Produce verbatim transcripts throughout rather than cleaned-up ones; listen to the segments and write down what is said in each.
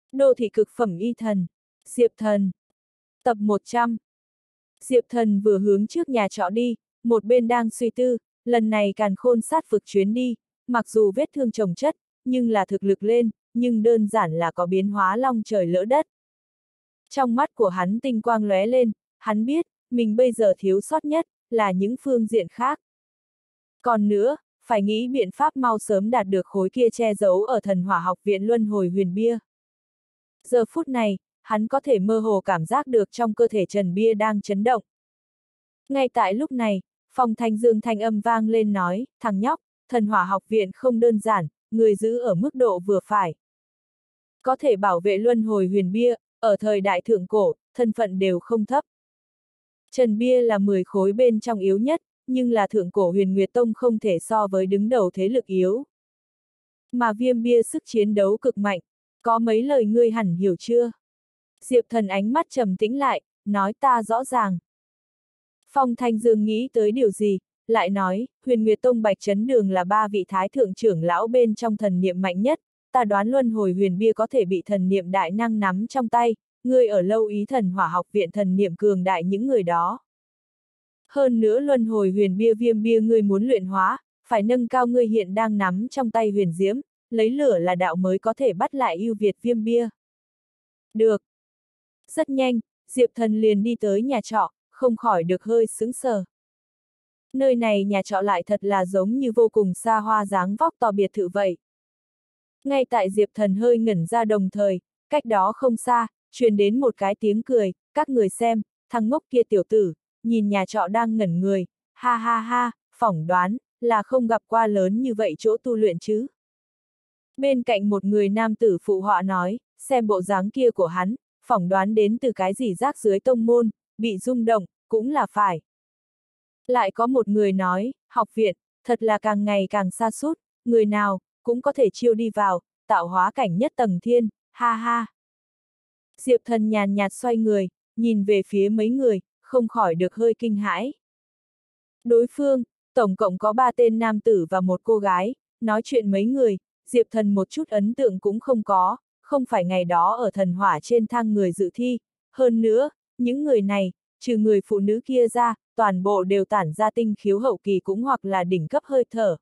Đô thị cực phẩm y thần. Diệp Thần. Tập một trăm. Diệp Thần vừa hướng trước nhà trọ đi, một bên đang suy tư, lần này càn khôn sát vực chuyến đi, mặc dù vết thương chồng chất, nhưng là thực lực lên, nhưng đơn giản là có biến hóa long trời lỡ đất. Trong mắt của hắn tinh quang lóe lên, hắn biết, mình bây giờ thiếu sót nhất, là những phương diện khác. Còn nữa, phải nghĩ biện pháp mau sớm đạt được khối kia che giấu ở thần hỏa học viện luân hồi huyền bia. Giờ phút này, hắn có thể mơ hồ cảm giác được trong cơ thể Trần Bia đang chấn động. Ngay tại lúc này, Phong Thanh Dương thanh âm vang lên nói, thằng nhóc, thần hỏa học viện không đơn giản, người giữ ở mức độ vừa phải. Có thể bảo vệ luân hồi huyền bia, ở thời đại thượng cổ, thân phận đều không thấp. Trần Bia là mười khối bên trong yếu nhất, nhưng là thượng cổ huyền Nguyệt Tông không thể so với đứng đầu thế lực yếu. Mà Viêm Bia sức chiến đấu cực mạnh, có mấy lời ngươi hẳn hiểu chưa? Diệp Thần ánh mắt trầm tĩnh lại, nói ta rõ ràng. Phong Thanh Dương nghĩ tới điều gì, lại nói, huyền Nguyệt Tông Bạch Chấn Đường là ba vị thái thượng trưởng lão bên trong thần niệm mạnh nhất, ta đoán luân hồi huyền bia có thể bị thần niệm đại năng nắm trong tay, ngươi ở lâu ý thần hỏa học viện thần niệm cường đại những người đó. Hơn nữa luân hồi huyền bia viêm bia ngươi muốn luyện hóa, phải nâng cao ngươi hiện đang nắm trong tay huyền diễm, lấy lửa là đạo mới có thể bắt lại ưu việt viêm bia. Được. Rất nhanh, Diệp Thần liền đi tới nhà trọ, không khỏi được hơi sững sờ. Nơi này nhà trọ lại thật là giống như vô cùng xa hoa dáng vóc to biệt thự vậy. Ngay tại Diệp Thần hơi ngẩn ra đồng thời, cách đó không xa, truyền đến một cái tiếng cười, các người xem, thằng ngốc kia tiểu tử, nhìn nhà trọ đang ngẩn người, ha ha ha, phỏng đoán, là không gặp qua lớn như vậy chỗ tu luyện chứ. Bên cạnh một người nam tử phụ họa nói, xem bộ dáng kia của hắn, phỏng đoán đến từ cái gì rác dưới tông môn, bị rung động, cũng là phải. Lại có một người nói, học viện, thật là càng ngày càng xa sút, người nào, cũng có thể chiêu đi vào, tạo hóa cảnh nhất tầng thiên, ha ha. Diệp Thần nhàn nhạt xoay người, nhìn về phía mấy người, không khỏi được hơi kinh hãi. Đối phương, tổng cộng có ba tên nam tử và một cô gái, nói chuyện mấy người, Diệp Thần một chút ấn tượng cũng không có, không phải ngày đó ở thần hỏa trên thang người dự thi, hơn nữa, những người này, trừ người phụ nữ kia ra, toàn bộ đều tản ra tinh khiếu hậu kỳ cũng hoặc là đỉnh cấp hơi thở.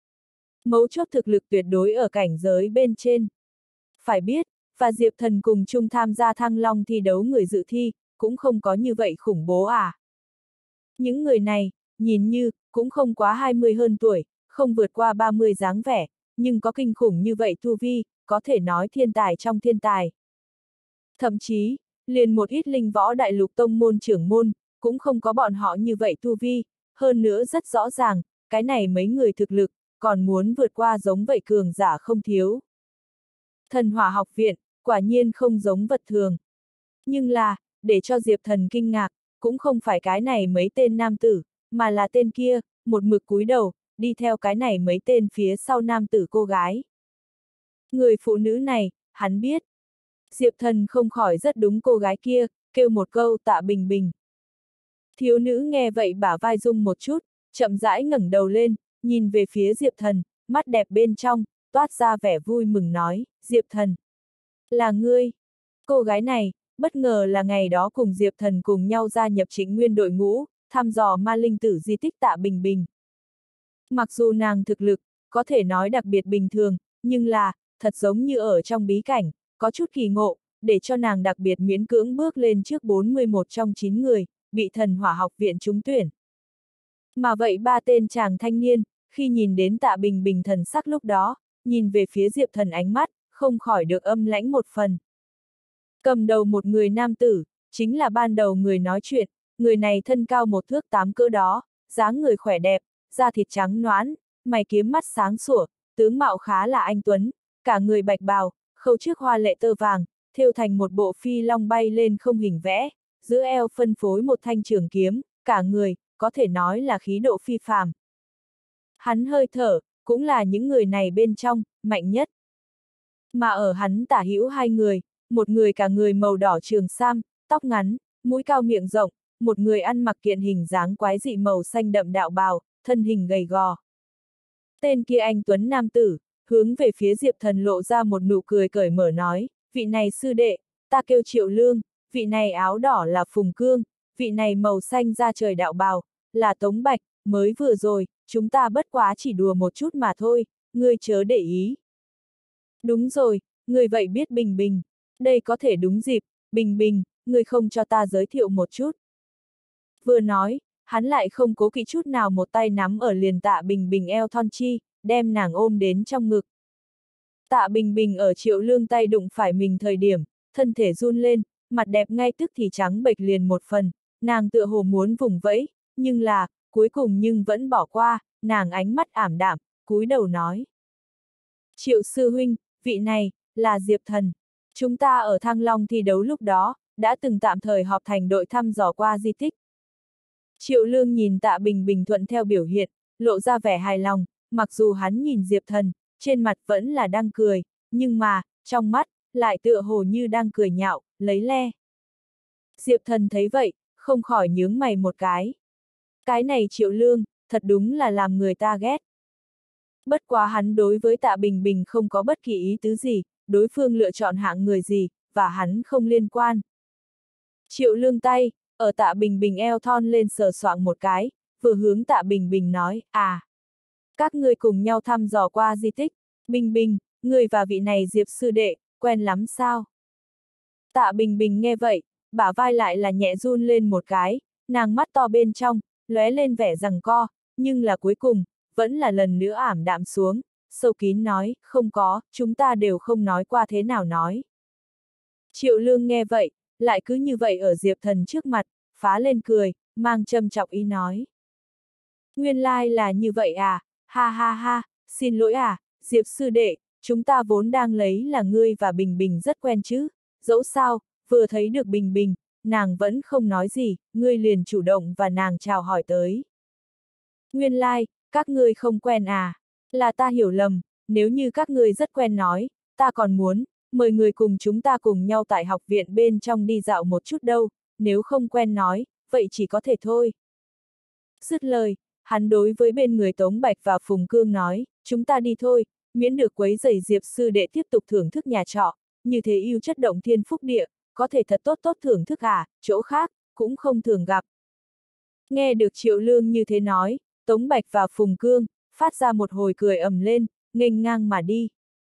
Mấu chốt thực lực tuyệt đối ở cảnh giới bên trên. Phải biết, và Diệp Thần cùng chung tham gia thăng long thi đấu người dự thi, cũng không có như vậy khủng bố à. Những người này, nhìn như, cũng không quá hai mươi hơn tuổi, không vượt qua ba mươi dáng vẻ, nhưng có kinh khủng như vậy tu vi, có thể nói thiên tài trong thiên tài. Thậm chí, liền một ít linh võ đại lục tông môn trưởng môn, cũng không có bọn họ như vậy tu vi, hơn nữa rất rõ ràng, cái này mấy người thực lực, còn muốn vượt qua giống vậy cường giả không thiếu. Thần hỏa học viện, quả nhiên không giống vật thường. Nhưng là, để cho Diệp Thần kinh ngạc, cũng không phải cái này mấy tên nam tử, mà là tên kia, một mực cúi đầu, đi theo cái này mấy tên phía sau nam tử cô gái. Người phụ nữ này, hắn biết. Diệp Thần không khỏi rất đúng cô gái kia, kêu một câu Tạ Bình Bình. Thiếu nữ nghe vậy bả vai rung một chút, chậm rãi ngẩng đầu lên, nhìn về phía Diệp Thần, mắt đẹp bên trong, toát ra vẻ vui mừng nói, Diệp Thần. Là ngươi. Cô gái này, bất ngờ là ngày đó cùng Diệp Thần cùng nhau gia nhập Trịnh Nguyên đội ngũ, thăm dò ma linh tử di tích Tạ Bình Bình. Mặc dù nàng thực lực, có thể nói đặc biệt bình thường, nhưng là, thật giống như ở trong bí cảnh, có chút kỳ ngộ, để cho nàng đặc biệt miễn cưỡng bước lên trước bốn mươi mốt trong chín người, bị thần hỏa học viện trúng tuyển. Mà vậy ba tên chàng thanh niên, khi nhìn đến Tạ Bình Bình thần sắc lúc đó, nhìn về phía Diệp Thần ánh mắt, không khỏi được âm lãnh một phần. Cầm đầu một người nam tử, chính là ban đầu người nói chuyện, người này thân cao một thước tám cỡ đó, dáng người khỏe đẹp, da thịt trắng nõn, mày kiếm mắt sáng sủa, tướng mạo khá là anh tuấn, cả người bạch bào, khâu trước hoa lệ tơ vàng, thêu thành một bộ phi long bay lên không hình vẽ, giữa eo phân phối một thanh trường kiếm, cả người, có thể nói là khí độ phi phàm. Hắn hơi thở, cũng là những người này bên trong, mạnh nhất. Mà ở hắn tả hữu hai người, một người cả người màu đỏ trường sam, tóc ngắn, mũi cao miệng rộng, một người ăn mặc kiện hình dáng quái dị màu xanh đậm đạo bào, thân hình gầy gò. Tên kia anh tuấn nam tử, hướng về phía Diệp Thần lộ ra một nụ cười cởi mở nói, vị này sư đệ, ta kêu Triệu Lương, vị này áo đỏ là Phùng Cương, vị này màu xanh da trời đạo bào, là Tống Bạch, mới vừa rồi, chúng ta bất quá chỉ đùa một chút mà thôi, ngươi chớ để ý. Đúng rồi, ngươi vậy biết Bình Bình, đây có thể đúng dịp, Bình Bình, ngươi không cho ta giới thiệu một chút. Vừa nói, hắn lại không cố kỵ chút nào một tay nắm ở liền Tạ Bình Bình eo thon chi, đem nàng ôm đến trong ngực. Tạ Bình Bình ở Triệu Lương tay đụng phải mình thời điểm, thân thể run lên, mặt đẹp ngay tức thì trắng bệch liền một phần, nàng tựa hồ muốn vùng vẫy, nhưng là, cuối cùng nhưng vẫn bỏ qua, nàng ánh mắt ảm đạm, cúi đầu nói. Triệu sư huynh, vị này, là Diệp Thần. Chúng ta ở Thăng Long thi đấu lúc đó, đã từng tạm thời họp thành đội thăm dò qua di tích. Triệu Lương nhìn Tạ Bình Bình thuận theo biểu hiện, lộ ra vẻ hài lòng, mặc dù hắn nhìn Diệp Thần, trên mặt vẫn là đang cười, nhưng mà, trong mắt, lại tựa hồ như đang cười nhạo, lấy le. Diệp Thần thấy vậy, không khỏi nhướng mày một cái. Cái này Triệu Lương, thật đúng là làm người ta ghét. Bất quá hắn đối với Tạ Bình Bình không có bất kỳ ý tứ gì, đối phương lựa chọn hạng người gì, và hắn không liên quan. Triệu Lương tay, ở Tạ Bình Bình eo thon lên sờ soạng một cái, vừa hướng Tạ Bình Bình nói, à. Các ngươi cùng nhau thăm dò qua di tích, Bình Bình, ngươi và vị này Diệp sư đệ, quen lắm sao? Tạ Bình Bình nghe vậy, bả vai lại là nhẹ run lên một cái, nàng mắt to bên trong, lóe lên vẻ giằng co, nhưng là cuối cùng, vẫn là lần nữa ảm đạm xuống, sâu kín nói, không có, chúng ta đều không nói qua thế nào nói. Triệu Lương nghe vậy, lại cứ như vậy ở Diệp Thần trước mặt, phá lên cười, mang châm chọc ý nói. Nguyên lai là như vậy à, ha ha ha, xin lỗi à, Diệp sư đệ, chúng ta vốn đang lấy là ngươi và Bình Bình rất quen chứ, dẫu sao, vừa thấy được Bình Bình, nàng vẫn không nói gì, ngươi liền chủ động và nàng chào hỏi tới. Nguyên lai, các ngươi không quen à, là ta hiểu lầm, nếu như các ngươi rất quen nói, ta còn muốn, mời người cùng chúng ta cùng nhau tại học viện bên trong đi dạo một chút đâu, nếu không quen nói, vậy chỉ có thể thôi. Dứt lời, hắn đối với bên người Tống Bạch và Phùng Cương nói, chúng ta đi thôi, miễn được quấy rầy Diệp sư đệ tiếp tục thưởng thức nhà trọ, như thế yêu chất động thiên phúc địa, có thể thật tốt tốt thưởng thức à, chỗ khác, cũng không thường gặp. Nghe được Triệu Lương như thế nói, Tống Bạch và Phùng Cương, phát ra một hồi cười ầm lên, nghênh ngang mà đi.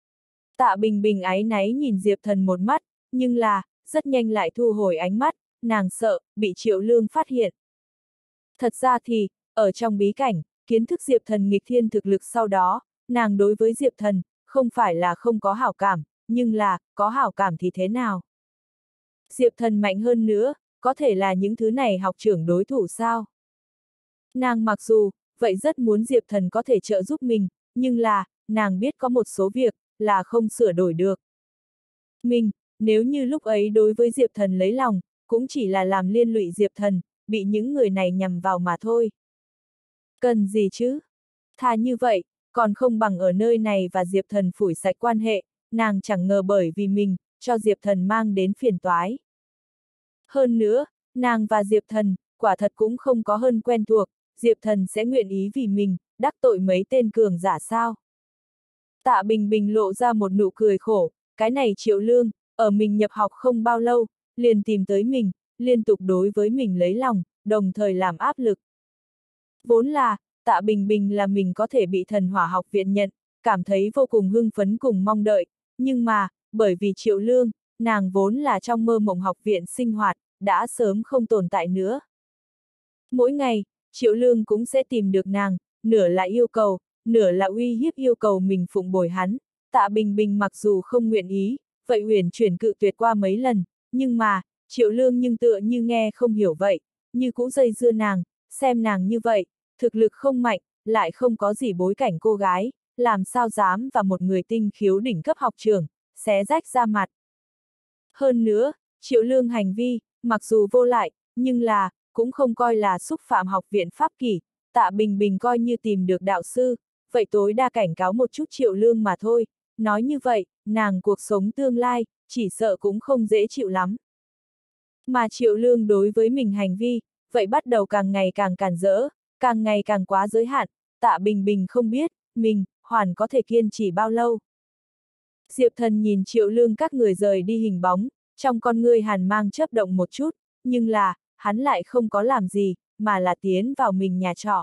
Tạ Bình Bình áy náy nhìn Diệp Thần một mắt, nhưng là, rất nhanh lại thu hồi ánh mắt, nàng sợ, bị Triệu Lương phát hiện. Thật ra thì, ở trong bí cảnh, kiến thức Diệp Thần nghịch thiên thực lực sau đó, nàng đối với Diệp Thần, không phải là không có hảo cảm, nhưng là, có hảo cảm thì thế nào? Diệp Thần mạnh hơn nữa, có thể là những thứ này học trưởng đối thủ sao? Nàng mặc dù, vậy rất muốn Diệp Thần có thể trợ giúp mình, nhưng là, nàng biết có một số việc, là không sửa đổi được. Mình, nếu như lúc ấy đối với Diệp Thần lấy lòng, cũng chỉ là làm liên lụy Diệp Thần, bị những người này nhằm vào mà thôi. Cần gì chứ? Thà như vậy, còn không bằng ở nơi này và Diệp Thần phủi sạch quan hệ, nàng chẳng ngờ bởi vì mình, cho Diệp Thần mang đến phiền toái. Hơn nữa, nàng và Diệp Thần, quả thật cũng không có hơn quen thuộc, Diệp Thần sẽ nguyện ý vì mình, đắc tội mấy tên cường giả sao. Tạ Bình Bình lộ ra một nụ cười khổ, cái này Triệu Lương, ở mình nhập học không bao lâu, liền tìm tới mình, liên tục đối với mình lấy lòng, đồng thời làm áp lực. Vốn là, Tạ Bình Bình là mình có thể bị Thần Hỏa học viện nhận, cảm thấy vô cùng hưng phấn cùng mong đợi, nhưng mà, bởi vì Triệu Lương, nàng vốn là trong mơ mộng học viện sinh hoạt, đã sớm không tồn tại nữa. Mỗi ngày, Triệu Lương cũng sẽ tìm được nàng, nửa là yêu cầu, nửa là uy hiếp yêu cầu mình phụng bồi hắn. Tạ Bình Bình mặc dù không nguyện ý, vậy huyền chuyển cự tuyệt qua mấy lần, nhưng mà, Triệu Lương nhưng tựa như nghe không hiểu vậy, như cũ dây dưa nàng, xem nàng như vậy, thực lực không mạnh, lại không có gì bối cảnh cô gái, làm sao dám và một người tinh khiếu đỉnh cấp học trưởng, xé rách ra mặt. Hơn nữa, Triệu Lương hành vi, mặc dù vô lại, nhưng là, cũng không coi là xúc phạm học viện pháp kỷ, Tạ Bình Bình coi như tìm được đạo sư, vậy tối đa cảnh cáo một chút Triệu Lương mà thôi, nói như vậy, nàng cuộc sống tương lai, chỉ sợ cũng không dễ chịu lắm. Mà Triệu Lương đối với mình hành vi, vậy bắt đầu càng ngày càng cản rỡ, càng ngày càng quá giới hạn, Tạ Bình Bình không biết, mình, hoàn có thể kiên trì bao lâu. Diệp Thần nhìn Triệu Lương các người rời đi hình bóng, trong con ngươi hàn mang chớp động một chút, nhưng là, hắn lại không có làm gì, mà là tiến vào mình nhà trọ.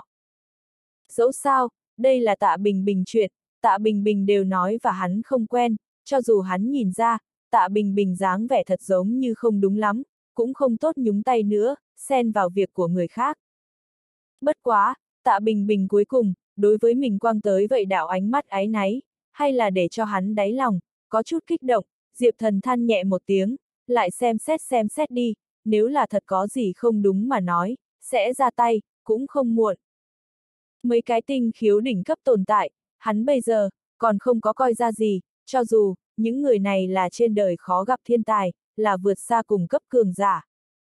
Dẫu sao, đây là Tạ Bình Bình chuyện, Tạ Bình Bình đều nói và hắn không quen, cho dù hắn nhìn ra, Tạ Bình Bình dáng vẻ thật giống như không đúng lắm, cũng không tốt nhúng tay nữa, xen vào việc của người khác. Bất quá, Tạ Bình Bình cuối cùng, đối với mình quăng tới vậy đạo ánh mắt áy náy, hay là để cho hắn đáy lòng, có chút kích động, Diệp Thần than nhẹ một tiếng, lại xem xét xem xét đi, nếu là thật có gì không đúng mà nói, sẽ ra tay, cũng không muộn. Mấy cái tinh khiếu đỉnh cấp tồn tại, hắn bây giờ, còn không có coi ra gì, cho dù, những người này là trên đời khó gặp thiên tài, là vượt xa cùng cấp cường giả.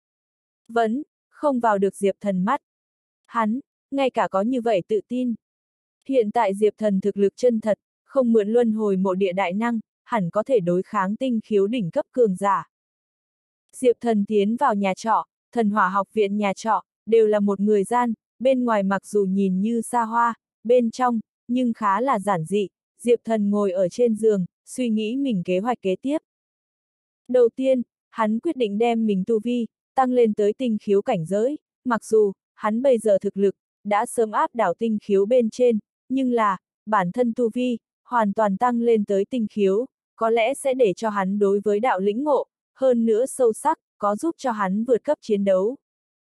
Vẫn, không vào được Diệp Thần mắt. Hắn, ngay cả có như vậy tự tin. Hiện tại Diệp Thần thực lực chân thật, không mượn luân hồi mộ địa đại năng, hẳn có thể đối kháng tinh khiếu đỉnh cấp cường giả. Diệp Thần tiến vào nhà trọ, Thần Hỏa học viện nhà trọ, đều là một người gian, bên ngoài mặc dù nhìn như xa hoa, bên trong, nhưng khá là giản dị. Diệp Thần ngồi ở trên giường, suy nghĩ mình kế hoạch kế tiếp. Đầu tiên, hắn quyết định đem mình tu vi, tăng lên tới tinh khiếu cảnh giới, mặc dù, hắn bây giờ thực lực, đã sớm áp đảo tinh khiếu bên trên, nhưng là, bản thân tu vi, hoàn toàn tăng lên tới tinh khiếu, có lẽ sẽ để cho hắn đối với đạo lĩnh ngộ, hơn nữa sâu sắc, có giúp cho hắn vượt cấp chiến đấu.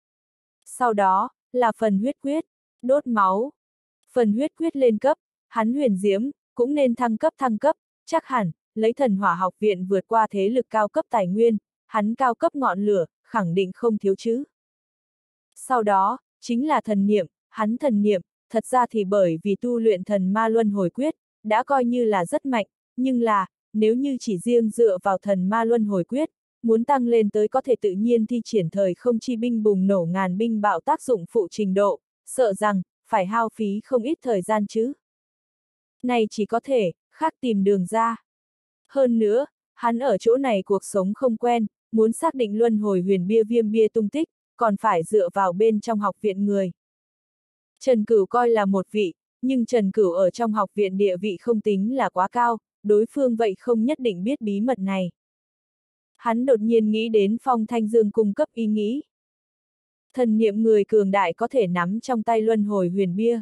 Sau đó, là phần huyết quyết, đốt máu. Phần huyết quyết lên cấp, hắn huyền diễm, cũng nên thăng cấp thăng cấp, chắc hẳn, lấy Thần Hỏa học viện vượt qua thế lực cao cấp tài nguyên, hắn cao cấp ngọn lửa, khẳng định không thiếu chứ. Sau đó, chính là thần niệm, hắn thần niệm, thật ra thì bởi vì tu luyện thần ma luân hồi quyết, đã coi như là rất mạnh, nhưng là, nếu như chỉ riêng dựa vào thần ma luân hồi quyết, muốn tăng lên tới có thể tự nhiên thi triển thời không chi binh bùng nổ ngàn binh bạo tác dụng phụ trình độ, sợ rằng, phải hao phí không ít thời gian chứ. Này chỉ có thể, khác tìm đường ra. Hơn nữa, hắn ở chỗ này cuộc sống không quen, muốn xác định luân hồi huyền bia viêm bia tung tích, còn phải dựa vào bên trong học viện người. Trần Cửu coi là một vị, nhưng Trần Cửu ở trong học viện địa vị không tính là quá cao, đối phương vậy không nhất định biết bí mật này. Hắn đột nhiên nghĩ đến Phong Thanh Dương cung cấp ý nghĩ. Thần niệm người cường đại có thể nắm trong tay luân hồi huyền bia.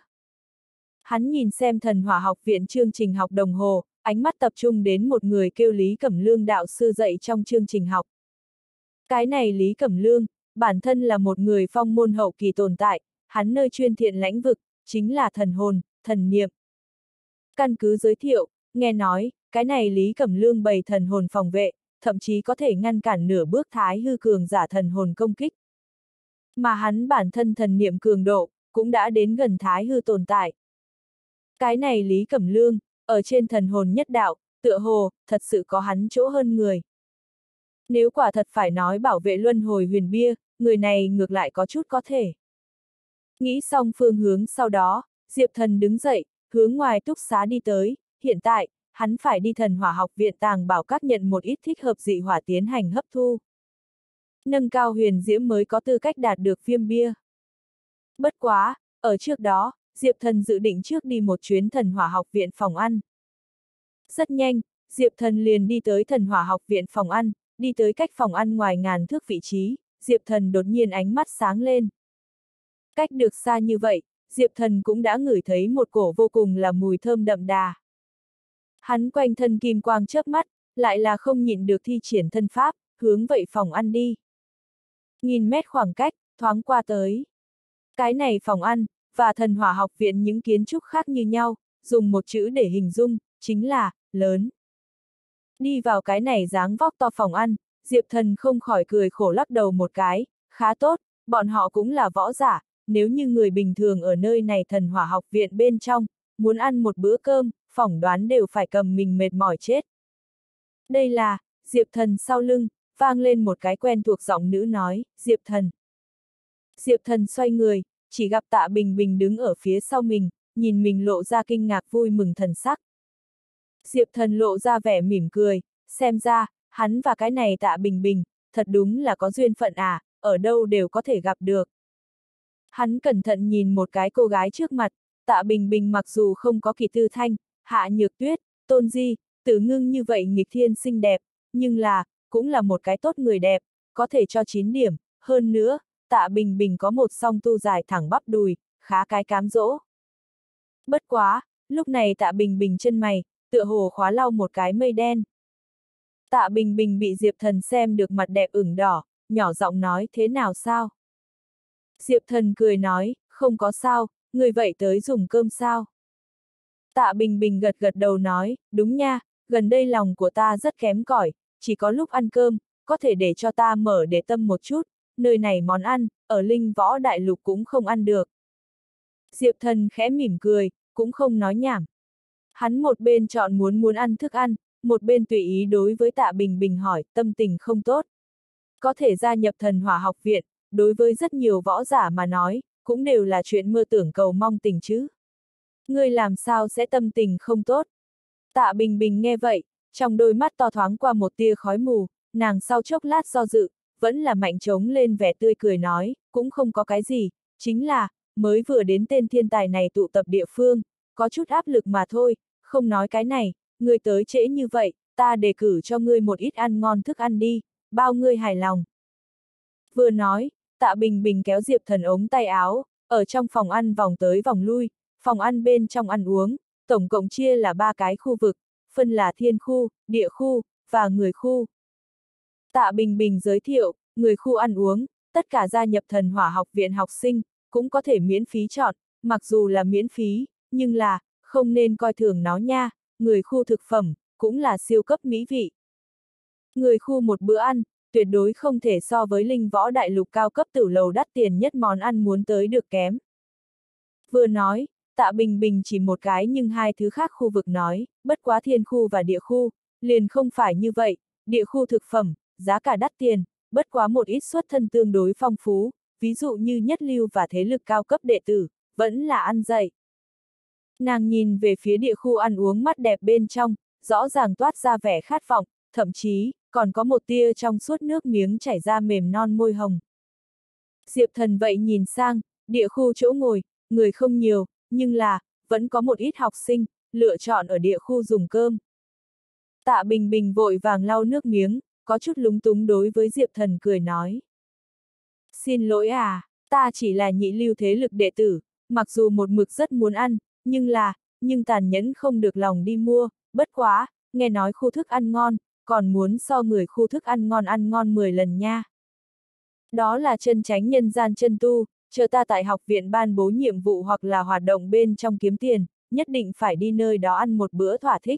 Hắn nhìn xem Thần Hỏa học viện chương trình học đồng hồ, ánh mắt tập trung đến một người kêu Lý Cẩm Lương đạo sư dạy trong chương trình học. Cái này Lý Cẩm Lương, bản thân là một người phong môn hậu kỳ tồn tại, hắn nơi chuyên thiện lãnh vực, chính là thần hồn, thần niệm. Căn cứ giới thiệu, nghe nói, cái này Lý Cẩm Lương bày thần hồn phòng vệ, thậm chí có thể ngăn cản nửa bước thái hư cường giả thần hồn công kích. Mà hắn bản thân thần niệm cường độ, cũng đã đến gần thái hư tồn tại. Cái này Lý Cẩm Lương, ở trên thần hồn nhất đạo, tựa hồ, thật sự có hắn chỗ hơn người. Nếu quả thật phải nói bảo vệ luân hồi huyền bia, người này ngược lại có chút có thể. Nghĩ xong phương hướng sau đó, Diệp Thần đứng dậy, hướng ngoài túc xá đi tới, hiện tại, hắn phải đi Thần Hỏa học viện tàng bảo các nhận một ít thích hợp dị hỏa tiến hành hấp thu. Nâng cao huyền diễm mới có tư cách đạt được viêm bia. Bất quá, ở trước đó, Diệp Thần dự định trước đi một chuyến Thần Hỏa học viện phòng ăn. Rất nhanh, Diệp Thần liền đi tới Thần Hỏa học viện phòng ăn, đi tới cách phòng ăn ngoài ngàn thước vị trí, Diệp Thần đột nhiên ánh mắt sáng lên. Cách được xa như vậy, Diệp Thần cũng đã ngửi thấy một cổ vô cùng là mùi thơm đậm đà. Hắn quanh thân kim quang chớp mắt, lại là không nhịn được thi triển thân pháp, hướng vậy phòng ăn đi. Nghìn mét khoảng cách, thoáng qua tới. Cái này phòng ăn, và Thần Hỏa học viện những kiến trúc khác như nhau, dùng một chữ để hình dung, chính là, lớn. Đi vào cái này dáng vóc to phòng ăn, Diệp Thần không khỏi cười khổ lắc đầu một cái, khá tốt, bọn họ cũng là võ giả, nếu như người bình thường ở nơi này Thần Hỏa học viện bên trong, muốn ăn một bữa cơm, phỏng đoán đều phải cầm mình mệt mỏi chết. Đây là, Diệp Thần sau lưng, vang lên một cái quen thuộc giọng nữ nói, Diệp Thần. Diệp Thần xoay người, chỉ gặp Tạ Bình Bình đứng ở phía sau mình, nhìn mình lộ ra kinh ngạc vui mừng thần sắc. Diệp Thần lộ ra vẻ mỉm cười, xem ra, hắn và cái này Tạ Bình Bình, thật đúng là có duyên phận à, ở đâu đều có thể gặp được. Hắn cẩn thận nhìn một cái cô gái trước mặt, Tạ Bình Bình mặc dù không có Kỳ Tư Thanh, Hạ Nhược Tuyết, Tôn Di, Tử Ngưng như vậy nghịch thiên xinh đẹp, nhưng là, cũng là một cái tốt người đẹp, có thể cho chín điểm, hơn nữa, Tạ Bình Bình có một song tu dài thẳng bắp đùi, khá cái cám dỗ. Bất quá, lúc này Tạ Bình Bình chân mày, tựa hồ khóa lau một cái mây đen. Tạ Bình Bình bị Diệp Thần xem được mặt đẹp ửng đỏ, nhỏ giọng nói thế nào sao? Diệp Thần cười nói, không có sao, người vậy tới dùng cơm sao? Tạ Bình Bình gật gật đầu nói, đúng nha, gần đây lòng của ta rất kém cỏi, chỉ có lúc ăn cơm, có thể để cho ta mở để tâm một chút, nơi này món ăn, ở Linh Võ Đại Lục cũng không ăn được. Diệp Thần khẽ mỉm cười, cũng không nói nhảm. Hắn một bên chọn muốn muốn ăn thức ăn, một bên tùy ý đối với Tạ Bình Bình hỏi, tâm tình không tốt. Có thể gia nhập Thần Hỏa học viện, đối với rất nhiều võ giả mà nói, cũng đều là chuyện mơ tưởng cầu mong tình chứ. Ngươi làm sao sẽ tâm tình không tốt? Tạ Bình Bình nghe vậy, trong đôi mắt to thoáng qua một tia khói mù, nàng sau chốc lát do dự, vẫn là mạnh trống lên vẻ tươi cười nói, cũng không có cái gì, chính là, mới vừa đến tên thiên tài này tụ tập địa phương, có chút áp lực mà thôi, không nói cái này, ngươi tới trễ như vậy, ta đề cử cho ngươi một ít ăn ngon thức ăn đi, bao ngươi hài lòng. Vừa nói, Tạ Bình Bình kéo Diệp Thần ống tay áo, ở trong phòng ăn vòng tới vòng lui, phòng ăn bên trong ăn uống, tổng cộng chia là ba cái khu vực, phân là thiên khu, địa khu, và người khu. Tạ Bình Bình giới thiệu, người khu ăn uống, tất cả gia nhập Thần Hỏa học viện học sinh, cũng có thể miễn phí chọn, mặc dù là miễn phí, nhưng là, không nên coi thường nó nha, người khu thực phẩm, cũng là siêu cấp mỹ vị. Người khu một bữa ăn, tuyệt đối không thể so với Linh Võ Đại Lục cao cấp tử lầu đắt tiền nhất món ăn muốn tới được kém. Vừa nói, Tạ Bình Bình chỉ một cái nhưng hai thứ khác khu vực nói, bất quá thiên khu và địa khu, liền không phải như vậy, địa khu thực phẩm, giá cả đắt tiền, bất quá một ít xuất thân tương đối phong phú, ví dụ như nhất lưu và thế lực cao cấp đệ tử, vẫn là ăn dậy. Nàng nhìn về phía địa khu ăn uống mắt đẹp bên trong, rõ ràng toát ra vẻ khát vọng, thậm chí, còn có một tia trong suốt nước miếng chảy ra mềm non môi hồng. Diệp Thần vậy nhìn sang, địa khu chỗ ngồi, người không nhiều, nhưng là, vẫn có một ít học sinh, lựa chọn ở địa khu dùng cơm. Tạ Bình Bình vội vàng lau nước miếng, có chút lúng túng đối với Diệp Thần cười nói. Xin lỗi à, ta chỉ là nhị lưu thế lực đệ tử, mặc dù một mực rất muốn ăn, nhưng là, nhưng tàn nhẫn không được lòng đi mua, bất quá, nghe nói khu thức ăn ngon, còn muốn so người khu thức ăn ngon ăn ngon mười lần nha. Đó là chân chánh nhân gian chân tu, chờ ta tại học viện ban bố nhiệm vụ hoặc là hoạt động bên trong kiếm tiền, nhất định phải đi nơi đó ăn một bữa thỏa thích.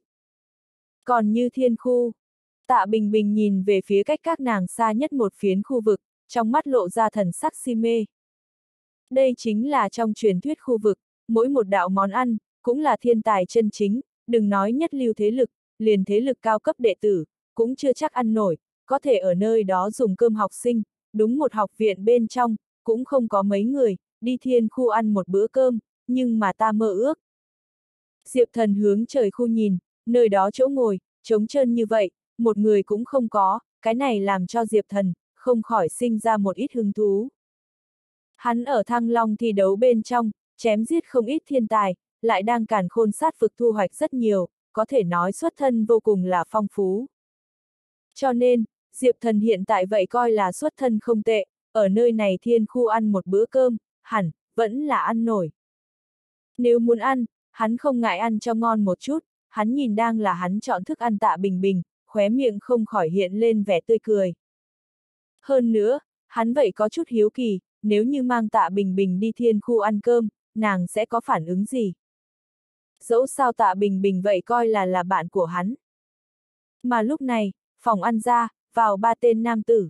Còn như thiên khu, Tạ Bình Bình nhìn về phía cách các nàng xa nhất một phiến khu vực, trong mắt lộ ra thần sắc si mê. Đây chính là trong truyền thuyết khu vực, mỗi một đạo món ăn, cũng là thiên tài chân chính, đừng nói nhất lưu thế lực, liền thế lực cao cấp đệ tử, cũng chưa chắc ăn nổi, có thể ở nơi đó dùng cơm học sinh, đúng một học viện bên trong, cũng không có mấy người, đi thiên khu ăn một bữa cơm, nhưng mà ta mơ ước. Diệp Thần hướng trời khu nhìn, nơi đó chỗ ngồi, trống trơn như vậy, một người cũng không có, cái này làm cho Diệp Thần, không khỏi sinh ra một ít hứng thú. Hắn ở Thăng Long thi đấu bên trong, chém giết không ít thiên tài, lại đang càn khôn sát vực thu hoạch rất nhiều, có thể nói xuất thân vô cùng là phong phú. Cho nên, Diệp Thần hiện tại vậy coi là xuất thân không tệ, ở nơi này thiên khu ăn một bữa cơm, hẳn, vẫn là ăn nổi. Nếu muốn ăn, hắn không ngại ăn cho ngon một chút, hắn nhìn đang là hắn chọn thức ăn Tạ Bình Bình, khóe miệng không khỏi hiện lên vẻ tươi cười. Hơn nữa, hắn vậy có chút hiếu kỳ, nếu như mang Tạ Bình Bình đi thiên khu ăn cơm, nàng sẽ có phản ứng gì? Dẫu sao Tạ Bình Bình vậy coi là là bạn của hắn. Mà lúc này, phòng ăn ra, vào ba tên nam tử.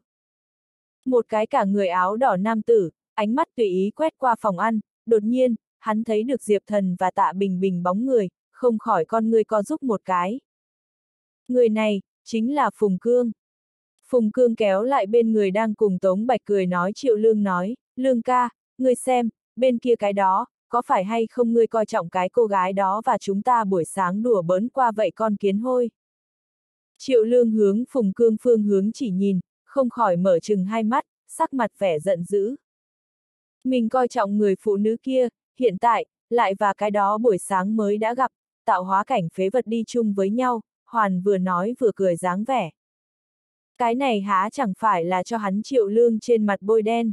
Một cái cả người áo đỏ nam tử, ánh mắt tùy ý quét qua phòng ăn, đột nhiên, hắn thấy được Diệp Thần và Tạ Bình Bình bóng người, không khỏi con người co rúm một cái. Người này, chính là Phùng Cương. Phùng Cương kéo lại bên người đang cùng Tống Bạch cười nói Triệu Lương nói, Lương ca, ngươi xem, bên kia cái đó, có phải hay không ngươi coi trọng cái cô gái đó và chúng ta buổi sáng đùa bỡn qua vậy con kiến hôi. Triệu Lương hướng Phùng Cương phương hướng chỉ nhìn, không khỏi mở trừng hai mắt, sắc mặt vẻ giận dữ. Mình coi trọng người phụ nữ kia, hiện tại, lại và cái đó buổi sáng mới đã gặp, tạo hóa cảnh phế vật đi chung với nhau, Hoàn vừa nói vừa cười dáng vẻ. Cái này há chẳng phải là cho hắn Triệu Lương trên mặt bôi đen.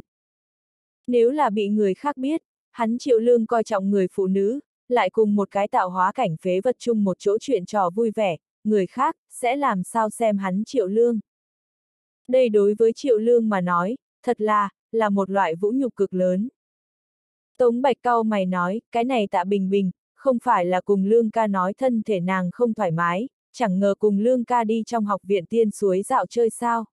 Nếu là bị người khác biết, hắn Triệu Lương coi trọng người phụ nữ, lại cùng một cái tạo hóa cảnh phế vật chung một chỗ chuyện trò vui vẻ, người khác sẽ làm sao xem hắn Triệu Lương. Đây đối với Triệu Lương mà nói, thật là, là một loại vũ nhục cực lớn. Tống Bạch cau mày nói, cái này Tạ Bình Bình, không phải là cùng Lương ca nói thân thể nàng không thoải mái, chẳng ngờ cùng Lương ca đi trong học viện tiên suối dạo chơi sao.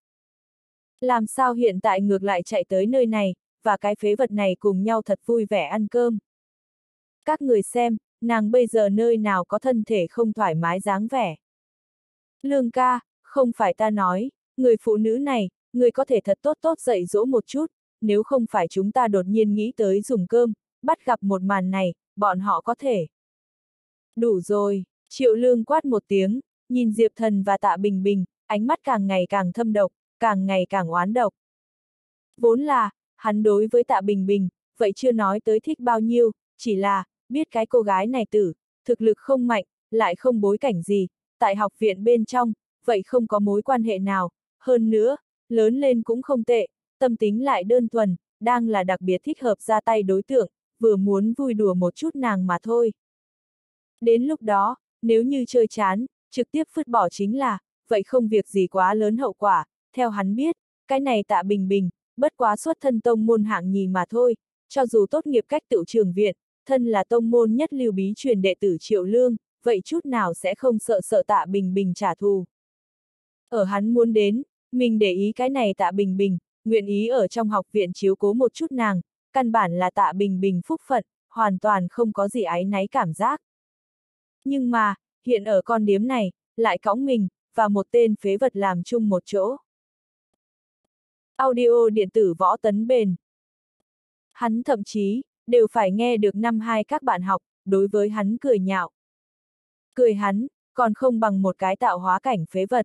Làm sao hiện tại ngược lại chạy tới nơi này, và cái phế vật này cùng nhau thật vui vẻ ăn cơm. Các người xem, nàng bây giờ nơi nào có thân thể không thoải mái dáng vẻ. Lương ca, không phải ta nói, người phụ nữ này, người có thể thật tốt tốt dạy dỗ một chút, nếu không phải chúng ta đột nhiên nghĩ tới dùng cơm, bắt gặp một màn này, bọn họ có thể. Đủ rồi, Triệu Lương quát một tiếng, nhìn Diệp Thần và Tạ Bình Bình, ánh mắt càng ngày càng thâm độc, càng ngày càng oán độc. Vốn là, hắn đối với Tạ Bình Bình, vậy chưa nói tới thích bao nhiêu, chỉ là, biết cái cô gái này tử, thực lực không mạnh, lại không bối cảnh gì, tại học viện bên trong, vậy không có mối quan hệ nào, hơn nữa, lớn lên cũng không tệ, tâm tính lại đơn thuần, đang là đặc biệt thích hợp ra tay đối tượng, vừa muốn vui đùa một chút nàng mà thôi. Đến lúc đó, nếu như chơi chán, trực tiếp vứt bỏ chính là, vậy không việc gì quá lớn hậu quả, theo hắn biết, cái này Tạ Bình Bình, bất quá xuất thân tông môn hạng nhì mà thôi, cho dù tốt nghiệp cách tự trường viện, thân là tông môn nhất lưu bí truyền đệ tử Triệu Lương, vậy chút nào sẽ không sợ sợ Tạ Bình Bình trả thù. Ở hắn muốn đến, mình để ý cái này Tạ Bình Bình, nguyện ý ở trong học viện chiếu cố một chút nàng, căn bản là Tạ Bình Bình phúc phận, hoàn toàn không có gì áy náy cảm giác. Nhưng mà, hiện ở con điếm này, lại cõng mình, và một tên phế vật làm chung một chỗ. Audio điện tử Võ Tấn Bền. Hắn thậm chí, đều phải nghe được năm hai các bạn học, đối với hắn cười nhạo. Cười hắn, còn không bằng một cái tạo hóa cảnh phế vật.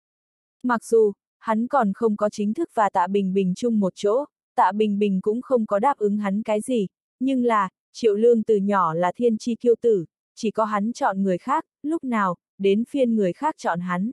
Mặc dù, hắn còn không có chính thức và Tạ Bình Bình chung một chỗ, Tạ Bình Bình cũng không có đáp ứng hắn cái gì, nhưng là, Triệu Lương từ nhỏ là thiên chi kiêu tử, chỉ có hắn chọn người khác, lúc nào, đến phiên người khác chọn hắn.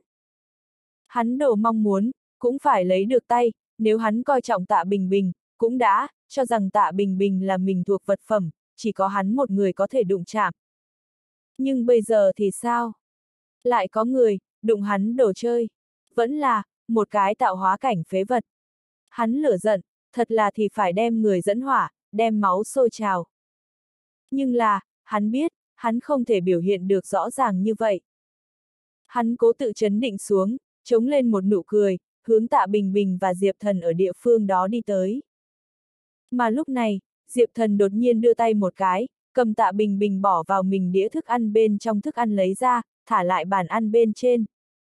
Hắn đồ mong muốn, cũng phải lấy được tay, nếu hắn coi trọng Tạ Bình Bình, cũng đã, cho rằng Tạ Bình Bình là mình thuộc vật phẩm, chỉ có hắn một người có thể đụng chạm. Nhưng bây giờ thì sao? Lại có người, đụng hắn đồ chơi. Vẫn là, một cái tạo hóa cảnh phế vật. Hắn lửa giận, thật là thì phải đem người dẫn hỏa, đem máu sôi trào. Nhưng là, hắn biết, hắn không thể biểu hiện được rõ ràng như vậy. Hắn cố tự chấn định xuống, chống lên một nụ cười, hướng Tạ Bình Bình và Diệp Thần ở địa phương đó đi tới. Mà lúc này, Diệp Thần đột nhiên đưa tay một cái, cầm Tạ Bình Bình bỏ vào mình đĩa thức ăn bên trong thức ăn lấy ra, thả lại bàn ăn bên trên.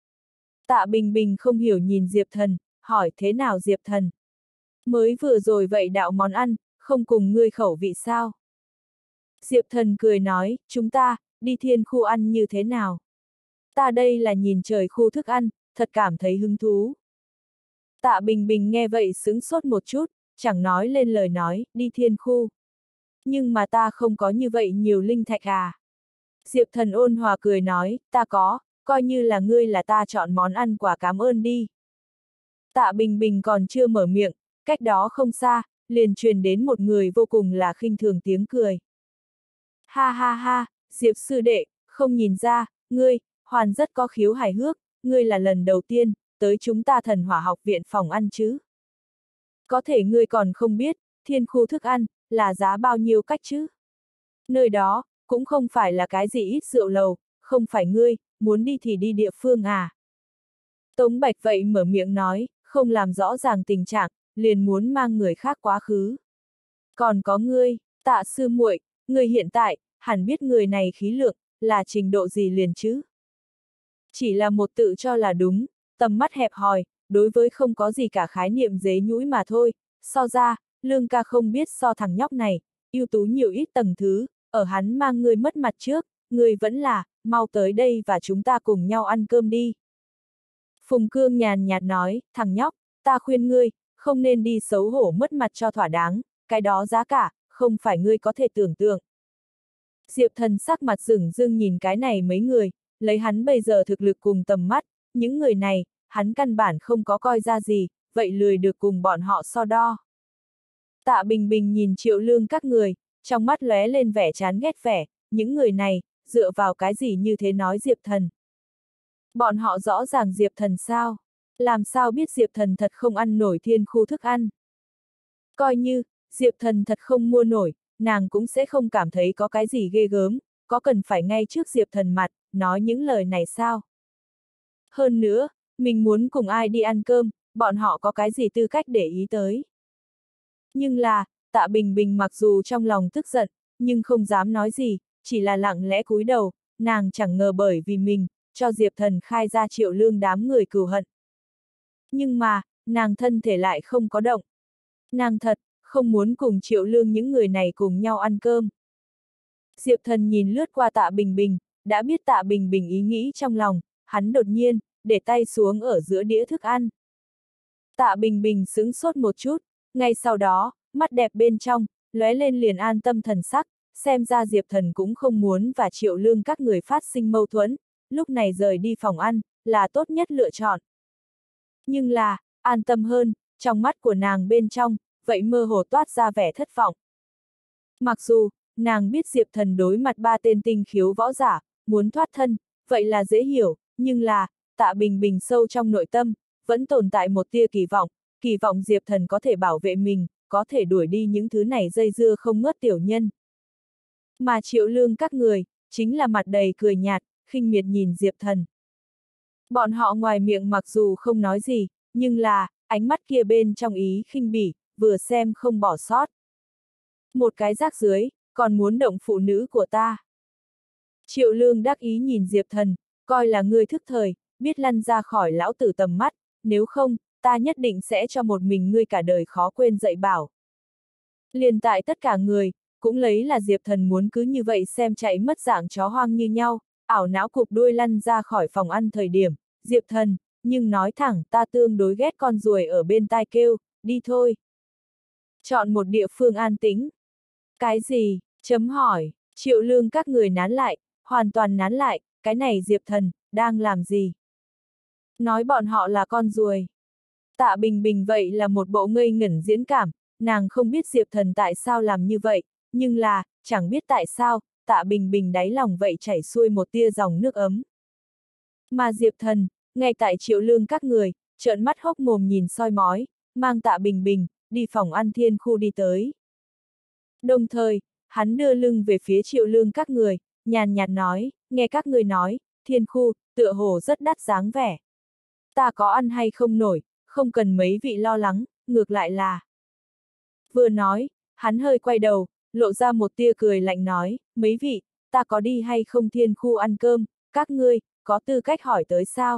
Tạ Bình Bình không hiểu nhìn Diệp Thần, hỏi thế nào Diệp Thần? Mới vừa rồi vậy đạo món ăn, không cùng ngươi khẩu vị sao? Diệp Thần cười nói, chúng ta, đi thiên khu ăn như thế nào? Ta đây là nhìn trời khu thức ăn, thật cảm thấy hứng thú. Tạ Bình Bình nghe vậy sững sốt một chút, chẳng nói lên lời nói, đi thiên khu. Nhưng mà ta không có như vậy nhiều linh thạch à? Diệp Thần ôn hòa cười nói, ta có, coi như là ngươi là ta chọn món ăn quả cảm ơn đi. Tạ Bình Bình còn chưa mở miệng, cách đó không xa, liền truyền đến một người vô cùng là khinh thường tiếng cười. Ha ha ha, Diệp sư đệ, không nhìn ra, ngươi, hoàn rất có khiếu hài hước, ngươi là lần đầu tiên, tới chúng ta Thần Hỏa học viện phòng ăn chứ. Có thể ngươi còn không biết, thiên khu thức ăn, là giá bao nhiêu cách chứ. Nơi đó, cũng không phải là cái gì ít rượu lầu, không phải ngươi, muốn đi thì đi địa phương à. Tống Bạch vậy mở miệng nói, không làm rõ ràng tình trạng, liền muốn mang người khác quá khứ. Còn có ngươi, Tạ sư muội, ngươi hiện tại, hẳn biết người này khí lượng, là trình độ gì liền chứ. Chỉ là một tự cho là đúng, tầm mắt hẹp hòi, đối với không có gì cả khái niệm dế nhũi mà thôi, so ra, Lương ca không biết so thằng nhóc này, ưu tú nhiều ít tầng thứ, ở hắn mang ngươi mất mặt trước, ngươi vẫn là, mau tới đây và chúng ta cùng nhau ăn cơm đi. Phùng Cương nhàn nhạt nói, thằng nhóc, ta khuyên ngươi, không nên đi xấu hổ mất mặt cho thỏa đáng, cái đó giá cả, không phải ngươi có thể tưởng tượng. Diệp Thần sắc mặt rửng rưng nhìn cái này mấy người, lấy hắn bây giờ thực lực cùng tầm mắt, những người này, hắn căn bản không có coi ra gì, vậy lười được cùng bọn họ so đo. Tạ Bình Bình nhìn Triệu Lương các người, trong mắt lóe lên vẻ chán ghét vẻ, những người này, dựa vào cái gì như thế nói Diệp Thần. Bọn họ rõ ràng Diệp Thần sao? Làm sao biết Diệp Thần thật không ăn nổi thiên khu thức ăn? Coi như, Diệp Thần thật không mua nổi, nàng cũng sẽ không cảm thấy có cái gì ghê gớm, có cần phải ngay trước Diệp Thần mặt, nói những lời này sao? Hơn nữa, mình muốn cùng ai đi ăn cơm, bọn họ có cái gì tư cách để ý tới. Nhưng là, Tạ Bình Bình mặc dù trong lòng tức giận, nhưng không dám nói gì, chỉ là lặng lẽ cúi đầu, nàng chẳng ngờ bởi vì mình, cho Diệp Thần khai ra Triệu Lương đám người cừu hận. Nhưng mà, nàng thân thể lại không có động. Nàng thật, không muốn cùng Triệu Lương những người này cùng nhau ăn cơm. Diệp Thần nhìn lướt qua Tạ Bình Bình, đã biết Tạ Bình Bình ý nghĩ trong lòng, hắn đột nhiên, để tay xuống ở giữa đĩa thức ăn. Tạ Bình Bình sững sốt một chút, ngay sau đó, mắt đẹp bên trong, lóe lên liền an tâm thần sắc, xem ra Diệp Thần cũng không muốn và Triệu Lương các người phát sinh mâu thuẫn, lúc này rời đi phòng ăn, là tốt nhất lựa chọn. Nhưng là, an tâm hơn, trong mắt của nàng bên trong, vậy mơ hồ toát ra vẻ thất vọng. Mặc dù, nàng biết Diệp Thần đối mặt ba tên tinh khiếu võ giả, muốn thoát thân, vậy là dễ hiểu, nhưng là, Tạ Bình Bình sâu trong nội tâm, vẫn tồn tại một tia kỳ vọng, kỳ vọng Diệp Thần có thể bảo vệ mình, có thể đuổi đi những thứ này dây dưa không ngớt tiểu nhân. Mà Triệu Lương các người, chính là mặt đầy cười nhạt, khinh miệt nhìn Diệp Thần. Bọn họ ngoài miệng mặc dù không nói gì, nhưng là, ánh mắt kia bên trong ý khinh bỉ, vừa xem không bỏ sót. Một cái rác dưới, còn muốn động phụ nữ của ta. Triệu Lương đắc ý nhìn Diệp Thần, coi là ngươi thức thời, biết lăn ra khỏi lão tử tầm mắt, nếu không, ta nhất định sẽ cho một mình ngươi cả đời khó quên dạy bảo. Liền tại tất cả người, cũng lấy là Diệp Thần muốn cứ như vậy xem chạy mất dạng chó hoang như nhau, ảo não cụp đuôi lăn ra khỏi phòng ăn thời điểm, Diệp Thần, nhưng nói thẳng ta tương đối ghét con ruồi ở bên tai kêu, đi thôi. Chọn một địa phương an tĩnh. Cái gì? Chấm hỏi, Triệu Lương các người nán lại, hoàn toàn nán lại, cái này Diệp Thần, đang làm gì? Nói bọn họ là con ruồi. Tạ Bình Bình vậy là một bộ ngây ngẩn diễn cảm, nàng không biết Diệp Thần tại sao làm như vậy, nhưng là, chẳng biết tại sao, Tạ Bình Bình đáy lòng vậy chảy xuôi một tia dòng nước ấm. Mà Diệp Thần, ngay tại Triệu Lương các người, trợn mắt hốc mồm nhìn soi mói, mang Tạ Bình Bình, đi phòng ăn thiên khu đi tới. Đồng thời, hắn đưa lưng về phía Triệu Lương các người, nhàn nhạt nói, nghe các người nói, thiên khu, tựa hồ rất đắt dáng vẻ. Ta có ăn hay không nổi, không cần mấy vị lo lắng, ngược lại là. Vừa nói, hắn hơi quay đầu, lộ ra một tia cười lạnh nói, mấy vị, ta có đi hay không thiên khu ăn cơm, các ngươi, có tư cách hỏi tới sao?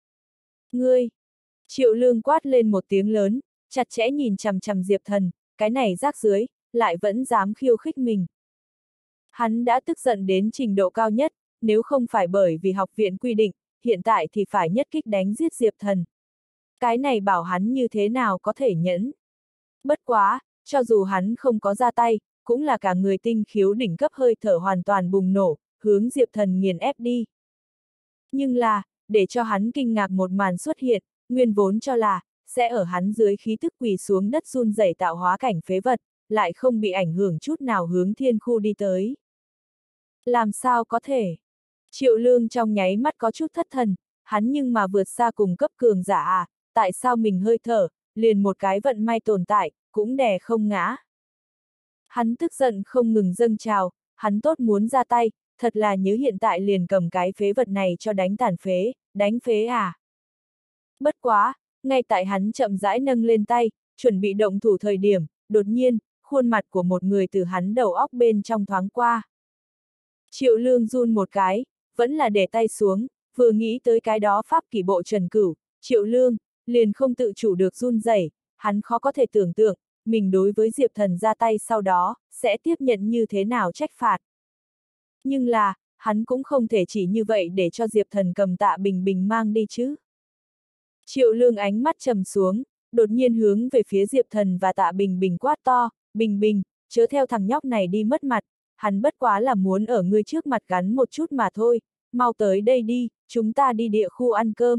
Ngươi! Triệu Lương quát lên một tiếng lớn, chặt chẽ nhìn chằm chằm Diệp Thần, cái này rác dưới, lại vẫn dám khiêu khích mình. Hắn đã tức giận đến trình độ cao nhất, nếu không phải bởi vì học viện quy định, hiện tại thì phải nhất kích đánh giết Diệp Thần. Cái này bảo hắn như thế nào có thể nhẫn. Bất quá, cho dù hắn không có ra tay, cũng là cả người tinh khiếu đỉnh cấp hơi thở hoàn toàn bùng nổ, hướng Diệp Thần nghiền ép đi. Nhưng là, để cho hắn kinh ngạc một màn xuất hiện, nguyên vốn cho là, sẽ ở hắn dưới khí tức quỳ xuống đất run rẩy tạo hóa cảnh phế vật, lại không bị ảnh hưởng chút nào hướng thiên khu đi tới. Làm sao có thể? Triệu Lương trong nháy mắt có chút thất thần, hắn nhưng mà vượt xa cùng cấp cường giả à, tại sao mình hơi thở, liền một cái vận may tồn tại, cũng đè không ngã. Hắn tức giận không ngừng dâng trào, hắn tốt muốn ra tay, thật là nhớ hiện tại liền cầm cái phế vật này cho đánh tàn phế, đánh phế à. Bất quá, ngay tại hắn chậm rãi nâng lên tay, chuẩn bị động thủ thời điểm, đột nhiên, khuôn mặt của một người từ hắn đầu óc bên trong thoáng qua. Triệu Lương run một cái, vẫn là để tay xuống, vừa nghĩ tới cái đó pháp kỷ bộ Trần Cửu, Triệu Lương, liền không tự chủ được run rẩy, hắn khó có thể tưởng tượng, mình đối với Diệp Thần ra tay sau đó, sẽ tiếp nhận như thế nào trách phạt. Nhưng là, hắn cũng không thể chỉ như vậy để cho Diệp Thần cầm Tạ Bình Bình mang đi chứ. Triệu Lương ánh mắt trầm xuống, đột nhiên hướng về phía Diệp Thần và Tạ Bình Bình quát to, Bình Bình, chớ theo thằng nhóc này đi mất mặt, hắn bất quá là muốn ở ngươi trước mặt gắn một chút mà thôi, mau tới đây đi, chúng ta đi địa khu ăn cơm.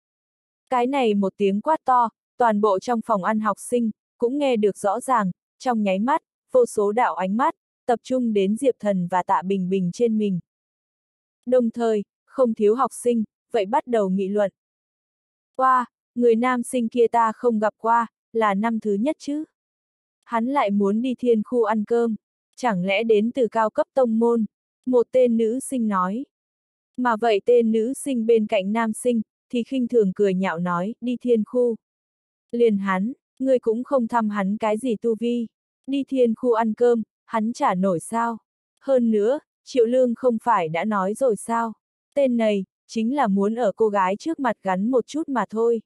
Cái này một tiếng quát to, toàn bộ trong phòng ăn học sinh, cũng nghe được rõ ràng, trong nháy mắt, vô số đạo ánh mắt, tập trung đến Diệp Thần và Tạ Bình Bình trên mình. Đồng thời, không thiếu học sinh, vậy bắt đầu nghị luận. Wow, người nam sinh kia ta không gặp qua, là năm thứ nhất chứ. Hắn lại muốn đi thiên khu ăn cơm, chẳng lẽ đến từ cao cấp tông môn, một tên nữ sinh nói. Mà vậy tên nữ sinh bên cạnh nam sinh, thì khinh thường cười nhạo nói, đi thiên khu. Liền hắn, người cũng không thăm hắn cái gì tu vi, đi thiên khu ăn cơm, hắn trả nổi sao. Hơn nữa, Triệu Lương không phải đã nói rồi sao, tên này, chính là muốn ở cô gái trước mặt gắn một chút mà thôi.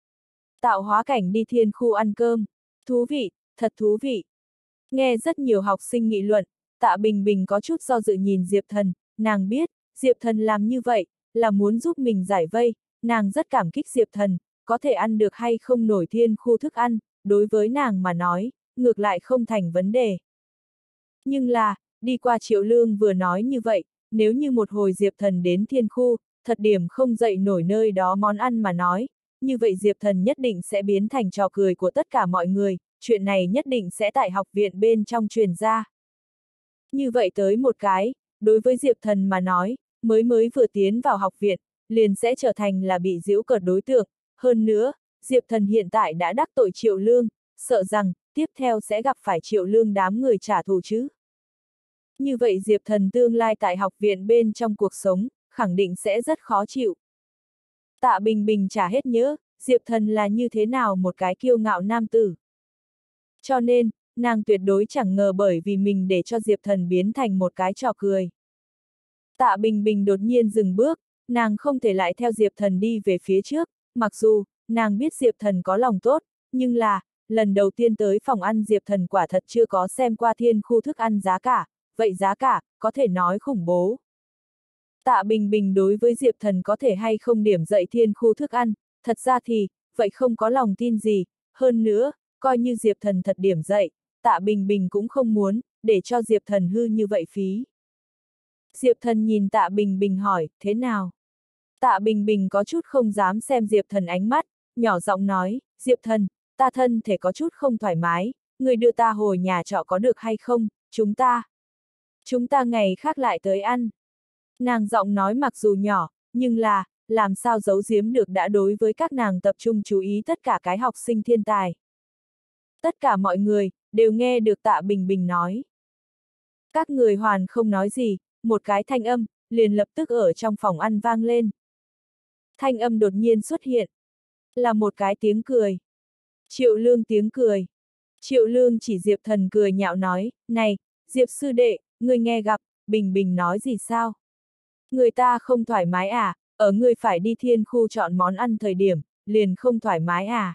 Tạo hóa cảnh đi thiên khu ăn cơm, thú vị, thật thú vị. Nghe rất nhiều học sinh nghị luận, Tạ Bình Bình có chút do dự nhìn Diệp Thần, nàng biết, Diệp Thần làm như vậy, là muốn giúp mình giải vây, nàng rất cảm kích Diệp Thần, có thể ăn được hay không nổi thiên khu thức ăn, đối với nàng mà nói, ngược lại không thành vấn đề. Nhưng là, đi qua Triệu Lương vừa nói như vậy, nếu như một hồi Diệp Thần đến thiên khu, thật điểm không dậy nổi nơi đó món ăn mà nói, như vậy Diệp Thần nhất định sẽ biến thành trò cười của tất cả mọi người, chuyện này nhất định sẽ tại học viện bên trong truyền ra. Như vậy tới một cái, đối với Diệp Thần mà nói, mới mới vừa tiến vào học viện, liền sẽ trở thành là bị giễu cợt đối tượng, hơn nữa, Diệp Thần hiện tại đã đắc tội Triệu Lương, sợ rằng, tiếp theo sẽ gặp phải Triệu Lương đám người trả thù chứ. Như vậy Diệp Thần tương lai tại học viện bên trong cuộc sống, khẳng định sẽ rất khó chịu. Tạ Bình Bình chả hết nhớ, Diệp Thần là như thế nào một cái kiêu ngạo nam tử. Cho nên, nàng tuyệt đối chẳng ngờ bởi vì mình để cho Diệp Thần biến thành một cái trò cười. Tạ Bình Bình đột nhiên dừng bước, nàng không thể lại theo Diệp Thần đi về phía trước, mặc dù, nàng biết Diệp Thần có lòng tốt, nhưng là, lần đầu tiên tới phòng ăn Diệp Thần quả thật chưa có xem qua thiên khu thức ăn giá cả, vậy giá cả, có thể nói khủng bố. Tạ Bình Bình đối với Diệp Thần có thể hay không điểm dậy thiên khu thức ăn, thật ra thì, vậy không có lòng tin gì, hơn nữa, coi như Diệp Thần thật điểm dậy, Tạ Bình Bình cũng không muốn, để cho Diệp Thần hư như vậy phí. Diệp Thần nhìn Tạ Bình Bình hỏi, thế nào? Tạ Bình Bình có chút không dám xem Diệp Thần ánh mắt, nhỏ giọng nói, Diệp Thần, ta thân thể có chút không thoải mái, người đưa ta hồi nhà trọ có được hay không, chúng ta. Chúng ta ngày khác lại tới ăn. Nàng giọng nói mặc dù nhỏ, nhưng là, làm sao giấu giếm được đã đối với các nàng tập trung chú ý tất cả cái học sinh thiên tài. Tất cả mọi người, đều nghe được Tạ Bình Bình nói. Các người hoàn không nói gì, một cái thanh âm, liền lập tức ở trong phòng ăn vang lên. Thanh âm đột nhiên xuất hiện. Là một cái tiếng cười. Triệu Lương tiếng cười. Triệu Lương chỉ Diệp Thần cười nhạo nói, này, Diệp sư đệ, người nghe gặp, Bình Bình nói gì sao? Người ta không thoải mái à, ở người phải đi thiên khu chọn món ăn thời điểm, liền không thoải mái à?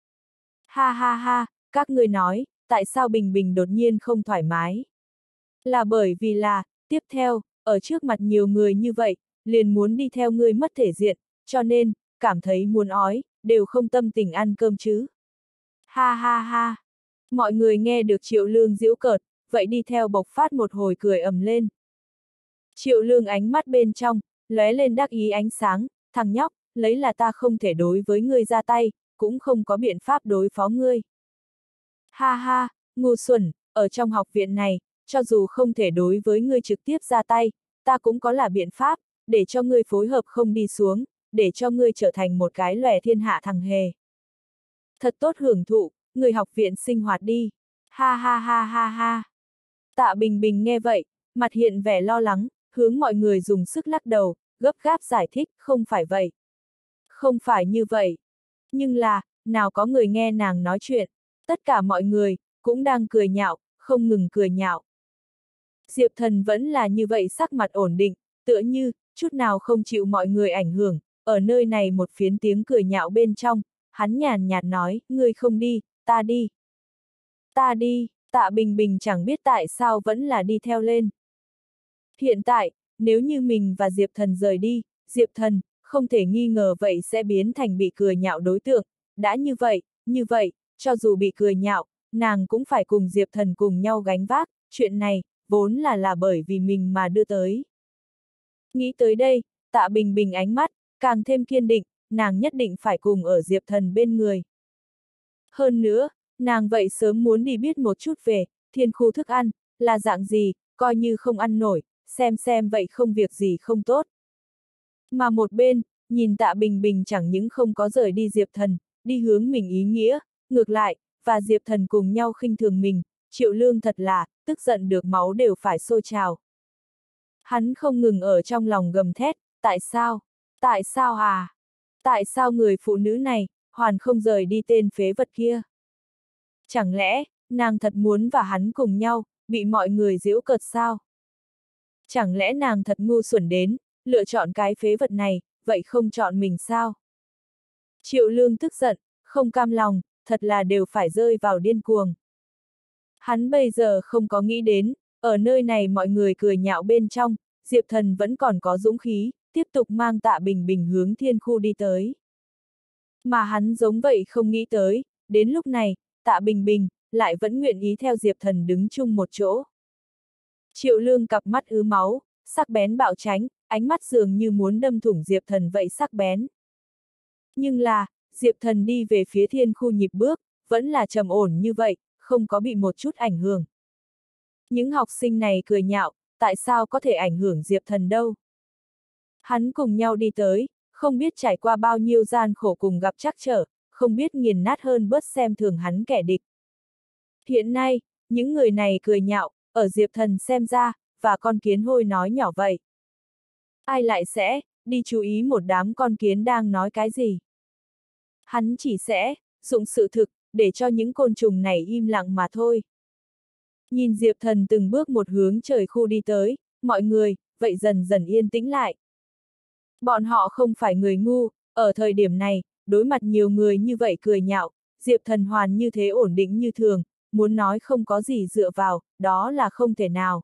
Ha ha ha, các người nói, tại sao Bình Bình đột nhiên không thoải mái? Là bởi vì là, tiếp theo, ở trước mặt nhiều người như vậy, liền muốn đi theo ngươi mất thể diện, cho nên, cảm thấy muốn ói, đều không tâm tình ăn cơm chứ. Ha ha ha. Mọi người nghe được Triệu Lương giễu cợt, vậy đi theo bộc phát một hồi cười ầm lên. Triệu Lương ánh mắt bên trong, lóe lên đắc ý ánh sáng, thằng nhóc, lấy là ta không thể đối với ngươi ra tay, cũng không có biện pháp đối phó ngươi. Ha ha, ngu xuẩn, ở trong học viện này, cho dù không thể đối với ngươi trực tiếp ra tay, ta cũng có là biện pháp, để cho ngươi phối hợp không đi xuống, để cho ngươi trở thành một cái lòe thiên hạ thằng hề. Thật tốt hưởng thụ, người học viện sinh hoạt đi. Ha ha ha ha ha. Tạ Bình Bình nghe vậy, mặt hiện vẻ lo lắng, hướng mọi người dùng sức lắc đầu, gấp gáp giải thích, không phải vậy. Không phải như vậy. Nhưng là, nào có người nghe nàng nói chuyện, tất cả mọi người, cũng đang cười nhạo, không ngừng cười nhạo. Diệp Thần vẫn là như vậy sắc mặt ổn định, tựa như, chút nào không chịu mọi người ảnh hưởng, ở nơi này một phiến tiếng cười nhạo bên trong, hắn nhàn nhạt nói, ngươi không đi, ta đi. Ta đi, Tạ Bình Bình chẳng biết tại sao vẫn là đi theo lên. Hiện tại, nếu như mình và Diệp Thần rời đi, Diệp Thần, không thể nghi ngờ vậy sẽ biến thành bị cười nhạo đối tượng, đã như vậy, như vậy, cho dù bị cười nhạo, nàng cũng phải cùng Diệp Thần cùng nhau gánh vác, chuyện này, vốn là là bởi vì mình mà đưa tới. Nghĩ tới đây, Tạ Bình Bình ánh mắt càng thêm kiên định, nàng nhất định phải cùng ở Diệp Thần bên người. Hơn nữa, nàng vậy sớm muốn đi biết một chút về thiên khu thức ăn, là dạng gì, coi như không ăn nổi, xem xem vậy không việc gì không tốt. Mà một bên, nhìn Tạ Bình Bình chẳng những không có rời đi Diệp Thần, đi hướng mình ý nghĩa, ngược lại, và Diệp Thần cùng nhau khinh thường mình, Triệu Lương thật là, tức giận được máu đều phải sôi trào. Hắn không ngừng ở trong lòng gầm thét, tại sao? Tại sao à? Tại sao người phụ nữ này, hoàn không rời đi tên phế vật kia? Chẳng lẽ, nàng thật muốn và hắn cùng nhau, bị mọi người giễu cợt sao? Chẳng lẽ nàng thật ngu xuẩn đến, lựa chọn cái phế vật này, vậy không chọn mình sao? Triệu Lương tức giận, không cam lòng, thật là đều phải rơi vào điên cuồng. Hắn bây giờ không có nghĩ đến, ở nơi này mọi người cười nhạo bên trong, Diệp Thần vẫn còn có dũng khí, tiếp tục mang Tạ Bình Bình hướng thiên khu đi tới. Mà hắn giống vậy không nghĩ tới, đến lúc này, Tạ Bình Bình, lại vẫn nguyện ý theo Diệp Thần đứng chung một chỗ. Triệu Lương cặp mắt ứ máu, sắc bén bạo tránh, ánh mắt dường như muốn đâm thủng Diệp Thần vậy sắc bén. Nhưng là, Diệp Thần đi về phía thiên khu nhịp bước, vẫn là trầm ổn như vậy, không có bị một chút ảnh hưởng. Những học sinh này cười nhạo, tại sao có thể ảnh hưởng Diệp Thần đâu? Hắn cùng nhau đi tới, không biết trải qua bao nhiêu gian khổ cùng gặp trắc trở, không biết nghiền nát hơn bớt xem thường hắn kẻ địch. Hiện nay, những người này cười nhạo, ở Diệp Thần xem ra, và con kiến hôi nói nhỏ vậy. Ai lại sẽ, đi chú ý một đám con kiến đang nói cái gì? Hắn chỉ sẽ, dụng sự thực, để cho những côn trùng này im lặng mà thôi. Nhìn Diệp Thần từng bước một hướng trời khu đi tới, mọi người, vậy dần dần yên tĩnh lại. Bọn họ không phải người ngu, ở thời điểm này, đối mặt nhiều người như vậy cười nhạo, Diệp Thần hoàn như thế ổn định như thường, muốn nói không có gì dựa vào, đó là không thể nào.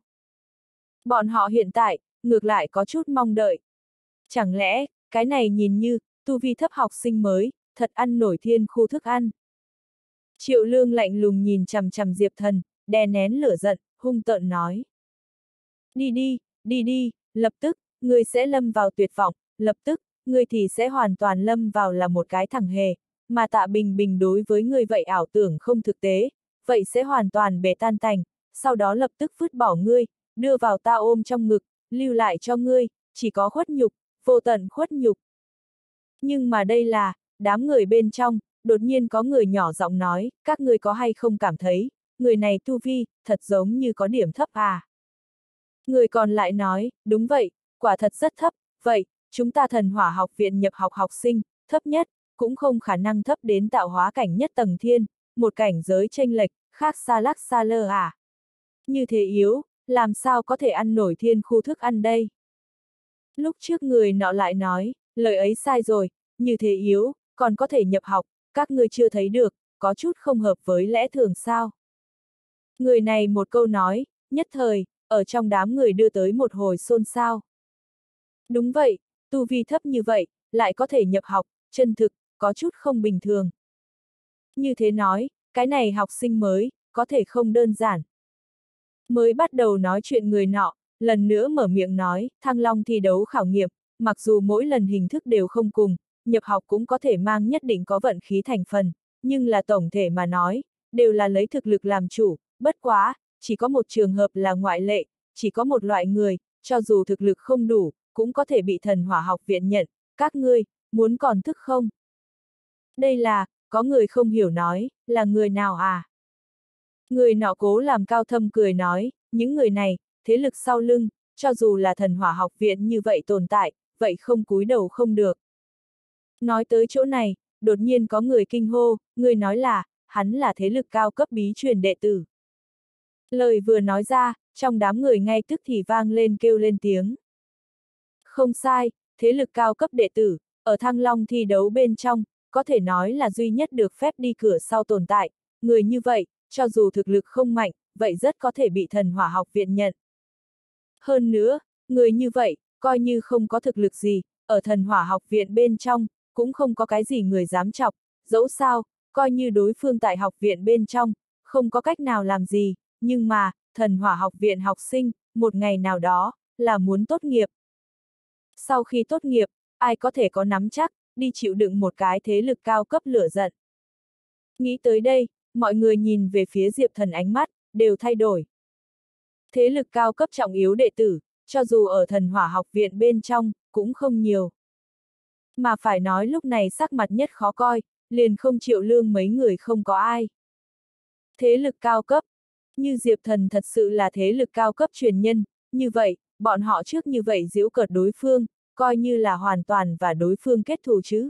Bọn họ hiện tại, ngược lại có chút mong đợi. Chẳng lẽ, cái này nhìn như, tu vi thấp học sinh mới, thật ăn nổi thiên khu thức ăn. Triệu Lương lạnh lùng nhìn chằm chằm Diệp Thần, đè nén lửa giận, hung tợn nói. Đi đi, đi đi, lập tức, ngươi sẽ lâm vào tuyệt vọng, lập tức, ngươi thì sẽ hoàn toàn lâm vào là một cái thằng hề, mà Tạ Bình Bình đối với ngươi vậy ảo tưởng không thực tế, vậy sẽ hoàn toàn bể tan tành, sau đó lập tức vứt bỏ ngươi, đưa vào ta ôm trong ngực, lưu lại cho ngươi, chỉ có khuất nhục, vô tận khuất nhục. Nhưng mà đây là, đám người bên trong, đột nhiên có người nhỏ giọng nói, các ngươi có hay không cảm thấy, người này tu vi, thật giống như có điểm thấp à. Người còn lại nói, đúng vậy, quả thật rất thấp, vậy, chúng ta thần hỏa học viện nhập học học sinh, thấp nhất, cũng không khả năng thấp đến tạo hóa cảnh nhất tầng thiên, một cảnh giới chênh lệch, khác xa lắc xa lơ à. Như thế yếu, làm sao có thể ăn nổi thiên khu thức ăn đây? Lúc trước người nọ lại nói, lời ấy sai rồi, như thế yếu, còn có thể nhập học, các ngươi chưa thấy được, có chút không hợp với lẽ thường sao. Người này một câu nói, nhất thời, ở trong đám người đưa tới một hồi xôn xao. Đúng vậy, tu vi thấp như vậy, lại có thể nhập học, chân thực, có chút không bình thường. Như thế nói, cái này học sinh mới, có thể không đơn giản. Mới bắt đầu nói chuyện người nọ, lần nữa mở miệng nói, Thăng Long thi đấu khảo nghiệm, mặc dù mỗi lần hình thức đều không cùng, nhập học cũng có thể mang nhất định có vận khí thành phần, nhưng là tổng thể mà nói, đều là lấy thực lực làm chủ, bất quá, chỉ có một trường hợp là ngoại lệ, chỉ có một loại người, cho dù thực lực không đủ, cũng có thể bị thần hỏa học viện nhận, các ngươi, muốn còn thức không? Đây là, có người không hiểu nói, là người nào à? Người nọ cố làm cao thâm cười nói, những người này, thế lực sau lưng, cho dù là thần hỏa học viện như vậy tồn tại, vậy không cúi đầu không được. Nói tới chỗ này, đột nhiên có người kinh hô, người nói là, hắn là thế lực cao cấp bí truyền đệ tử. Lời vừa nói ra, trong đám người ngay tức thì vang lên kêu lên tiếng. Không sai, thế lực cao cấp đệ tử, ở Thăng Long thi đấu bên trong, có thể nói là duy nhất được phép đi cửa sau tồn tại, người như vậy, cho dù thực lực không mạnh, vậy rất có thể bị thần hỏa học viện nhận. Hơn nữa, người như vậy, coi như không có thực lực gì, ở thần hỏa học viện bên trong, cũng không có cái gì người dám chọc, dẫu sao, coi như đối phương tại học viện bên trong, không có cách nào làm gì, nhưng mà, thần hỏa học viện học sinh, một ngày nào đó, là muốn tốt nghiệp. Sau khi tốt nghiệp, ai có thể có nắm chắc, đi chịu đựng một cái thế lực cao cấp lửa giận. Nghĩ tới đây, mọi người nhìn về phía Diệp Thần ánh mắt, đều thay đổi. Thế lực cao cấp trọng yếu đệ tử, cho dù ở thần hỏa học viện bên trong, cũng không nhiều. Mà phải nói lúc này sắc mặt nhất khó coi, liền không Triệu Lương mấy người không có ai. Thế lực cao cấp, như Diệp Thần thật sự là thế lực cao cấp truyền nhân, như vậy, bọn họ trước như vậy giễu cợt đối phương, coi như là hoàn toàn và đối phương kết thù chứ.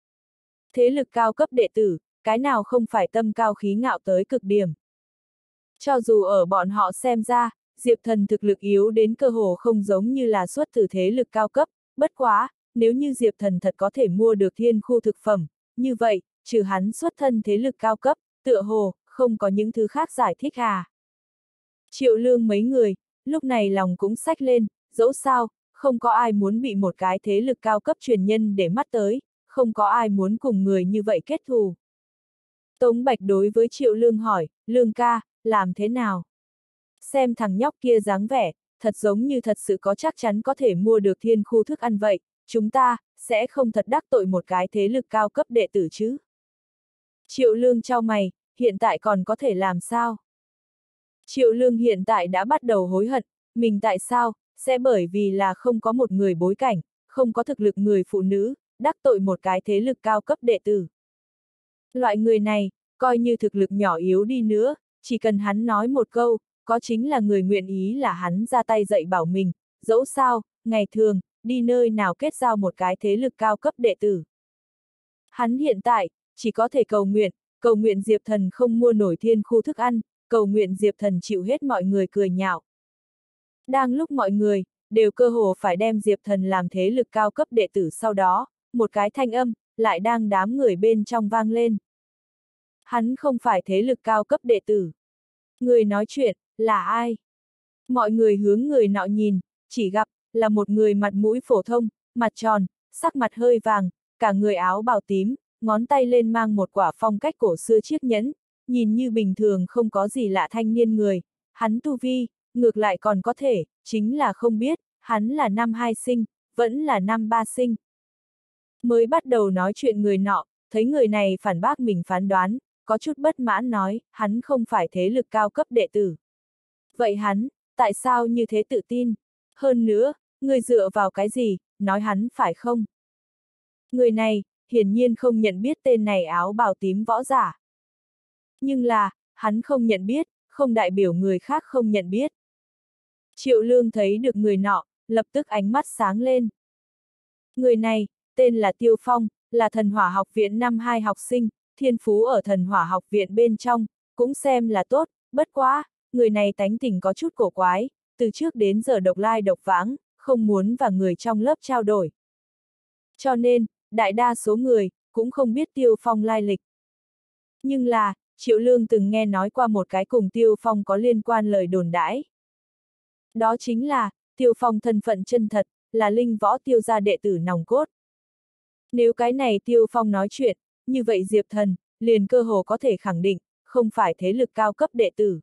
Thế lực cao cấp đệ tử, cái nào không phải tâm cao khí ngạo tới cực điểm. Cho dù ở bọn họ xem ra, Diệp Thần thực lực yếu đến cơ hồ không giống như là xuất từ thế lực cao cấp, bất quá, nếu như Diệp Thần thật có thể mua được thiên khu thực phẩm, như vậy, trừ hắn xuất thân thế lực cao cấp, tựa hồ, không có những thứ khác giải thích à. Triệu Lương mấy người, lúc này lòng cũng xách lên, dẫu sao, không có ai muốn bị một cái thế lực cao cấp truyền nhân để mắt tới, không có ai muốn cùng người như vậy kết thù. Tống Bạch đối với Triệu Lương hỏi, Lương ca, làm thế nào? Xem thằng nhóc kia dáng vẻ, thật giống như thật sự có chắc chắn có thể mua được thiên khu thức ăn vậy, chúng ta, sẽ không thật đắc tội một cái thế lực cao cấp đệ tử chứ. Triệu Lương chau mày, hiện tại còn có thể làm sao? Triệu Lương hiện tại đã bắt đầu hối hận, mình tại sao, sẽ bởi vì là không có một người bối cảnh, không có thực lực người phụ nữ, đắc tội một cái thế lực cao cấp đệ tử. Loại người này, coi như thực lực nhỏ yếu đi nữa, chỉ cần hắn nói một câu, có chính là người nguyện ý là hắn ra tay dạy bảo mình, dẫu sao, ngày thường, đi nơi nào kết giao một cái thế lực cao cấp đệ tử. Hắn hiện tại, chỉ có thể cầu nguyện, cầu nguyện Diệp Thần không mua nổi thiên khu thức ăn, cầu nguyện Diệp Thần chịu hết mọi người cười nhạo. Đang lúc mọi người, đều cơ hồ phải đem Diệp Thần làm thế lực cao cấp đệ tử sau đó, một cái thanh âm, lại đang đám người bên trong vang lên. Hắn không phải thế lực cao cấp đệ tử. Người nói chuyện, là ai? Mọi người hướng người nọ nhìn, chỉ gặp, là một người mặt mũi phổ thông, mặt tròn, sắc mặt hơi vàng, cả người áo bào tím, ngón tay lên mang một quả phong cách cổ xưa chiếc nhẫn, nhìn như bình thường không có gì lạ thanh niên người, hắn tu vi, ngược lại còn có thể, chính là không biết, hắn là năm hai sinh, vẫn là năm ba sinh. Mới bắt đầu nói chuyện người nọ, thấy người này phản bác mình phán đoán, có chút bất mãn nói, hắn không phải thế lực cao cấp đệ tử. Vậy hắn, tại sao như thế tự tin? Hơn nữa, người dựa vào cái gì, nói hắn phải không? Người này, hiển nhiên không nhận biết tên này áo bào tím võ giả. Nhưng là, hắn không nhận biết, không đại biểu người khác không nhận biết. Triệu Lương thấy được người nọ, lập tức ánh mắt sáng lên. Người này, tên là Tiêu Phong, là thần hỏa học viện năm hai học sinh, thiên phú ở thần hỏa học viện bên trong, cũng xem là tốt, bất quá, người này tánh tình có chút cổ quái, từ trước đến giờ độc lai độc vãng, không muốn và người trong lớp trao đổi. Cho nên, đại đa số người, cũng không biết Tiêu Phong lai lịch. Nhưng là, Triệu Lương từng nghe nói qua một cái cùng Tiêu Phong có liên quan lời đồn đãi. Đó chính là, Tiêu Phong thân phận chân thật, là linh võ Tiêu gia đệ tử nòng cốt. Nếu cái này Tiêu Phong nói chuyện, như vậy Diệp Thần, liền cơ hồ có thể khẳng định, không phải thế lực cao cấp đệ tử.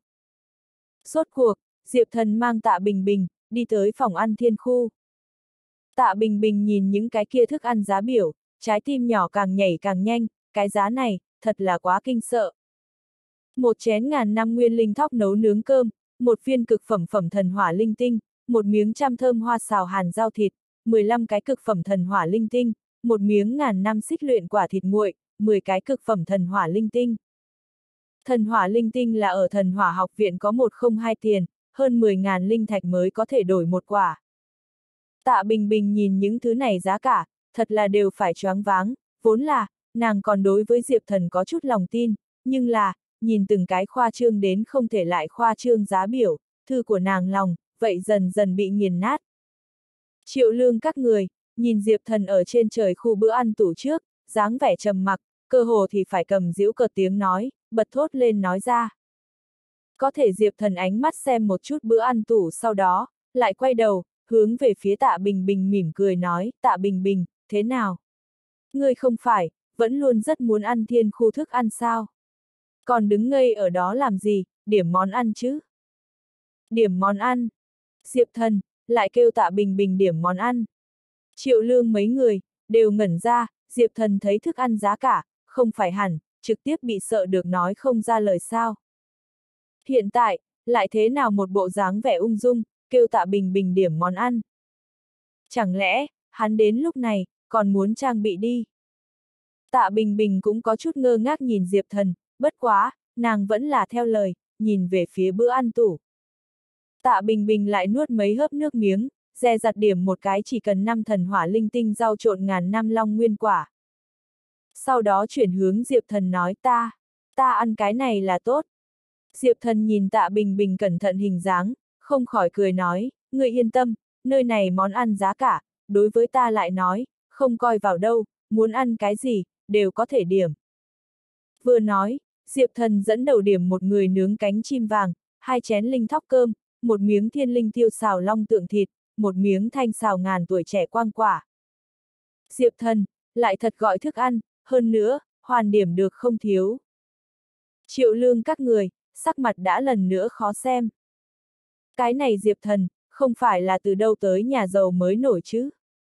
Rốt cuộc, Diệp Thần mang Tạ Bình Bình, đi tới phòng ăn thiên khu. Tạ Bình Bình nhìn những cái kia thức ăn giá biểu, trái tim nhỏ càng nhảy càng nhanh, cái giá này, thật là quá kinh sợ. Một chén ngàn năm nguyên linh thóc nấu nướng cơm, một viên cực phẩm phẩm thần hỏa linh tinh, một miếng trăm thơm hoa xào hàn rau thịt, mười lăm cái cực phẩm thần hỏa linh tinh, một miếng ngàn năm xích luyện quả thịt nguội, mười cái cực phẩm thần hỏa linh tinh. Thần hỏa linh tinh là ở thần hỏa học viện có một không hai tiền, hơn mười ngàn linh thạch mới có thể đổi một quả. Tạ Bình Bình nhìn những thứ này giá cả, thật là đều phải choáng váng, vốn là, nàng còn đối với Diệp Thần có chút lòng tin, nhưng là, nhìn từng cái khoa trương đến không thể lại khoa trương giá biểu, thư của nàng lòng, vậy dần dần bị nghiền nát. Triệu Lương các người, nhìn Diệp Thần ở trên trời khu bữa ăn tủ trước, dáng vẻ trầm mặc, cơ hồ thì phải cầm giễu cợt tiếng nói, bật thốt lên nói ra. Có thể Diệp Thần ánh mắt xem một chút bữa ăn tủ sau đó, lại quay đầu, hướng về phía Tạ Bình Bình mỉm cười nói, Tạ Bình Bình, thế nào? Ngươi không phải, vẫn luôn rất muốn ăn thiên khu thức ăn sao? Còn đứng ngây ở đó làm gì, điểm món ăn chứ? Điểm món ăn. Diệp Thần, lại kêu Tạ Bình Bình điểm món ăn. Triệu Lương mấy người, đều ngẩn ra, Diệp Thần thấy thức ăn giá cả, không phải hẳn, trực tiếp bị sợ được nói không ra lời sao. Hiện tại, lại thế nào một bộ dáng vẻ ung dung, kêu Tạ Bình Bình điểm món ăn. Chẳng lẽ, hắn đến lúc này, còn muốn trang bị đi. Tạ Bình Bình cũng có chút ngơ ngác nhìn Diệp Thần, bất quá, nàng vẫn là theo lời, nhìn về phía bữa ăn tủ. Tạ Bình Bình lại nuốt mấy hớp nước miếng, dè dặt điểm một cái chỉ cần năm thần hỏa linh tinh rau trộn ngàn năm long nguyên quả. Sau đó chuyển hướng Diệp Thần nói ta, ta ăn cái này là tốt. Diệp Thần nhìn Tạ Bình Bình cẩn thận hình dáng, không khỏi cười nói, ngươi yên tâm, nơi này món ăn giá cả, đối với ta lại nói, không coi vào đâu, muốn ăn cái gì, đều có thể điểm. Vừa nói, Diệp Thần dẫn đầu điểm một người nướng cánh chim vàng, hai chén linh thóc cơm, một miếng thiên linh tiêu xào long tượng thịt, một miếng thanh xào ngàn tuổi trẻ quang quả. Diệp Thần, lại thật gọi thức ăn, hơn nữa, hoàn điểm được không thiếu. Triệu Lương các người, sắc mặt đã lần nữa khó xem. Cái này Diệp Thần, không phải là từ đâu tới nhà giàu mới nổi chứ.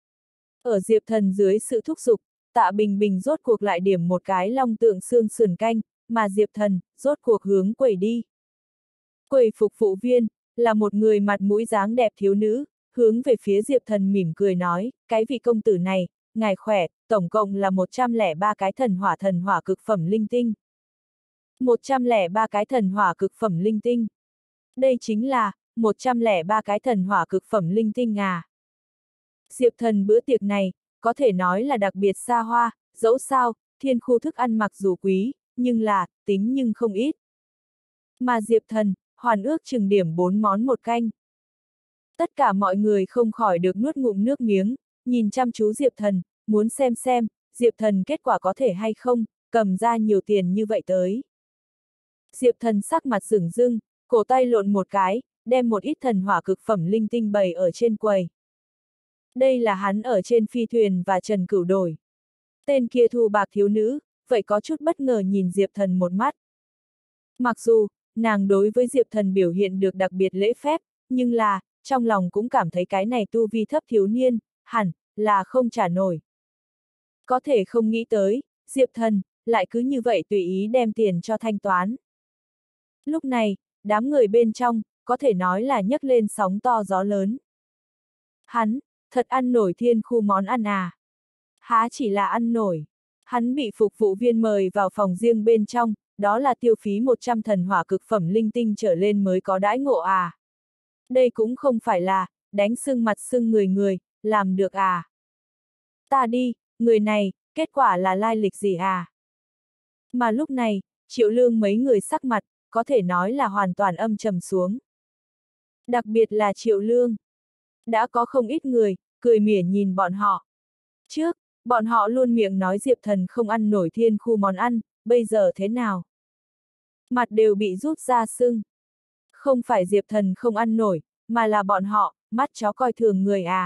Ở Diệp Thần dưới sự thúc giục, Tạ Bình Bình rốt cuộc lại điểm một cái long tượng xương sườn canh, mà Diệp Thần, rốt cuộc hướng quầy đi. Quầy phục vụ viên, là một người mặt mũi dáng đẹp thiếu nữ, hướng về phía Diệp Thần mỉm cười nói, cái vị công tử này, ngài khỏe, tổng cộng là một trăm lẻ ba cái thần hỏa thần hỏa cực phẩm linh tinh. một trăm lẻ ba cái thần hỏa cực phẩm linh tinh. Đây chính là, một trăm lẻ ba cái thần hỏa cực phẩm linh tinh à. Diệp Thần bữa tiệc này, có thể nói là đặc biệt xa hoa, dẫu sao, thiên khu thức ăn mặc dù quý, nhưng là, tính nhưng không ít. Mà Diệp Thần, hoàn ước chừng điểm bốn món một canh. Tất cả mọi người không khỏi được nuốt ngụm nước miếng, nhìn chăm chú Diệp Thần, muốn xem xem, Diệp Thần kết quả có thể hay không, cầm ra nhiều tiền như vậy tới. Diệp Thần sắc mặt sửng dưng, cổ tay lộn một cái, đem một ít thần hỏa cực phẩm linh tinh bày ở trên quầy. Đây là hắn ở trên phi thuyền và Trần Cửu đổi. Tên kia thu bạc thiếu nữ, vậy có chút bất ngờ nhìn Diệp Thần một mắt. Mặc dù, nàng đối với Diệp Thần biểu hiện được đặc biệt lễ phép, nhưng là, trong lòng cũng cảm thấy cái này tu vi thấp thiếu niên, hẳn, là không trả nổi. Có thể không nghĩ tới, Diệp Thần, lại cứ như vậy tùy ý đem tiền cho thanh toán. Lúc này, đám người bên trong, có thể nói là nhấc lên sóng to gió lớn. Hắn, thật ăn nổi thiên khu món ăn à? Há chỉ là ăn nổi. Hắn bị phục vụ viên mời vào phòng riêng bên trong, đó là tiêu phí một trăm thần hỏa cực phẩm linh tinh trở lên mới có đãi ngộ à. Đây cũng không phải là, đánh sưng mặt sưng người người, làm được à. Ta đi, người này, kết quả là lai lịch gì à? Mà lúc này, Triệu Lương mấy người sắc mặt, có thể nói là hoàn toàn âm trầm xuống. Đặc biệt là Triệu Lương. Đã có không ít người, cười mỉa nhìn bọn họ. Trước, bọn họ luôn miệng nói Diệp Thần không ăn nổi thiên khu món ăn, bây giờ thế nào? Mặt đều bị rút ra sưng. Không phải Diệp Thần không ăn nổi, mà là bọn họ, mắt chó coi thường người à.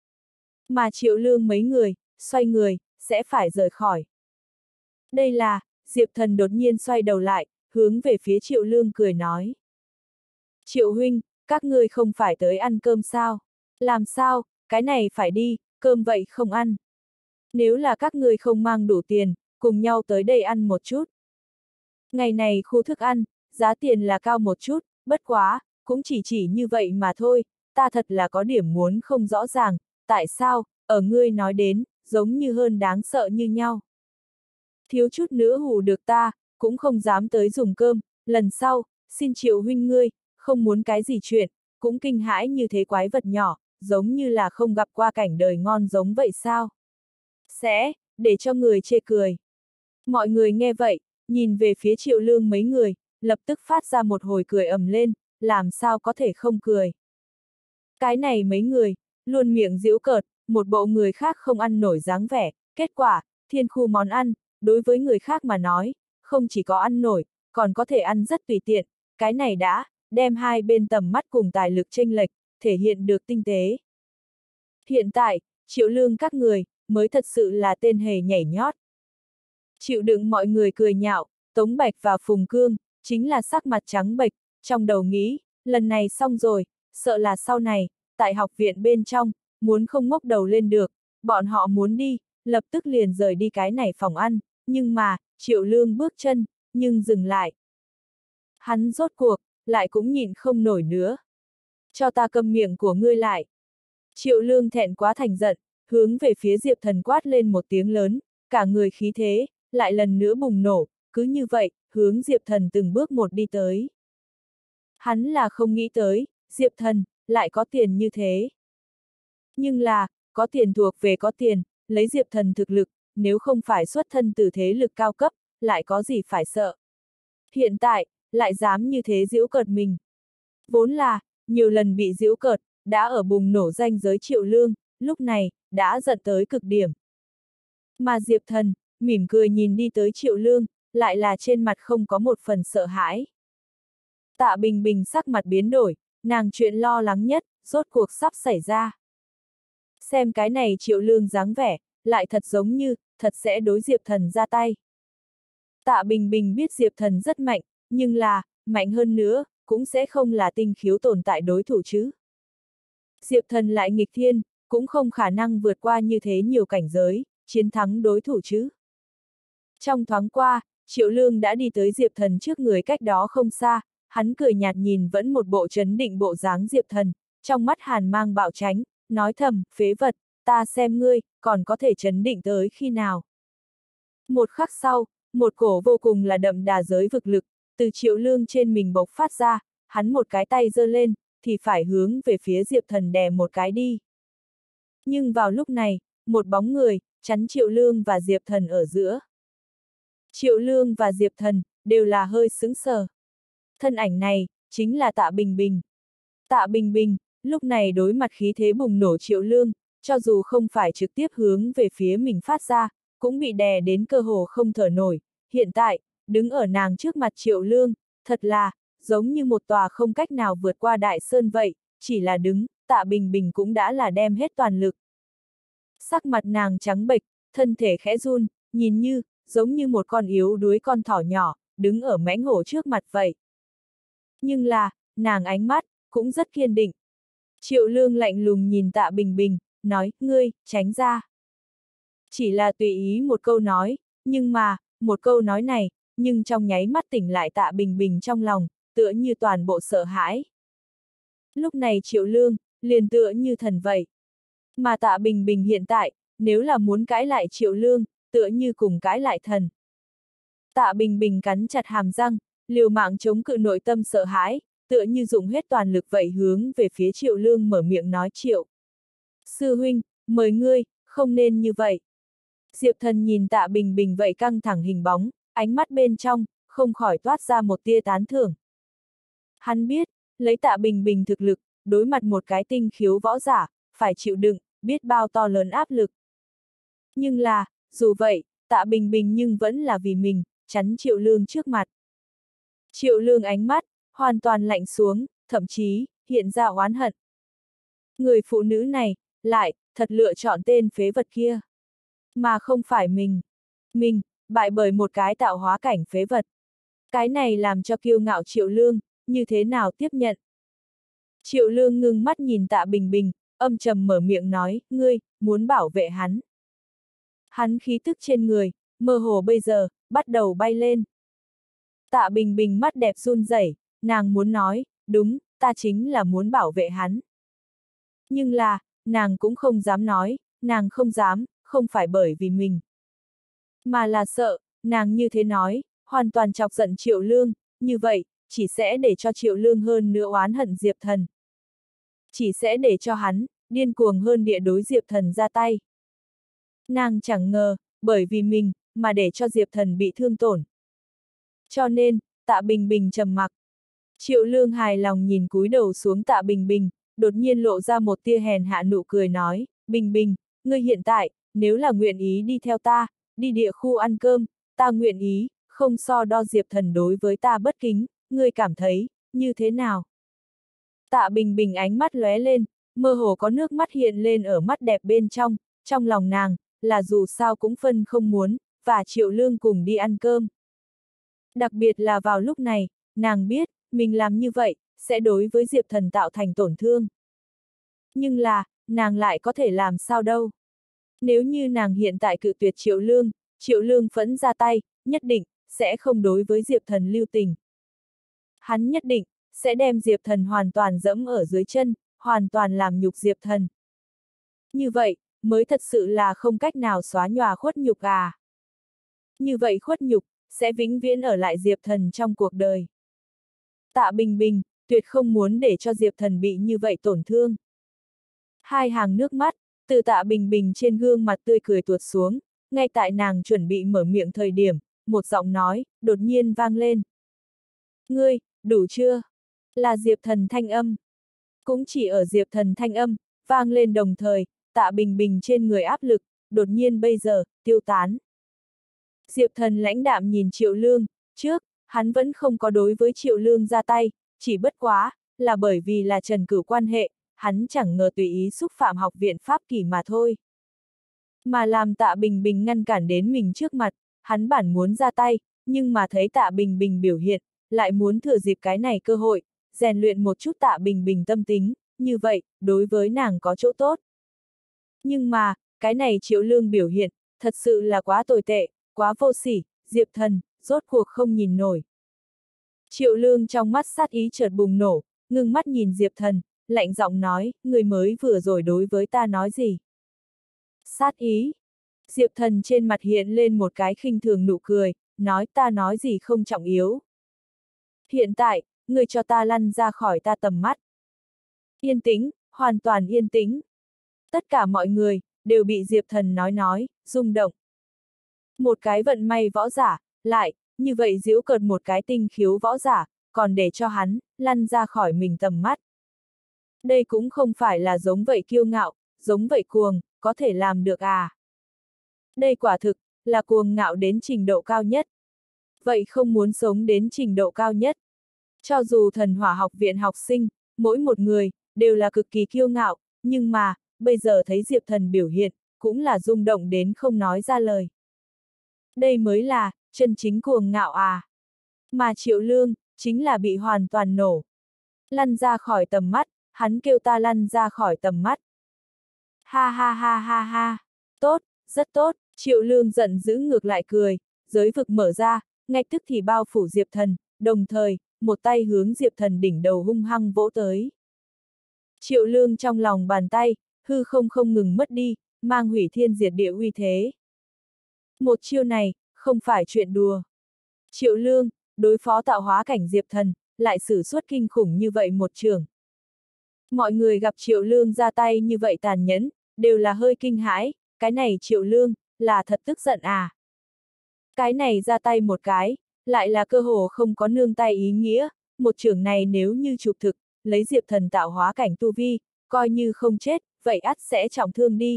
Mà Triệu Lương mấy người, xoay người, sẽ phải rời khỏi. Đây là, Diệp Thần đột nhiên xoay đầu lại, hướng về phía Triệu Lương cười nói. Triệu huynh, các ngươi không phải tới ăn cơm sao? Làm sao, cái này phải đi, cơm vậy không ăn. Nếu là các ngươi không mang đủ tiền, cùng nhau tới đây ăn một chút. Ngày này khu thức ăn, giá tiền là cao một chút, bất quá, cũng chỉ chỉ như vậy mà thôi, ta thật là có điểm muốn không rõ ràng, tại sao, ở ngươi nói đến, giống như hơn đáng sợ như nhau. Thiếu chút nữa hù được ta, cũng không dám tới dùng cơm, lần sau, xin Triệu huynh ngươi, không muốn cái gì chuyện, cũng kinh hãi như thế quái vật nhỏ, giống như là không gặp qua cảnh đời ngon giống vậy sao? Sẽ, để cho người chê cười. Mọi người nghe vậy, nhìn về phía Triệu Lương mấy người, lập tức phát ra một hồi cười ầm lên, làm sao có thể không cười. Cái này mấy người, luôn miệng giễu cợt, một bộ người khác không ăn nổi dáng vẻ, kết quả, thiên khu món ăn, đối với người khác mà nói, không chỉ có ăn nổi, còn có thể ăn rất tùy tiện, cái này đã, đem hai bên tầm mắt cùng tài lực chênh lệch, thể hiện được tinh tế. Hiện tại, Triệu Lương các người, mới thật sự là tên hề nhảy nhót. Chịu đựng mọi người cười nhạo, Tống Bạch và Phùng Cương, chính là sắc mặt trắng bệch, trong đầu nghĩ, lần này xong rồi, sợ là sau này, tại học viện bên trong, muốn không ngóc đầu lên được, bọn họ muốn đi, lập tức liền rời đi cái này phòng ăn, nhưng mà, Triệu Lương bước chân, nhưng dừng lại. Hắn rốt cuộc, lại cũng nhịn không nổi nữa. Cho ta câm miệng của ngươi lại. Triệu Lương thẹn quá thành giận, hướng về phía Diệp Thần quát lên một tiếng lớn, cả người khí thế, lại lần nữa bùng nổ, cứ như vậy, hướng Diệp Thần từng bước một đi tới. Hắn là không nghĩ tới, Diệp Thần, lại có tiền như thế. Nhưng là, có tiền thuộc về có tiền, lấy Diệp Thần thực lực, nếu không phải xuất thân từ thế lực cao cấp, lại có gì phải sợ. Hiện tại, lại dám như thế giễu cợt mình. Vốn là, nhiều lần bị giễu cợt, đã ở bùng nổ danh giới Triệu Lương, lúc này, đã giận tới cực điểm. Mà Diệp Thần, mỉm cười nhìn đi tới Triệu Lương, lại là trên mặt không có một phần sợ hãi. Tạ Bình Bình sắc mặt biến đổi, nàng chuyện lo lắng nhất, rốt cuộc sắp xảy ra. Xem cái này Triệu Lương dáng vẻ, lại thật giống như, thật sẽ đối Diệp Thần ra tay. Tạ Bình Bình biết Diệp Thần rất mạnh, nhưng là, mạnh hơn nữa, cũng sẽ không là tinh khiếu tồn tại đối thủ chứ. Diệp Thần lại nghịch thiên, cũng không khả năng vượt qua như thế nhiều cảnh giới, chiến thắng đối thủ chứ. Trong thoáng qua, Triệu Lương đã đi tới Diệp Thần trước người cách đó không xa, hắn cười nhạt nhìn vẫn một bộ trấn định bộ dáng Diệp Thần, trong mắt hàn mang bạo tránh, nói thầm, phế vật, ta xem ngươi, còn có thể trấn định tới khi nào. Một khắc sau, một cổ vô cùng là đậm đà giới vực lực, từ Triệu Lương trên mình bộc phát ra, hắn một cái tay giơ lên, thì phải hướng về phía Diệp Thần đè một cái đi. Nhưng vào lúc này, một bóng người, chắn Triệu Lương và Diệp Thần ở giữa. Triệu Lương và Diệp Thần, đều là hơi sững sờ. Thân ảnh này, chính là Tạ Bình Bình. Tạ Bình Bình, lúc này đối mặt khí thế bùng nổ Triệu Lương, cho dù không phải trực tiếp hướng về phía mình phát ra, cũng bị đè đến cơ hồ không thở nổi. Hiện tại, đứng ở nàng trước mặt Triệu Lương, thật là, giống như một tòa không cách nào vượt qua đại sơn vậy, chỉ là đứng, Tạ Bình Bình cũng đã là đem hết toàn lực. Sắc mặt nàng trắng bệch, thân thể khẽ run, nhìn như, giống như một con yếu đuối con thỏ nhỏ, đứng ở mãnh hổ trước mặt vậy. Nhưng là, nàng ánh mắt, cũng rất kiên định. Triệu Lương lạnh lùng nhìn Tạ Bình Bình, nói, ngươi, tránh ra. Chỉ là tùy ý một câu nói, nhưng mà, một câu nói này, nhưng trong nháy mắt tỉnh lại Tạ Bình Bình trong lòng, tựa như toàn bộ sợ hãi. Lúc này Triệu Lương, liền tựa như thần vậy. Mà Tạ Bình Bình hiện tại, nếu là muốn cãi lại Triệu Lương, tựa như cùng cãi lại thần. Tạ Bình Bình cắn chặt hàm răng, liều mạng chống cự nội tâm sợ hãi, tựa như dùng hết toàn lực vậy hướng về phía Triệu Lương mở miệng nói Triệu. Sư huynh, mời ngươi, không nên như vậy. Diệp Thần nhìn Tạ Bình Bình vậy căng thẳng hình bóng, ánh mắt bên trong, không khỏi toát ra một tia tán thưởng. Hắn biết, lấy Tạ Bình Bình thực lực, đối mặt một cái tinh khiếu võ giả, phải chịu đựng, biết bao to lớn áp lực. Nhưng là, dù vậy, Tạ Bình Bình nhưng vẫn là vì mình, chắn Triệu Lương trước mặt. Triệu Lương ánh mắt, hoàn toàn lạnh xuống, thậm chí, hiện ra oán hận. Người phụ nữ này, lại, thật lựa chọn tên phế vật kia. Mà không phải mình. Mình, bại bởi một cái tạo hóa cảnh phế vật. Cái này làm cho kiêu ngạo Triệu Lương, như thế nào tiếp nhận. Triệu Lương ngưng mắt nhìn Tạ Bình Bình, âm trầm mở miệng nói, ngươi, muốn bảo vệ hắn. Hắn khí tức trên người, mơ hồ bây giờ, bắt đầu bay lên. Tạ Bình Bình mắt đẹp run rẩy, nàng muốn nói, đúng, ta chính là muốn bảo vệ hắn. Nhưng là, nàng cũng không dám nói, nàng không dám, không phải bởi vì mình. Mà là sợ, nàng như thế nói, hoàn toàn chọc giận Triệu Lương, như vậy, chỉ sẽ để cho Triệu Lương hơn nữa oán hận Diệp Thần. Chỉ sẽ để cho hắn, điên cuồng hơn địa đối Diệp Thần ra tay. Nàng chẳng ngờ, bởi vì mình, mà để cho Diệp Thần bị thương tổn. Cho nên, Tạ Bình Bình trầm mặc. Triệu Lương hài lòng nhìn cúi đầu xuống Tạ Bình Bình, đột nhiên lộ ra một tia hèn hạ nụ cười nói, Bình Bình, ngươi hiện tại, nếu là nguyện ý đi theo ta, đi địa khu ăn cơm, ta nguyện ý, không so đo Diệp Thần đối với ta bất kính, ngươi cảm thấy, như thế nào? Tạ Bình Bình ánh mắt lóe lên, mơ hồ có nước mắt hiện lên ở mắt đẹp bên trong, trong lòng nàng, là dù sao cũng phân không muốn, và Triệu Lương cùng đi ăn cơm. Đặc biệt là vào lúc này, nàng biết, mình làm như vậy, sẽ đối với Diệp Thần tạo thành tổn thương. Nhưng là, nàng lại có thể làm sao đâu. Nếu như nàng hiện tại cự tuyệt Triệu Lương, Triệu Lương phẫn ra tay, nhất định, sẽ không đối với Diệp Thần lưu tình. Hắn nhất định, sẽ đem Diệp Thần hoàn toàn dẫm ở dưới chân, hoàn toàn làm nhục Diệp Thần. Như vậy, mới thật sự là không cách nào xóa nhòa khuất nhục à. Như vậy khuất nhục, sẽ vĩnh viễn ở lại Diệp Thần trong cuộc đời. Tạ Bình Bình, tuyệt không muốn để cho Diệp Thần bị như vậy tổn thương. Hai hàng nước mắt, từ Tạ Bình Bình trên gương mặt tươi cười tuột xuống, ngay tại nàng chuẩn bị mở miệng thời điểm, một giọng nói, đột nhiên vang lên. Ngươi, đủ chưa? Là Diệp Thần thanh âm. Cũng chỉ ở Diệp Thần thanh âm, vang lên đồng thời, Tạ Bình Bình trên người áp lực, đột nhiên bây giờ, tiêu tán. Diệp Thần lãnh đạm nhìn Triệu Lương, trước, hắn vẫn không có đối với Triệu Lương ra tay, chỉ bất quá, là bởi vì là Trần Cửu quan hệ, hắn chẳng ngờ tùy ý xúc phạm học viện pháp kỷ mà thôi. Mà làm Tạ Bình Bình ngăn cản đến mình trước mặt, hắn bản muốn ra tay, nhưng mà thấy Tạ Bình Bình biểu hiện, lại muốn thừa dịp cái này cơ hội, rèn luyện một chút Tạ Bình Bình tâm tính, như vậy, đối với nàng có chỗ tốt. Nhưng mà, cái này Triệu Lương biểu hiện, thật sự là quá tồi tệ, quá vô sỉ, Diệp Thần, rốt cuộc không nhìn nổi. Triệu Lương trong mắt sát ý chợt bùng nổ, ngưng mắt nhìn Diệp Thần, lạnh giọng nói, người mới vừa rồi đối với ta nói gì? Sát ý. Diệp Thần trên mặt hiện lên một cái khinh thường nụ cười, nói ta nói gì không trọng yếu. Hiện tại, người cho ta lăn ra khỏi ta tầm mắt. Yên tĩnh, hoàn toàn yên tĩnh. Tất cả mọi người, đều bị Diệp Thần nói nói, rung động. Một cái vận may võ giả, lại, như vậy giễu cợt một cái tinh khiếu võ giả, còn để cho hắn, lăn ra khỏi mình tầm mắt. Đây cũng không phải là giống vậy kiêu ngạo, giống vậy cuồng, có thể làm được à. Đây quả thực, là cuồng ngạo đến trình độ cao nhất. Vậy không muốn sống đến trình độ cao nhất. Cho dù Thần Hỏa học viện học sinh, mỗi một người, đều là cực kỳ kiêu ngạo, nhưng mà, bây giờ thấy Diệp Thần biểu hiện, cũng là rung động đến không nói ra lời. Đây mới là, chân chính cuồng ngạo à. Mà Triệu Lương, chính là bị hoàn toàn nổ. Lăn ra khỏi tầm mắt, hắn kêu ta lăn ra khỏi tầm mắt. Ha ha ha ha ha, tốt, rất tốt, Triệu Lương giận dữ ngược lại cười, giới vực mở ra, ngay tức thì bao phủ Diệp Thần, đồng thời, một tay hướng Diệp Thần đỉnh đầu hung hăng vỗ tới. Triệu Lương trong lòng bàn tay, hư không không ngừng mất đi, mang hủy thiên diệt địa uy thế. Một chiêu này, không phải chuyện đùa. Triệu Lương, đối phó tạo hóa cảnh Diệp Thần, lại sử xuất kinh khủng như vậy một trường. Mọi người gặp Triệu Lương ra tay như vậy tàn nhẫn, đều là hơi kinh hãi, cái này Triệu Lương, là thật tức giận à. Cái này ra tay một cái, lại là cơ hồ không có nương tay ý nghĩa, một trường này nếu như chụp thực, lấy Diệp Thần tạo hóa cảnh tu vi, coi như không chết, vậy ắt sẽ trọng thương đi.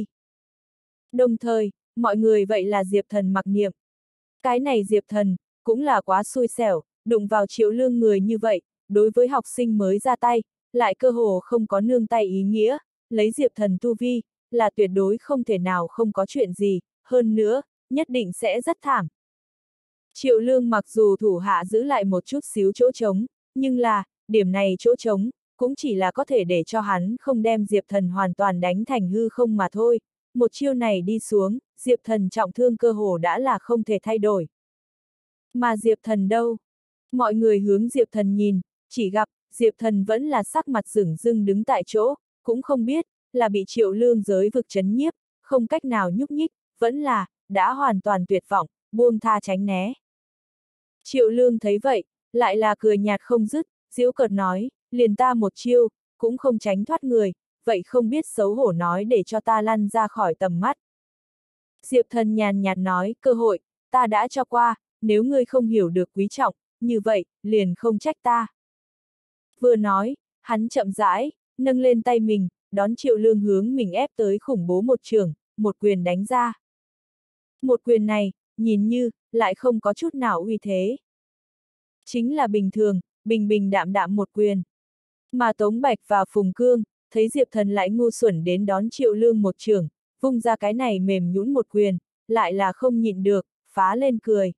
Đồng thời, mọi người vậy là Diệp Thần mặc niệm. Cái này Diệp Thần, cũng là quá xui xẻo, đụng vào Triệu Lương người như vậy, đối với học sinh mới ra tay, lại cơ hồ không có nương tay ý nghĩa, lấy Diệp Thần tu vi, là tuyệt đối không thể nào không có chuyện gì, hơn nữa, nhất định sẽ rất thảm. Triệu Lương mặc dù thủ hạ giữ lại một chút xíu chỗ trống, nhưng là, điểm này chỗ trống, cũng chỉ là có thể để cho hắn không đem Diệp Thần hoàn toàn đánh thành hư không mà thôi. Một chiêu này đi xuống, Diệp Thần trọng thương cơ hồ đã là không thể thay đổi. Mà Diệp Thần đâu? Mọi người hướng Diệp Thần nhìn, chỉ gặp, Diệp Thần vẫn là sắc mặt sửng dưng đứng tại chỗ, cũng không biết, là bị Triệu Lương giới vực chấn nhiếp, không cách nào nhúc nhích, vẫn là, đã hoàn toàn tuyệt vọng, buông tha tránh né. Triệu Lương thấy vậy, lại là cười nhạt không dứt, giễu cợt nói, liền ta một chiêu, cũng không tránh thoát người, vậy không biết xấu hổ nói để cho ta lăn ra khỏi tầm mắt. Diệp Thần nhàn nhạt nói, cơ hội, ta đã cho qua, nếu ngươi không hiểu được quý trọng, như vậy, liền không trách ta. Vừa nói, hắn chậm rãi, nâng lên tay mình, đón Triệu Lương hướng mình ép tới khủng bố một trường, một quyền đánh ra. Một quyền này, nhìn như, lại không có chút nào uy thế. Chính là bình thường, bình bình đạm đạm một quyền. Mà Tống Bạch và Phùng Cương, thấy Diệp Thần lại ngu xuẩn đến đón Triệu Lương một trường, vung ra cái này mềm nhũn một quyền, lại là không nhịn được, phá lên cười.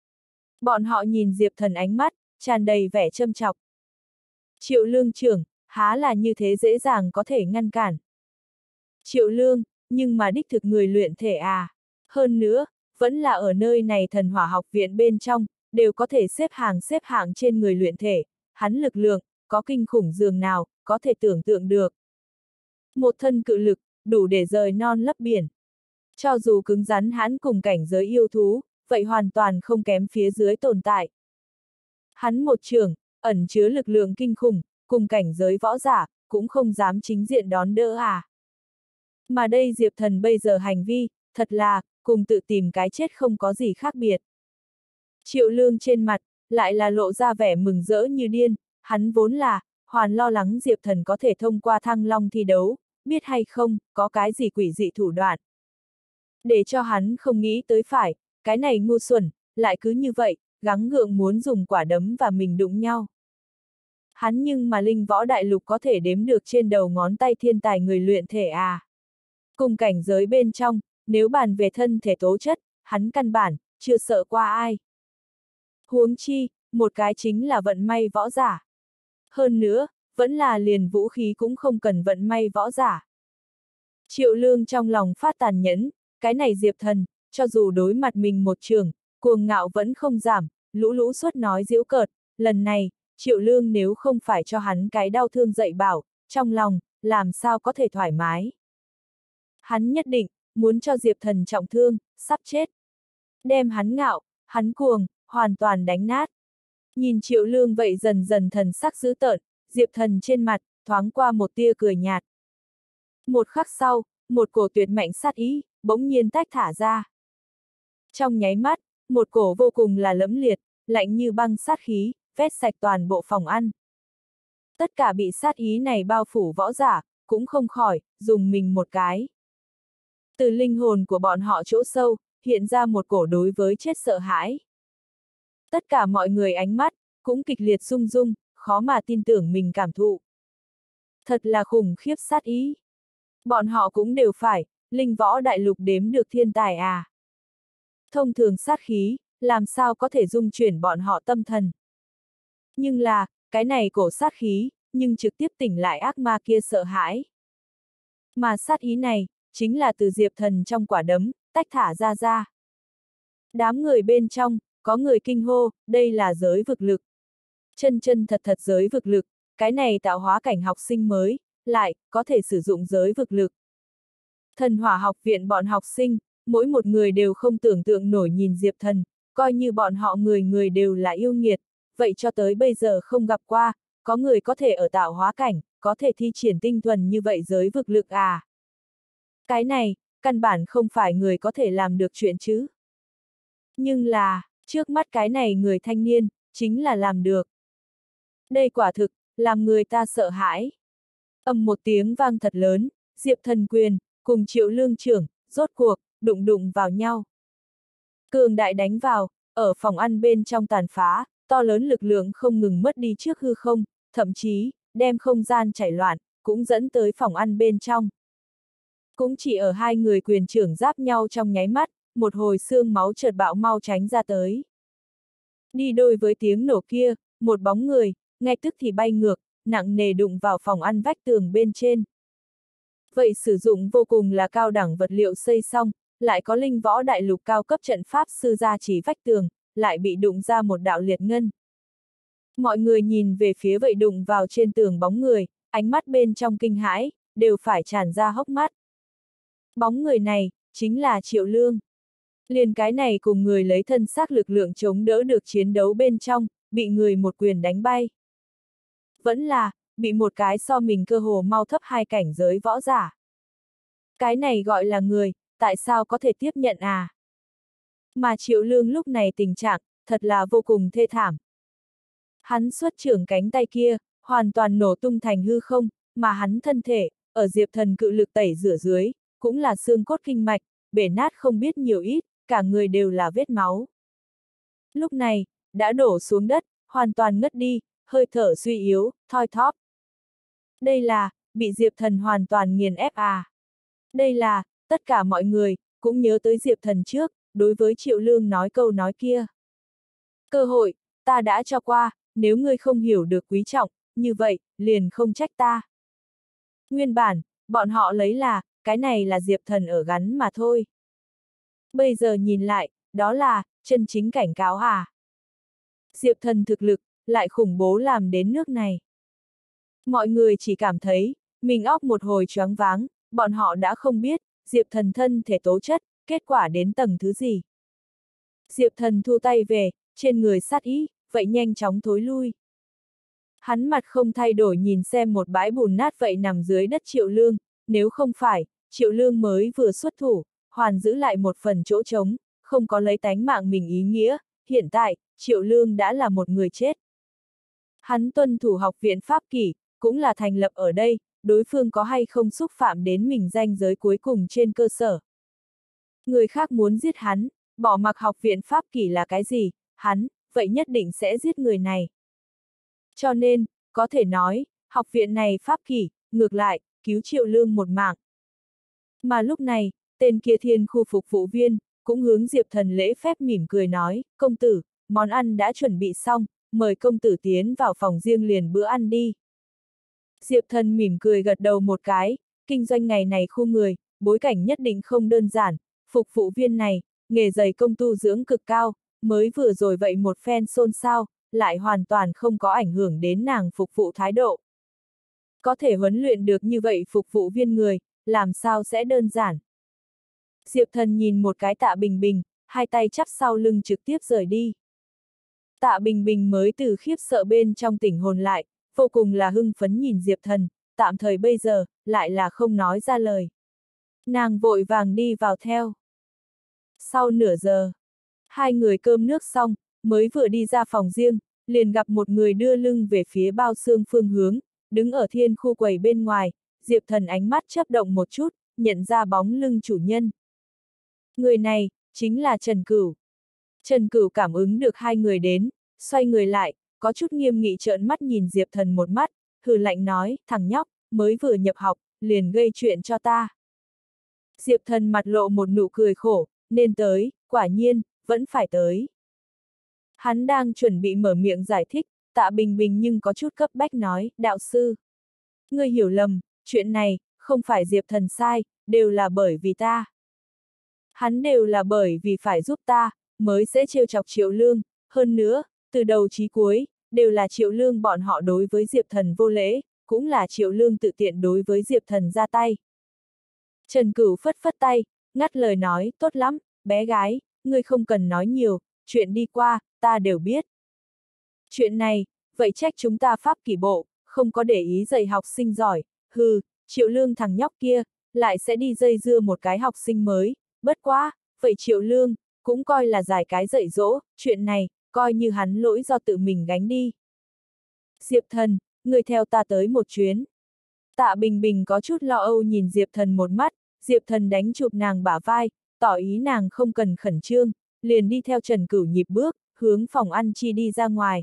Bọn họ nhìn Diệp Thần ánh mắt, tràn đầy vẻ châm chọc. Triệu Lương trưởng, há là như thế dễ dàng có thể ngăn cản. Triệu Lương, nhưng mà đích thực người luyện thể à. Hơn nữa, vẫn là ở nơi này thần hỏa học viện bên trong, đều có thể xếp hàng xếp hạng trên người luyện thể, hắn lực lượng, có kinh khủng dường nào, có thể tưởng tượng được. Một thân cự lực, đủ để rời non lấp biển. Cho dù cứng rắn hắn cùng cảnh giới yêu thú, vậy hoàn toàn không kém phía dưới tồn tại. Hắn một trường, ẩn chứa lực lượng kinh khủng, cùng cảnh giới võ giả, cũng không dám chính diện đón đỡ à. Mà đây Diệp Thần bây giờ hành vi, thật là, cùng tự tìm cái chết không có gì khác biệt. Triệu Lương trên mặt, lại là lộ ra vẻ mừng rỡ như điên, hắn vốn là, hoàn lo lắng Diệp Thần có thể thông qua Thăng Long thi đấu, biết hay không, có cái gì quỷ dị thủ đoạn. Để cho hắn không nghĩ tới phải, cái này ngu xuẩn, lại cứ như vậy, gắng gượng muốn dùng quả đấm và mình đụng nhau. Hắn nhưng mà linh võ đại lục có thể đếm được trên đầu ngón tay thiên tài người luyện thể à. Cùng cảnh giới bên trong, nếu bàn về thân thể tố chất, hắn căn bản, chưa sợ qua ai. Huống chi, một cái chính là vận may võ giả. Hơn nữa, vẫn là liền vũ khí cũng không cần vận may võ giả. Triệu Lương trong lòng phát tàn nhẫn, cái này Diệp Thần, cho dù đối mặt mình một trường, cuồng ngạo vẫn không giảm, lũ lũ suốt nói giễu cợt, lần này, Triệu Lương nếu không phải cho hắn cái đau thương dạy bảo, trong lòng, làm sao có thể thoải mái. Hắn nhất định, muốn cho Diệp Thần trọng thương, sắp chết. Đem hắn ngạo, hắn cuồng, hoàn toàn đánh nát. Nhìn Triệu Lương vậy dần dần thần sắc dữ tợn, Diệp Thần trên mặt, thoáng qua một tia cười nhạt. Một khắc sau, một cổ tuyệt mạnh sát ý, bỗng nhiên tách thả ra. Trong nháy mắt, một cổ vô cùng là lẫm liệt, lạnh như băng sát khí, vét sạch toàn bộ phòng ăn. Tất cả bị sát ý này bao phủ võ giả, cũng không khỏi, dùng mình một cái. Từ linh hồn của bọn họ chỗ sâu, hiện ra một cổ đối với chết sợ hãi. Tất cả mọi người ánh mắt, cũng kịch liệt rung rung, khó mà tin tưởng mình cảm thụ. Thật là khủng khiếp sát ý. Bọn họ cũng đều phải, linh võ đại lục đếm được thiên tài à. Thông thường sát khí, làm sao có thể dung chuyển bọn họ tâm thần. Nhưng là, cái này cổ sát khí, nhưng trực tiếp tỉnh lại ác ma kia sợ hãi. Mà sát ý này, chính là từ Diệp Thần trong quả đấm, tách thả ra ra. Đám người bên trong, có người kinh hô, đây là giới vực lực. Chân chân thật thật giới vực lực, cái này tạo hóa cảnh học sinh mới, lại, có thể sử dụng giới vực lực. Thần hỏa học viện bọn học sinh, mỗi một người đều không tưởng tượng nổi nhìn Diệp Thần, coi như bọn họ người người đều là yêu nghiệt, vậy cho tới bây giờ không gặp qua, có người có thể ở tạo hóa cảnh, có thể thi triển tinh thuần như vậy giới vực lực à. Cái này, căn bản không phải người có thể làm được chuyện chứ. Nhưng là, trước mắt cái này người thanh niên, chính là làm được. Đây quả thực, làm người ta sợ hãi. Ầm một tiếng vang thật lớn, Diệp Thần quyền, cùng Triệu Lương trưởng, rốt cuộc, đụng đụng vào nhau. Cường đại đánh vào, ở phòng ăn bên trong tàn phá, to lớn lực lượng không ngừng mất đi trước hư không, thậm chí, đem không gian chảy loạn, cũng dẫn tới phòng ăn bên trong. Cũng chỉ ở hai người quyền trưởng giáp nhau trong nháy mắt, một hồi xương máu chợt bạo mau tránh ra tới. Đi đôi với tiếng nổ kia, một bóng người, ngay tức thì bay ngược, nặng nề đụng vào phòng ăn vách tường bên trên. Vậy sử dụng vô cùng là cao đẳng vật liệu xây xong, lại có linh võ đại lục cao cấp trận pháp sư gia chỉ vách tường, lại bị đụng ra một đạo liệt ngân. Mọi người nhìn về phía vậy đụng vào trên tường bóng người, ánh mắt bên trong kinh hãi, đều phải tràn ra hốc mắt. Bóng người này, chính là Triệu Lương. Liền cái này cùng người lấy thân xác lực lượng chống đỡ được chiến đấu bên trong, bị người một quyền đánh bay. Vẫn là, bị một cái so mình cơ hồ mau thấp hai cảnh giới võ giả. Cái này gọi là người, tại sao có thể tiếp nhận à? Mà Triệu Lương lúc này tình trạng, thật là vô cùng thê thảm. Hắn xuất trưởng cánh tay kia, hoàn toàn nổ tung thành hư không, mà hắn thân thể, ở Diệp Thần cự lực tẩy rửa dưới, cũng là xương cốt kinh mạch, bể nát không biết nhiều ít, cả người đều là vết máu. Lúc này, đã đổ xuống đất, hoàn toàn ngất đi, hơi thở suy yếu, thoi thóp. Đây là, bị Diệp Thần hoàn toàn nghiền ép à. Đây là, tất cả mọi người, cũng nhớ tới Diệp Thần trước, đối với Triệu Lương nói câu nói kia. Cơ hội, ta đã cho qua, nếu ngươi không hiểu được quý trọng, như vậy, liền không trách ta. Nguyên bản, bọn họ lấy là, cái này là Diệp Thần ở gắn mà thôi. Bây giờ nhìn lại, đó là, chân chính cảnh cáo à? Diệp Thần thực lực, lại khủng bố làm đến nước này. Mọi người chỉ cảm thấy, mình óc một hồi choáng váng, bọn họ đã không biết, Diệp Thần thân thể tố chất, kết quả đến tầng thứ gì. Diệp Thần thu tay về, trên người sát ý, vậy nhanh chóng thối lui. Hắn mặt không thay đổi nhìn xem một bãi bùn nát vậy nằm dưới đất Triệu Lương, nếu không phải, Triệu Lương mới vừa xuất thủ, hoàn giữ lại một phần chỗ trống, không có lấy tánh mạng mình ý nghĩa, hiện tại, Triệu Lương đã là một người chết. Hắn tuân thủ học viện pháp kỷ, cũng là thành lập ở đây, đối phương có hay không xúc phạm đến mình ranh giới cuối cùng trên cơ sở. Người khác muốn giết hắn, bỏ mặc học viện pháp kỷ là cái gì, hắn, vậy nhất định sẽ giết người này. Cho nên, có thể nói, học viện này pháp kỷ, ngược lại, cứu Triệu Lương một mạng. Mà lúc này, tên kia thiên khu phục vụ viên, cũng hướng Diệp Thần lễ phép mỉm cười nói, công tử, món ăn đã chuẩn bị xong, mời công tử tiến vào phòng riêng liền bữa ăn đi. Diệp Thần mỉm cười gật đầu một cái, kinh doanh ngày này khu người, bối cảnh nhất định không đơn giản, phục vụ viên này, nghề dày công tu dưỡng cực cao, mới vừa rồi vậy một phen xôn xao, lại hoàn toàn không có ảnh hưởng đến nàng phục vụ thái độ. Có thể huấn luyện được như vậy phục vụ viên người, làm sao sẽ đơn giản. Diệp Thần nhìn một cái Tạ Bình Bình, hai tay chắp sau lưng trực tiếp rời đi. Tạ Bình Bình mới từ khiếp sợ bên trong tỉnh hồn lại, vô cùng là hưng phấn nhìn Diệp Thần, tạm thời bây giờ, lại là không nói ra lời. Nàng vội vàng đi vào theo. Sau nửa giờ, hai người cơm nước xong, mới vừa đi ra phòng riêng, liền gặp một người đưa lưng về phía bao xương phương hướng, đứng ở thiên khu quầy bên ngoài, Diệp Thần ánh mắt chớp động một chút, nhận ra bóng lưng chủ nhân. Người này, chính là Trần Cửu. Trần Cửu cảm ứng được hai người đến, xoay người lại, có chút nghiêm nghị trợn mắt nhìn Diệp Thần một mắt, hừ lạnh nói, thằng nhóc, mới vừa nhập học, liền gây chuyện cho ta. Diệp Thần mặt lộ một nụ cười khổ, nên tới, quả nhiên, vẫn phải tới. Hắn đang chuẩn bị mở miệng giải thích, Tạ Bình Bình nhưng có chút cấp bách nói, đạo sư. Ngươi hiểu lầm, chuyện này, không phải Diệp Thần sai, đều là bởi vì ta. Hắn đều là bởi vì phải giúp ta, mới sẽ trêu chọc Triệu Lương, hơn nữa, từ đầu chí cuối, đều là Triệu Lương bọn họ đối với Diệp Thần vô lễ, cũng là Triệu Lương tự tiện đối với Diệp Thần ra tay. Trần Cửu phất phất tay, ngắt lời nói, tốt lắm, bé gái, ngươi không cần nói nhiều, chuyện đi qua, ta đều biết. Chuyện này, vậy trách chúng ta pháp kỷ bộ, không có để ý dạy học sinh giỏi, hừ, Triệu Lương thằng nhóc kia, lại sẽ đi dây dưa một cái học sinh mới, bất quá, vậy Triệu Lương, cũng coi là giải cái dạy dỗ, chuyện này, coi như hắn lỗi do tự mình gánh đi. Diệp Thần, người theo ta tới một chuyến. Tạ Bình Bình có chút lo âu nhìn Diệp Thần một mắt, Diệp Thần đánh chụp nàng bả vai, tỏ ý nàng không cần khẩn trương, liền đi theo Trần Cửu nhịp bước, hướng phòng ăn chi đi ra ngoài.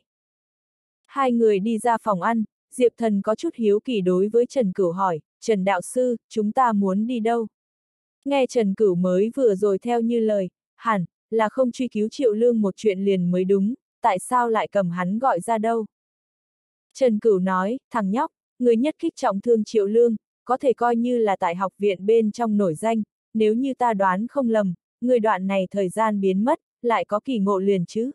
Hai người đi ra phòng ăn, Diệp Thần có chút hiếu kỳ đối với Trần Cửu hỏi, Trần đạo sư, chúng ta muốn đi đâu? Nghe Trần Cửu mới vừa rồi theo như lời, hẳn là không truy cứu Triệu Lương một chuyện liền mới đúng, tại sao lại cầm hắn gọi ra đâu? Trần Cửu nói, thằng nhóc, người nhất kích trọng thương Triệu Lương, có thể coi như là tại học viện bên trong nổi danh, nếu như ta đoán không lầm, người đoạn này thời gian biến mất, lại có kỳ ngộ liền chứ.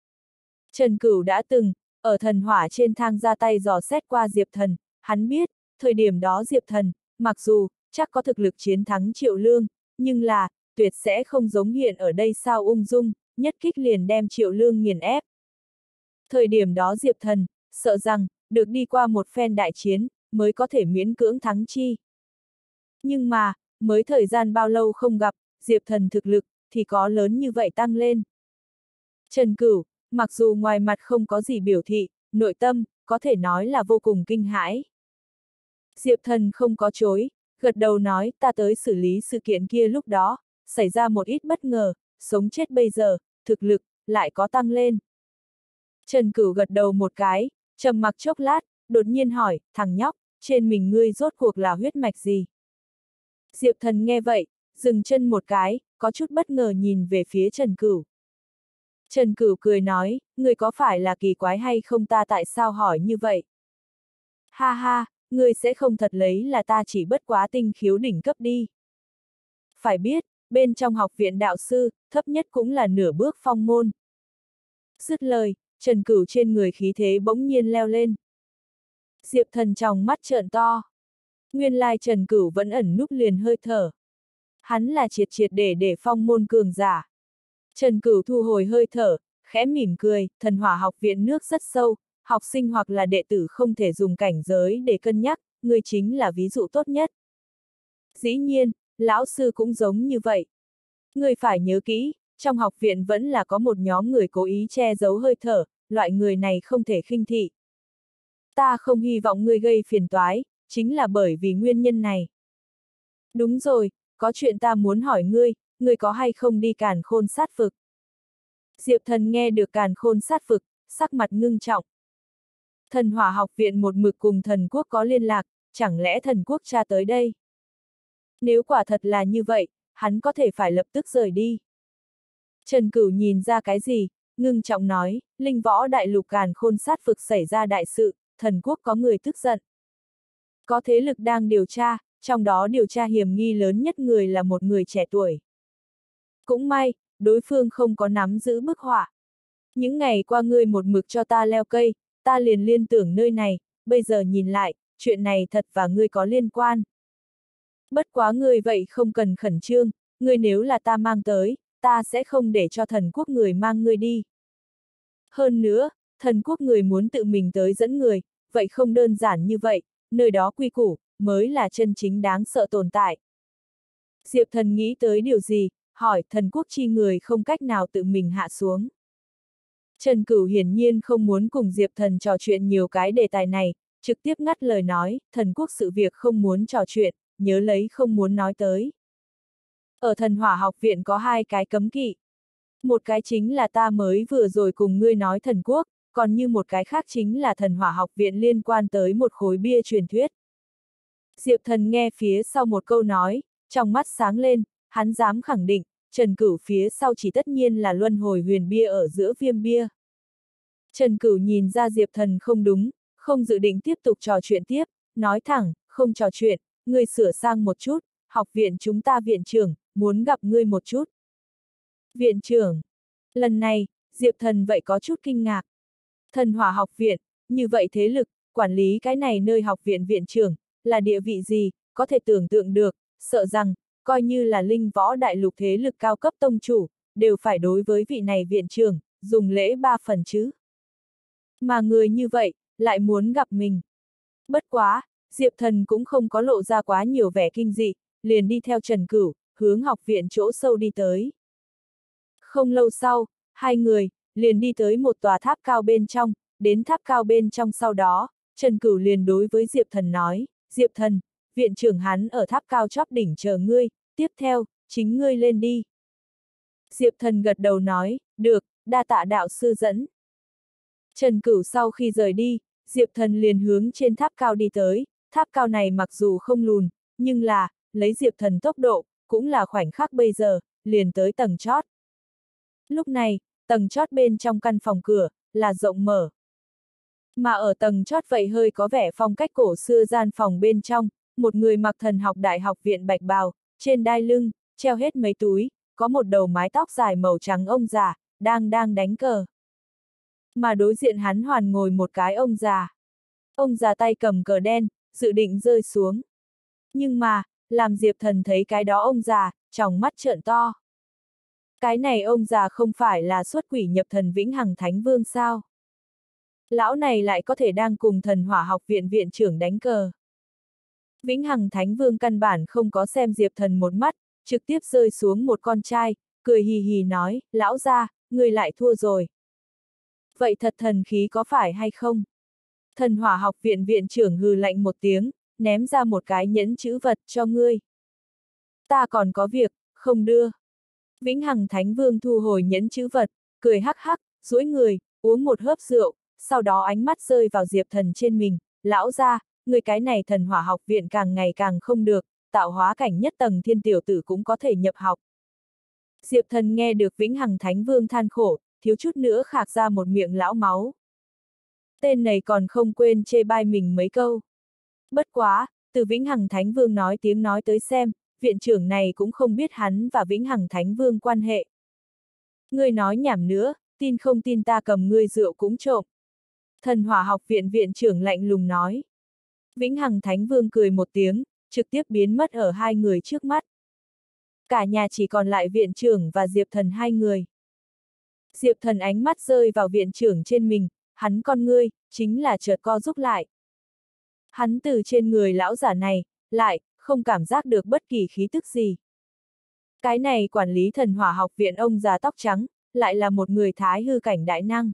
Trần Cửu đã từng, ở thần hỏa trên thang ra tay dò xét qua Diệp Thần, hắn biết, thời điểm đó Diệp Thần, mặc dù, chắc có thực lực chiến thắng Triệu Lương, nhưng là, tuyệt sẽ không giống hiện ở đây sao ung dung, nhất kích liền đem Triệu Lương nghiền ép. Thời điểm đó Diệp Thần, sợ rằng, được đi qua một phen đại chiến, mới có thể miễn cưỡng thắng chi. Nhưng mà, mới thời gian bao lâu không gặp, Diệp Thần thực lực, thì có lớn như vậy tăng lên. Trần Cửu, mặc dù ngoài mặt không có gì biểu thị, nội tâm, có thể nói là vô cùng kinh hãi. Diệp Thần không có chối, gật đầu nói ta tới xử lý sự kiện kia lúc đó, xảy ra một ít bất ngờ, sống chết bây giờ, thực lực, lại có tăng lên. Trần Cửu gật đầu một cái, trầm mặc chốc lát, đột nhiên hỏi, thằng nhóc, trên mình ngươi rốt cuộc là huyết mạch gì? Diệp Thần nghe vậy, dừng chân một cái, có chút bất ngờ nhìn về phía Trần Cửu. Trần Cửu cười nói, ngươi có phải là kỳ quái hay không ta tại sao hỏi như vậy? Ha ha, ngươi sẽ không thật lấy là ta chỉ bất quá tinh khiếu đỉnh cấp đi. phải biết, bên trong học viện đạo sư, thấp nhất cũng là nửa bước phong môn. Dứt lời, Trần Cửu trên người khí thế bỗng nhiên leo lên. Diệp Thần tròng mắt trợn to. Nguyên lai Trần Cửu vẫn ẩn núp liền hơi thở. Hắn là triệt triệt để để phong môn cường giả. Trần Cửu thu hồi hơi thở, khẽ mỉm cười, thần hỏa học viện nước rất sâu, học sinh hoặc là đệ tử không thể dùng cảnh giới để cân nhắc, ngươi chính là ví dụ tốt nhất. Dĩ nhiên, lão sư cũng giống như vậy. Ngươi phải nhớ kỹ, trong học viện vẫn là có một nhóm người cố ý che giấu hơi thở, loại người này không thể khinh thị. Ta không hy vọng ngươi gây phiền toái, chính là bởi vì nguyên nhân này. Đúng rồi, có chuyện ta muốn hỏi ngươi, ngươi có hay không đi Càn Khôn sát vực? Diệp Thần nghe được Càn Khôn sát vực, sắc mặt ngưng trọng. Thần hỏa học viện một mực cùng thần quốc có liên lạc, chẳng lẽ thần quốc tra tới đây? Nếu quả thật là như vậy, hắn có thể phải lập tức rời đi. Trần Cửu nhìn ra cái gì, ngưng trọng nói, linh võ đại lục Càn Khôn sát vực xảy ra đại sự, thần quốc có người tức giận. Có thế lực đang điều tra, trong đó điều tra hiểm nghi lớn nhất người là một người trẻ tuổi. Cũng may, đối phương không có nắm giữ bức họa. Những ngày qua ngươi một mực cho ta leo cây, ta liền liên tưởng nơi này, bây giờ nhìn lại, chuyện này thật và ngươi có liên quan. Bất quá ngươi vậy không cần khẩn trương, ngươi nếu là ta mang tới, ta sẽ không để cho thần quốc người mang ngươi đi. Hơn nữa, thần quốc người muốn tự mình tới dẫn người, vậy không đơn giản như vậy, nơi đó quy củ, mới là chân chính đáng sợ tồn tại. Diệp Thần nghĩ tới điều gì, hỏi thần quốc chi người không cách nào tự mình hạ xuống. Trần Cửu hiển nhiên không muốn cùng Diệp Thần trò chuyện nhiều cái đề tài này, trực tiếp ngắt lời nói, thần quốc sự việc không muốn trò chuyện, nhớ lấy không muốn nói tới. Ở thần hỏa học viện có hai cái cấm kỵ. Một cái chính là ta mới vừa rồi cùng ngươi nói thần quốc, còn như một cái khác chính là thần hỏa học viện liên quan tới một khối bia truyền thuyết. Diệp Thần nghe phía sau một câu nói, trong mắt sáng lên, hắn dám khẳng định, Trần Cửu phía sau chỉ tất nhiên là luân hồi huyền bia ở giữa viêm bia. Trần Cửu nhìn ra Diệp Thần không đúng, không dự định tiếp tục trò chuyện tiếp, nói thẳng, không trò chuyện, ngươi sửa sang một chút, học viện chúng ta viện trưởng, muốn gặp ngươi một chút. Viện trưởng. Lần này, Diệp Thần vậy có chút kinh ngạc. Thần hỏa học viện, như vậy thế lực, quản lý cái này nơi học viện viện trưởng, là địa vị gì, có thể tưởng tượng được, sợ rằng, coi như là linh võ đại lục thế lực cao cấp tông chủ, đều phải đối với vị này viện trưởng, dùng lễ ba phần chứ. Mà người như vậy, lại muốn gặp mình. Bất quá, Diệp Thần cũng không có lộ ra quá nhiều vẻ kinh dị, liền đi theo Trần Cửu, hướng học viện chỗ sâu đi tới. Không lâu sau, hai người, liền đi tới một tòa tháp cao bên trong, đến tháp cao bên trong sau đó, Trần Cửu liền đối với Diệp Thần nói, Diệp Thần, viện trưởng hắn ở tháp cao chóp đỉnh chờ ngươi, tiếp theo, chính ngươi lên đi. Diệp Thần gật đầu nói, được, đa tạ đạo sư dẫn. Trần Cửu sau khi rời đi, Diệp Thần liền hướng trên tháp cao đi tới, tháp cao này mặc dù không lùn, nhưng là, lấy Diệp Thần tốc độ, cũng là khoảnh khắc bây giờ, liền tới tầng chót. Lúc này, tầng chót bên trong căn phòng cửa, là rộng mở. Mà ở tầng chót vậy hơi có vẻ phong cách cổ xưa gian phòng bên trong, một người mặc thần học đại học viện bạch bào, trên đai lưng, treo hết mấy túi, có một đầu mái tóc dài màu trắng ông già, đang đang đánh cờ. Mà đối diện hắn hoàn ngồi một cái ông già. Ông già tay cầm cờ đen, dự định rơi xuống. Nhưng mà, làm Diệp Thần thấy cái đó ông già, tròng mắt trợn to. Cái này ông già không phải là xuất quỷ nhập thần Vĩnh Hằng Thánh Vương sao? Lão này lại có thể đang cùng thần hỏa học viện viện trưởng đánh cờ. Vĩnh Hằng Thánh Vương căn bản không có xem Diệp Thần một mắt, trực tiếp rơi xuống một con trai, cười hì hì nói, lão gia, người lại thua rồi. Vậy thật thần khí có phải hay không? Thần hỏa học viện viện trưởng hừ lạnh một tiếng, ném ra một cái nhẫn chữ vật cho ngươi. Ta còn có việc, không đưa. Vĩnh Hằng Thánh Vương thu hồi nhẫn chữ vật, cười hắc hắc, duỗi người, uống một hớp rượu, sau đó ánh mắt rơi vào Diệp Thần trên mình, lão gia, người cái này thần hỏa học viện càng ngày càng không được, tạo hóa cảnh nhất tầng thiên tiểu tử cũng có thể nhập học. Diệp Thần nghe được Vĩnh Hằng Thánh Vương than khổ, thiếu chút nữa khạc ra một miệng lão máu. Tên này còn không quên chê bai mình mấy câu. Bất quá, từ Vĩnh Hằng Thánh Vương nói tiếng nói tới xem, viện trưởng này cũng không biết hắn và Vĩnh Hằng Thánh Vương quan hệ. Ngươi nói nhảm nữa, tin không tin ta cầm ngươi rượu cũng trộm. Thần Hỏa học viện viện trưởng lạnh lùng nói. Vĩnh Hằng Thánh Vương cười một tiếng, trực tiếp biến mất ở hai người trước mắt. Cả nhà chỉ còn lại viện trưởng và Diệp Thần hai người. Diệp Thần ánh mắt rơi vào viện trưởng trên mình, hắn con ngươi, chính là chợt co rúm lại. Hắn từ trên người lão giả này, lại, không cảm giác được bất kỳ khí tức gì. Cái này quản lý Thần Hỏa học viện ông già tóc trắng, lại là một người thái hư cảnh đại năng.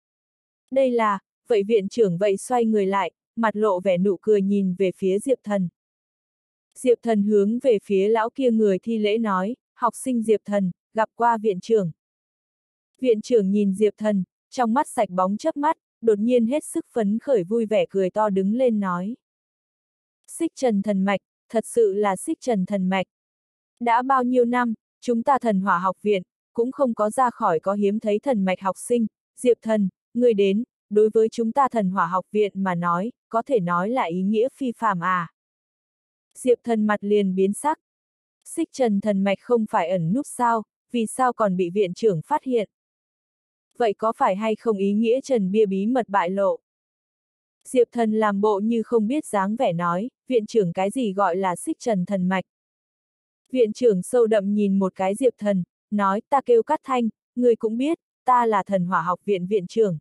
Đây là, vậy viện trưởng vậy xoay người lại, mặt lộ vẻ nụ cười nhìn về phía Diệp Thần. Diệp Thần hướng về phía lão kia người thi lễ nói, học sinh Diệp Thần, gặp qua viện trưởng. Viện trưởng nhìn Diệp Thần, trong mắt sạch bóng chớp mắt, đột nhiên hết sức phấn khởi vui vẻ cười to đứng lên nói. Xích Trần thần mạch, thật sự là Xích Trần thần mạch. Đã bao nhiêu năm, chúng ta Thần Hỏa học viện, cũng không có ra khỏi có hiếm thấy thần mạch học sinh, Diệp Thần, người đến, đối với chúng ta Thần Hỏa học viện mà nói, có thể nói là ý nghĩa phi phàm à. Diệp Thần mặt liền biến sắc. Xích Trần thần mạch không phải ẩn núp sao, vì sao còn bị viện trưởng phát hiện? Vậy có phải hay không ý nghĩa Trần bia bí mật bại lộ? Diệp Thần làm bộ như không biết dáng vẻ nói, viện trưởng cái gì gọi là Xích Trần thần mạch? Viện trưởng sâu đậm nhìn một cái Diệp Thần, nói ta kêu Cát Thanh, người cũng biết, ta là Thần Hỏa học viện viện trưởng.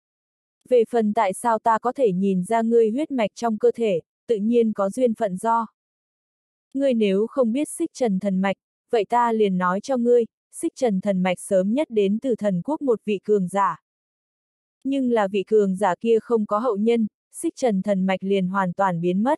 Về phần tại sao ta có thể nhìn ra ngươi huyết mạch trong cơ thể, tự nhiên có duyên phận do. Ngươi nếu không biết Xích Trần thần mạch, vậy ta liền nói cho ngươi, Xích Trần thần mạch sớm nhất đến từ thần quốc một vị cường giả. Nhưng là vị cường giả kia không có hậu nhân, Xích Trần thần mạch liền hoàn toàn biến mất.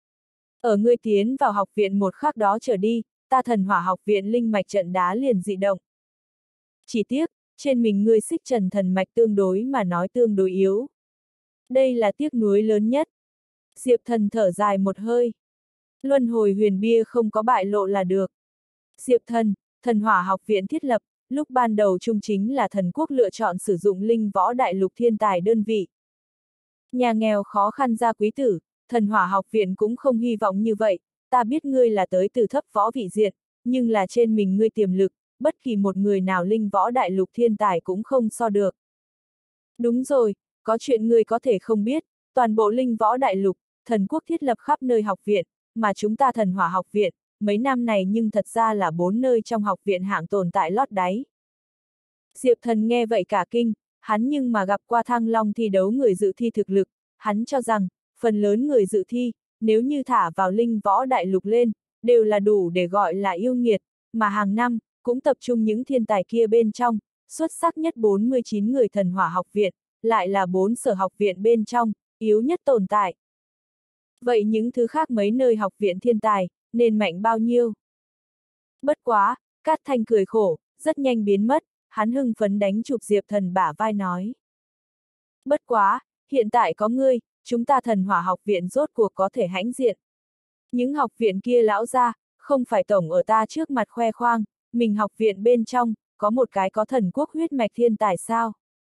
Ở ngươi tiến vào học viện một khắc đó trở đi, ta Thần Hỏa học viện linh mạch trận đá liền dị động. Chỉ tiếc, trên mình ngươi Xích Trần thần mạch tương đối mà nói tương đối yếu. Đây là tiếc nuối lớn nhất. Diệp Thần thở dài một hơi. Luân hồi huyền bia không có bại lộ là được. Diệp Thần, Thần Hỏa học viện thiết lập, lúc ban đầu chung chính là thần quốc lựa chọn sử dụng linh võ đại lục thiên tài đơn vị. Nhà nghèo khó khăn ra quý tử, Thần Hỏa học viện cũng không hy vọng như vậy, ta biết ngươi là tới từ thấp võ vị diện, nhưng là trên mình ngươi tiềm lực, bất kỳ một người nào linh võ đại lục thiên tài cũng không so được. Đúng rồi, có chuyện ngươi có thể không biết, toàn bộ linh võ đại lục, thần quốc thiết lập khắp nơi học viện, mà chúng ta Thần Hỏa học viện, mấy năm này nhưng thật ra là bốn nơi trong học viện hạng tồn tại lót đáy. Diệp Thần nghe vậy cả kinh, hắn nhưng mà gặp qua Thăng Long thi đấu người dự thi thực lực, hắn cho rằng, phần lớn người dự thi, nếu như thả vào linh võ đại lục lên, đều là đủ để gọi là yêu nghiệt, mà hàng năm, cũng tập trung những thiên tài kia bên trong, xuất sắc nhất bốn mươi chín người Thần Hỏa học viện, lại là bốn sở học viện bên trong, yếu nhất tồn tại. Vậy những thứ khác mấy nơi học viện thiên tài, nên mạnh bao nhiêu? Bất quá, Cát Thanh cười khổ, rất nhanh biến mất, hắn hưng phấn đánh chụp Diệp Thần bả vai nói. Bất quá, hiện tại có ngươi, chúng ta Thần Hỏa học viện rốt cuộc có thể hãnh diện. Những học viện kia lão ra, không phải tổng ở ta trước mặt khoe khoang, mình học viện bên trong, có một cái có thần quốc huyết mạch thiên tài sao?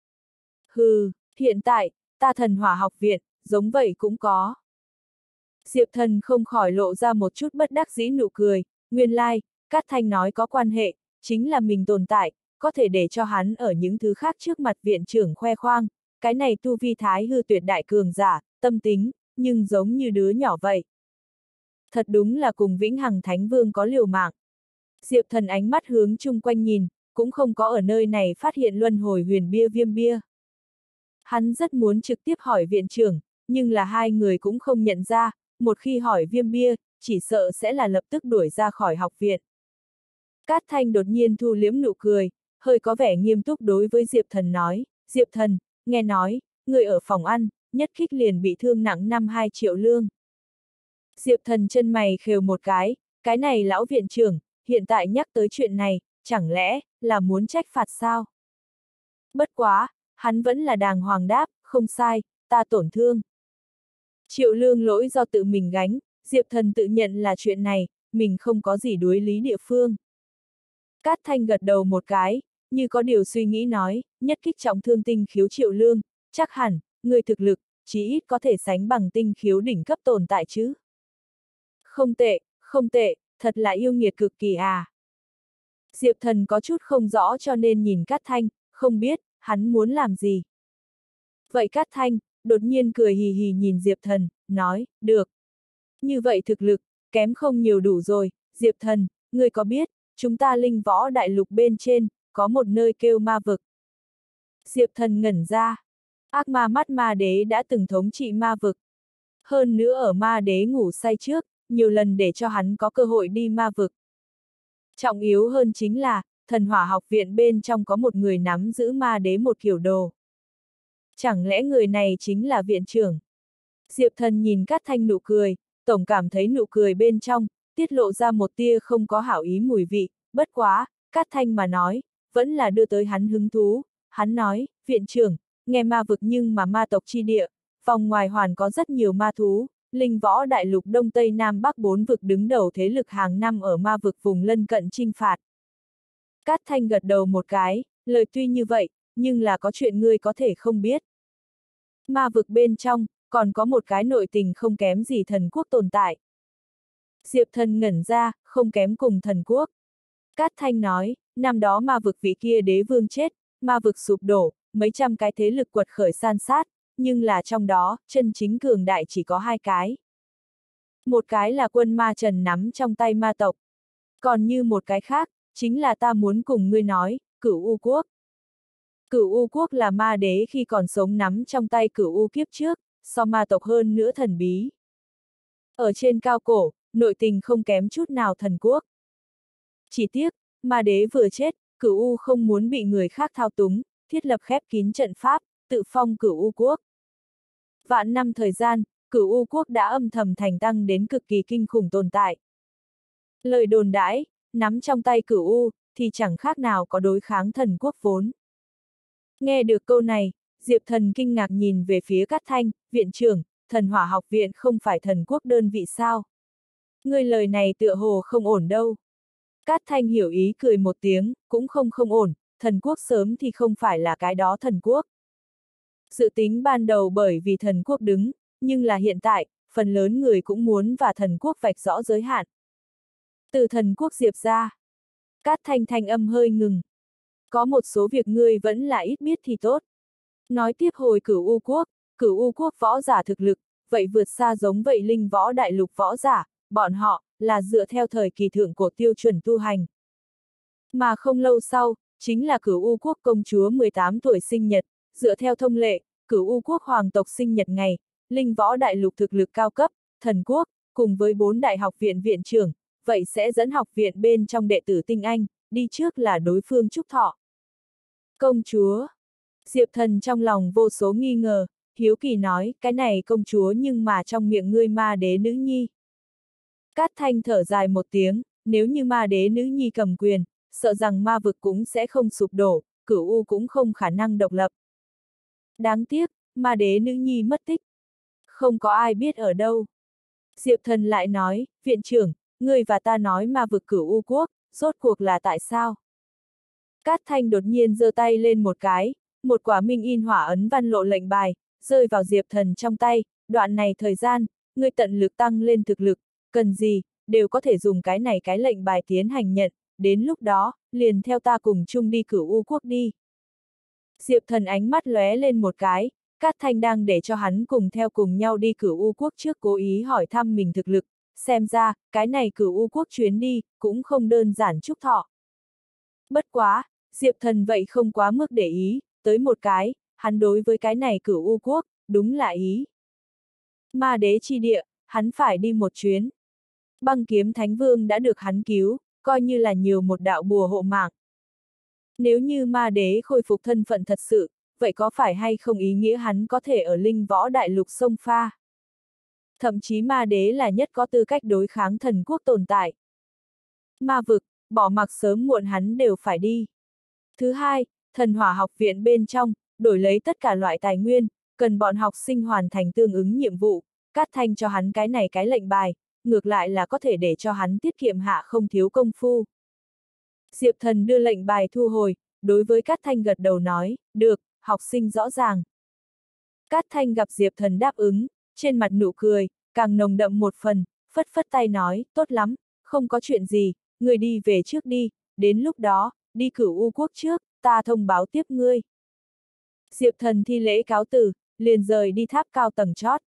Hừ, hiện tại, ta Thần Hỏa học viện, giống vậy cũng có. Diệp Thần không khỏi lộ ra một chút bất đắc dĩ nụ cười, nguyên lai, like, Cát Thanh nói có quan hệ, chính là mình tồn tại, có thể để cho hắn ở những thứ khác trước mặt viện trưởng khoe khoang, cái này tu vi thái hư tuyệt đại cường giả, tâm tính, nhưng giống như đứa nhỏ vậy. Thật đúng là cùng Vĩnh Hằng Thánh Vương có liều mạng. Diệp Thần ánh mắt hướng chung quanh nhìn, cũng không có ở nơi này phát hiện luân hồi huyền bia viêm bia. Hắn rất muốn trực tiếp hỏi viện trưởng, nhưng là hai người cũng không nhận ra, một khi hỏi viêm bia, chỉ sợ sẽ là lập tức đuổi ra khỏi học viện. Cát Thanh đột nhiên thu liếm nụ cười, hơi có vẻ nghiêm túc đối với Diệp Thần nói, Diệp Thần, nghe nói, người ở phòng ăn, nhất kích liền bị thương nặng năm hai triệu lương. Diệp Thần chân mày khều một cái, cái này lão viện trưởng, hiện tại nhắc tới chuyện này, chẳng lẽ, là muốn trách phạt sao? Bất quá, hắn vẫn là đàng hoàng đáp, không sai, ta tổn thương. Triệu lương lỗi do tự mình gánh, Diệp Thần tự nhận là chuyện này, mình không có gì đối lý địa phương. Cát Thanh gật đầu một cái, như có điều suy nghĩ nói, nhất kích trọng thương tinh khiếu Triệu lương, chắc hẳn, người thực lực, chí ít có thể sánh bằng tinh khiếu đỉnh cấp tồn tại chứ. Không tệ, không tệ, thật là yêu nghiệt cực kỳ à. Diệp Thần có chút không rõ cho nên nhìn Cát Thanh, không biết, hắn muốn làm gì. Vậy Cát Thanh, đột nhiên cười hì hì nhìn Diệp Thần, nói, được. Như vậy thực lực, kém không nhiều đủ rồi, Diệp Thần, ngươi có biết, chúng ta linh võ đại lục bên trên, có một nơi kêu ma vực. Diệp Thần ngẩn ra. Ác ma mắt ma đế đã từng thống trị ma vực. Hơn nữa ở ma đế ngủ say trước, nhiều lần để cho hắn có cơ hội đi ma vực. Trọng yếu hơn chính là, thần hỏa học viện bên trong có một người nắm giữ ma đế một kiểu đồ. Chẳng lẽ người này chính là viện trưởng? Diệp Thần nhìn Cát Thanh nụ cười, tổng cảm thấy nụ cười bên trong, tiết lộ ra một tia không có hảo ý mùi vị, bất quá, Cát Thanh mà nói, vẫn là đưa tới hắn hứng thú. Hắn nói, viện trưởng, nghe ma vực nhưng mà ma tộc chi địa, vòng ngoài hoàn có rất nhiều ma thú, linh võ đại lục Đông Tây Nam Bắc bốn vực đứng đầu thế lực hàng năm ở ma vực vùng lân cận chinh phạt. Cát Thanh gật đầu một cái, lời tuy như vậy, nhưng là có chuyện ngươi có thể không biết. Ma vực bên trong, còn có một cái nội tình không kém gì thần quốc tồn tại. Diệp Thần ngẩn ra, không kém cùng thần quốc. Cát Thanh nói, năm đó ma vực vị kia đế vương chết, ma vực sụp đổ, mấy trăm cái thế lực quật khởi san sát, nhưng là trong đó, chân chính cường đại chỉ có hai cái. Một cái là quân ma trần nắm trong tay ma tộc. Còn như một cái khác, chính là ta muốn cùng ngươi nói, Cửu U Quốc. Cửu U Quốc là ma đế khi còn sống nắm trong tay Cửu U kiếp trước, so ma tộc hơn nữa thần bí. Ở trên cao cổ, nội tình không kém chút nào thần quốc. Chỉ tiếc, ma đế vừa chết, Cửu U không muốn bị người khác thao túng, thiết lập khép kín trận pháp, tự phong Cửu U Quốc. Vạn năm thời gian, Cửu U Quốc đã âm thầm thành tăng đến cực kỳ kinh khủng tồn tại. Lời đồn đãi, nắm trong tay Cửu U, thì chẳng khác nào có đối kháng thần quốc vốn. Nghe được câu này, Diệp Thần kinh ngạc nhìn về phía Cát Thanh, viện trưởng, thần hỏa học viện không phải thần quốc đơn vị sao? Ngươi lời này tựa hồ không ổn đâu. Cát Thanh hiểu ý cười một tiếng, cũng không không ổn, thần quốc sớm thì không phải là cái đó thần quốc. Dự tính ban đầu bởi vì thần quốc đứng, nhưng là hiện tại, phần lớn người cũng muốn và thần quốc vạch rõ giới hạn. Từ thần quốc Diệp ra. Cát Thanh thanh âm hơi ngừng. Có một số việc ngươi vẫn là ít biết thì tốt. Nói tiếp hồi Cửu U Quốc, Cửu U Quốc võ giả thực lực, vậy vượt xa giống vậy linh võ đại lục võ giả, bọn họ, là dựa theo thời kỳ thượng cổ tiêu chuẩn tu hành. Mà không lâu sau, chính là Cửu U Quốc công chúa mười tám tuổi sinh nhật, dựa theo thông lệ, Cửu U Quốc hoàng tộc sinh nhật ngày, linh võ đại lục thực lực cao cấp, thần quốc, cùng với bốn đại học viện viện trưởng, vậy sẽ dẫn học viện bên trong đệ tử tinh anh, đi trước là đối phương chúc thọ. Công chúa. Diệp Thần trong lòng vô số nghi ngờ, hiếu kỳ nói, cái này công chúa nhưng mà trong miệng ngươi ma đế nữ nhi. Cát Thanh thở dài một tiếng, nếu như ma đế nữ nhi cầm quyền, sợ rằng ma vực cũng sẽ không sụp đổ, Cửu U cũng không khả năng độc lập. Đáng tiếc, ma đế nữ nhi mất tích. Không có ai biết ở đâu. Diệp Thần lại nói, viện trưởng, ngươi và ta nói ma vực Cửu U Quốc, rốt cuộc là tại sao? Cát Thanh đột nhiên giơ tay lên một cái, một quả minh in hỏa ấn văn lộ lệnh bài, rơi vào Diệp Thần trong tay, đoạn này thời gian, ngươi tận lực tăng lên thực lực, cần gì, đều có thể dùng cái này cái lệnh bài tiến hành nhận, đến lúc đó, liền theo ta cùng chung đi Cửu U Quốc đi. Diệp Thần ánh mắt lóe lên một cái, Cát Thanh đang để cho hắn cùng theo cùng nhau đi Cửu U Quốc trước cố ý hỏi thăm mình thực lực, xem ra, cái này Cửu U Quốc chuyến đi, cũng không đơn giản chúc thọ. Bất quá, Diệp Thần vậy không quá mức để ý, tới một cái, hắn đối với cái này Cửu U Quốc, đúng là ý. Ma đế chi địa, hắn phải đi một chuyến. Băng kiếm Thánh Vương đã được hắn cứu, coi như là nhiều một đạo bùa hộ mạng. Nếu như ma đế khôi phục thân phận thật sự, vậy có phải hay không ý nghĩa hắn có thể ở linh võ đại lục sông pha? Thậm chí ma đế là nhất có tư cách đối kháng thần quốc tồn tại. Ma vực, bỏ mặc sớm muộn hắn đều phải đi. Thứ hai, thần hỏa học viện bên trong, đổi lấy tất cả loại tài nguyên, cần bọn học sinh hoàn thành tương ứng nhiệm vụ, Cát Thanh cho hắn cái này cái lệnh bài, ngược lại là có thể để cho hắn tiết kiệm hạ không thiếu công phu. Diệp Thần đưa lệnh bài thu hồi, đối với Cát Thanh gật đầu nói, được, học sinh rõ ràng. Cát Thanh gặp Diệp Thần đáp ứng, trên mặt nụ cười, càng nồng đậm một phần, phất phất tay nói, tốt lắm, không có chuyện gì, người đi về trước đi, đến lúc đó, đi Cửu U quốc trước, ta thông báo tiếp ngươi. Diệp Thần thi lễ cáo từ, liền rời đi tháp cao tầng chót.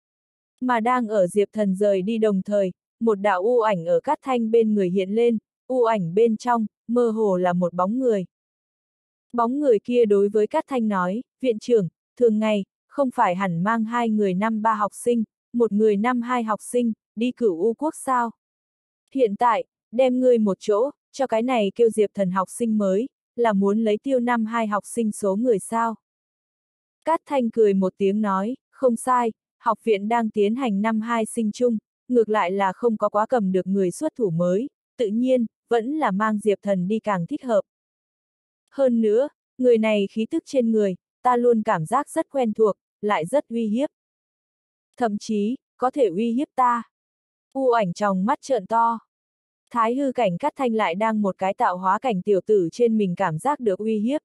Mà đang ở Diệp Thần rời đi đồng thời, một đạo u ảnh ở Cát Thanh bên người hiện lên, u ảnh bên trong, mơ hồ là một bóng người. Bóng người kia đối với Cát Thanh nói, viện trưởng, thường ngày, không phải hẳn mang hai người năm ba học sinh, một người năm hai học sinh, đi Cửu U quốc sao? Hiện tại, đem ngươi một chỗ, cho cái này kêu Diệp Thần học sinh mới, là muốn lấy tiêu năm hai học sinh số người sao? Cát Thanh cười một tiếng nói, không sai, học viện đang tiến hành năm hai sinh chung, ngược lại là không có quá cầm được người xuất thủ mới, tự nhiên, vẫn là mang Diệp Thần đi càng thích hợp. Hơn nữa, người này khí tức trên người, ta luôn cảm giác rất quen thuộc, lại rất uy hiếp. Thậm chí, có thể uy hiếp ta. U ảnh trong mắt trợn to. Thái hư cảnh Cát Thanh lại đang một cái tạo hóa cảnh tiểu tử trên mình cảm giác được uy hiếp.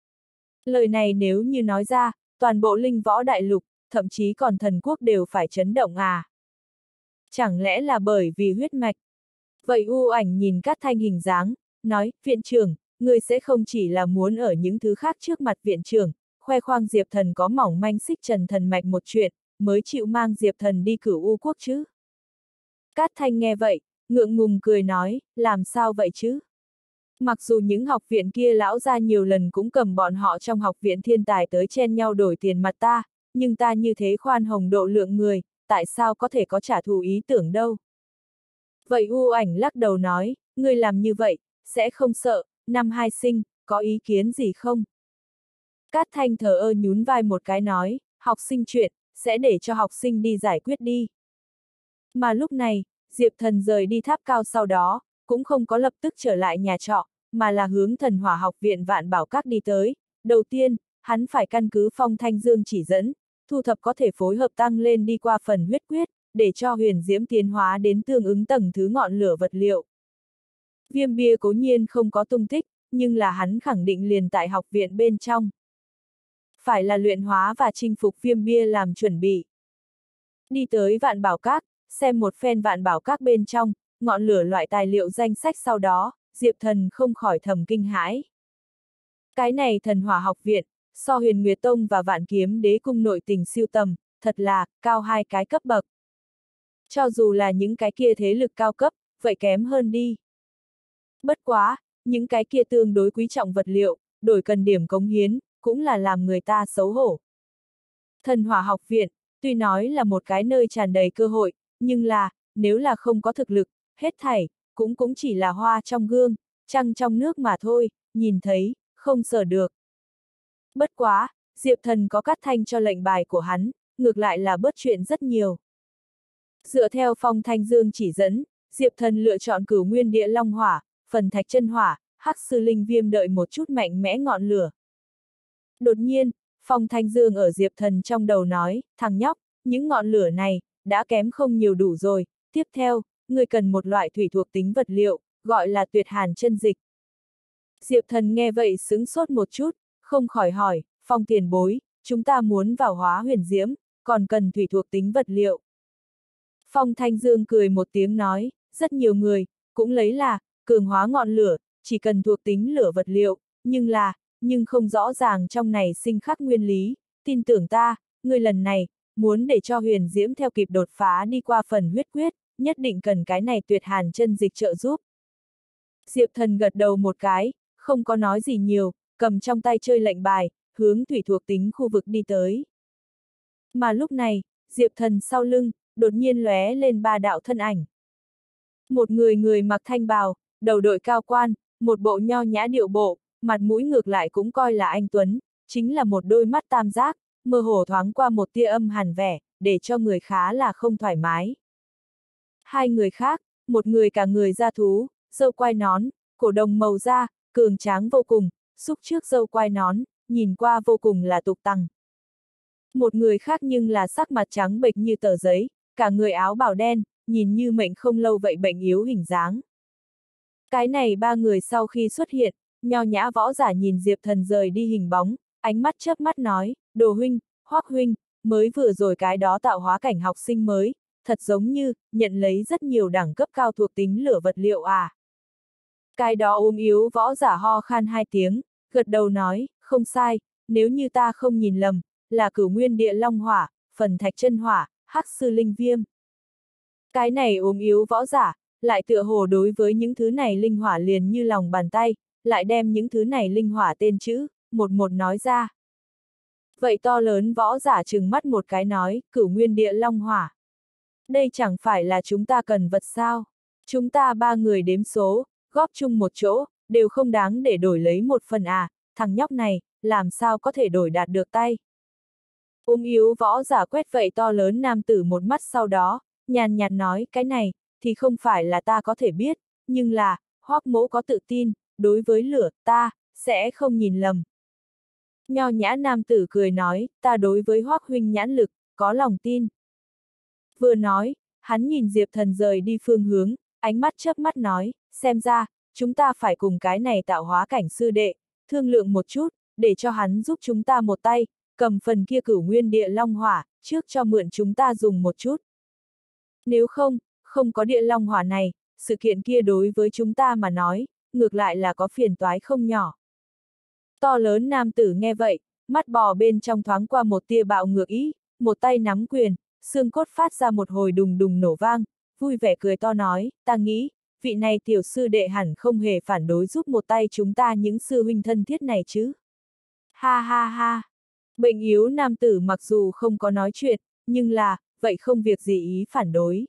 Lời này nếu như nói ra, toàn bộ linh võ đại lục, thậm chí còn thần quốc đều phải chấn động à. Chẳng lẽ là bởi vì huyết mạch? Vậy u ảnh nhìn Cát Thanh hình dáng, nói, viện trưởng, người sẽ không chỉ là muốn ở những thứ khác trước mặt viện trưởng, khoe khoang Diệp Thần có mỏng manh xích trần thần mạch một chuyện, mới chịu mang Diệp Thần đi Cửu U quốc chứ? Cát Thanh nghe vậy, ngượng ngùng cười nói, làm sao vậy chứ? Mặc dù những học viện kia lão ra nhiều lần cũng cầm bọn họ trong học viện thiên tài tới chen nhau đổi tiền mặt ta, nhưng ta như thế khoan hồng độ lượng người, tại sao có thể có trả thù ý tưởng đâu? Vậy u ảnh lắc đầu nói, người làm như vậy, sẽ không sợ, năm hai sinh, có ý kiến gì không? Cát Thanh thờ ơ nhún vai một cái nói, học sinh chuyện, sẽ để cho học sinh đi giải quyết đi. Mà lúc này, Diệp Thần rời đi tháp cao sau đó, cũng không có lập tức trở lại nhà trọ, mà là hướng Thần Hỏa học viện Vạn Bảo Các đi tới. Đầu tiên, hắn phải căn cứ Phong Thanh Dương chỉ dẫn, thu thập có thể phối hợp tăng lên đi qua phần huyết quyết, để cho huyền diễm tiến hóa đến tương ứng tầng thứ ngọn lửa vật liệu. Viêm bia cố nhiên không có tung tích, nhưng là hắn khẳng định liền tại học viện bên trong. Phải là luyện hóa và chinh phục viêm bia làm chuẩn bị. Đi tới Vạn Bảo Các, xem một phen Vạn Bảo Các bên trong, ngọn lửa loại tài liệu danh sách sau đó, Diệp Thần không khỏi thầm kinh hãi. Cái này Thần Hỏa học viện, so Huyền Nguyệt Tông và Vạn Kiếm Đế cung nội tình siêu tầm, thật là, cao hai cái cấp bậc. Cho dù là những cái kia thế lực cao cấp, vậy kém hơn đi. Bất quá, những cái kia tương đối quý trọng vật liệu, đổi cần điểm cống hiến, cũng là làm người ta xấu hổ. Thần Hỏa học viện, tuy nói là một cái nơi tràn đầy cơ hội, nhưng là, nếu là không có thực lực, hết thảy, cũng cũng chỉ là hoa trong gương, trăng trong nước mà thôi, nhìn thấy, không sờ được. Bất quá, Diệp Thần có Cát Thanh cho lệnh bài của hắn, ngược lại là bớt chuyện rất nhiều. Dựa theo Phong Thanh Dương chỉ dẫn, Diệp Thần lựa chọn Cửu Nguyên Địa Long Hỏa, Phần Thạch Chân Hỏa, Hắc Sư Linh Viêm đợi một chút mạnh mẽ ngọn lửa. Đột nhiên, Phong Thanh Dương ở Diệp Thần trong đầu nói, thằng nhóc, những ngọn lửa này, đã kém không nhiều đủ rồi, tiếp theo, người cần một loại thủy thuộc tính vật liệu, gọi là tuyệt hàn chân dịch. Diệp Thần nghe vậy sững sốt một chút, không khỏi hỏi, Phong tiền bối, chúng ta muốn vào hóa huyền diễm, còn cần thủy thuộc tính vật liệu. Phong Thanh Dương cười một tiếng nói, rất nhiều người, cũng lấy là, cường hóa ngọn lửa, chỉ cần thuộc tính lửa vật liệu, nhưng là, nhưng không rõ ràng trong này sinh khắc nguyên lý, tin tưởng ta, người lần này, muốn để cho huyền diễm theo kịp đột phá đi qua phần huyết quyết, nhất định cần cái này tuyệt hàn chân dịch trợ giúp. Diệp Thần gật đầu một cái, không có nói gì nhiều, cầm trong tay chơi lệnh bài, hướng thủy thuộc tính khu vực đi tới. Mà lúc này, Diệp Thần sau lưng, đột nhiên lóe lên ba đạo thân ảnh. Một người người mặc thanh bào, đầu đội cao quan, một bộ nho nhã điệu bộ, mặt mũi ngược lại cũng coi là anh tuấn, chính là một đôi mắt tam giác, mơ hồ thoáng qua một tia âm hàn vẻ, để cho người khá là không thoải mái. Hai người khác, một người cả người da thú, râu quai nón, cổ đồng màu da, cường tráng vô cùng, xúc trước râu quai nón, nhìn qua vô cùng là tục tằng. Một người khác nhưng là sắc mặt trắng bệch như tờ giấy, cả người áo bào đen, nhìn như mệnh không lâu vậy bệnh yếu hình dáng. Cái này ba người sau khi xuất hiện, nho nhã võ giả nhìn Diệp Thần rời đi hình bóng, ánh mắt chớp mắt nói, Đồ huynh, Hoắc huynh, mới vừa rồi cái đó tạo hóa cảnh học sinh mới, thật giống như, nhận lấy rất nhiều đẳng cấp cao thuộc tính lửa vật liệu à. Cái đó ốm yếu võ giả ho khan hai tiếng, gật đầu nói, không sai, nếu như ta không nhìn lầm, là cửu nguyên địa long hỏa, phần thạch chân hỏa, hắc sư linh viêm. Cái này ốm yếu võ giả, lại tựa hồ đối với những thứ này linh hỏa liền như lòng bàn tay, lại đem những thứ này linh hỏa tên chữ, một một nói ra. Vậy to lớn võ giả trừng mắt một cái nói, cửu nguyên địa long hỏa. Đây chẳng phải là chúng ta cần vật sao? Chúng ta ba người đếm số, góp chung một chỗ, đều không đáng để đổi lấy một phần à, thằng nhóc này, làm sao có thể đổi đạt được tay? Ốm yếu võ giả quét vậy to lớn nam tử một mắt sau đó, nhàn nhạt nói, cái này, thì không phải là ta có thể biết, nhưng là, Hoắc mỗ có tự tin, đối với lửa, ta, sẽ không nhìn lầm. Nho nhã nam tử cười nói, ta đối với Hoắc huynh nhãn lực, có lòng tin. Vừa nói, hắn nhìn Diệp Thần rời đi phương hướng, ánh mắt chớp mắt nói, xem ra, chúng ta phải cùng cái này tạo hóa cảnh sư đệ, thương lượng một chút, để cho hắn giúp chúng ta một tay, cầm phần kia cửu nguyên địa long hỏa, trước cho mượn chúng ta dùng một chút. Nếu không, không có địa long hỏa này, sự kiện kia đối với chúng ta mà nói, ngược lại là có phiền toái không nhỏ. To lớn nam tử nghe vậy, mắt bò bên trong thoáng qua một tia bạo ngược ý, một tay nắm quyền, xương cốt phát ra một hồi đùng đùng nổ vang, vui vẻ cười to nói, ta nghĩ, vị này tiểu sư đệ hẳn không hề phản đối giúp một tay chúng ta những sư huynh thân thiết này chứ. Ha ha ha. Bệnh yếu nam tử mặc dù không có nói chuyện, nhưng là, vậy không việc gì ý phản đối.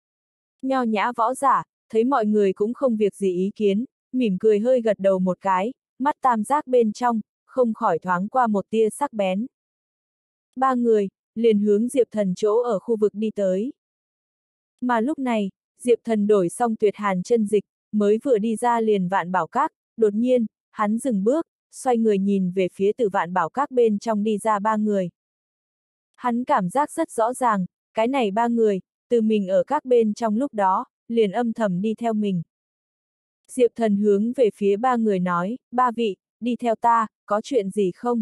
Nho nhã võ giả, thấy mọi người cũng không việc gì ý kiến, mỉm cười hơi gật đầu một cái, mắt tam giác bên trong, không khỏi thoáng qua một tia sắc bén. Ba người, liền hướng Diệp Thần chỗ ở khu vực đi tới. Mà lúc này, Diệp Thần đổi xong tuyệt hàn chân dịch, mới vừa đi ra liền vạn bảo các, đột nhiên, hắn dừng bước, xoay người nhìn về phía từ vạn bảo các bên trong đi ra ba người. Hắn cảm giác rất rõ ràng, cái này ba người, từ mình ở các bên trong lúc đó, liền âm thầm đi theo mình. Diệp Thần hướng về phía ba người nói, ba vị, đi theo ta, có chuyện gì không?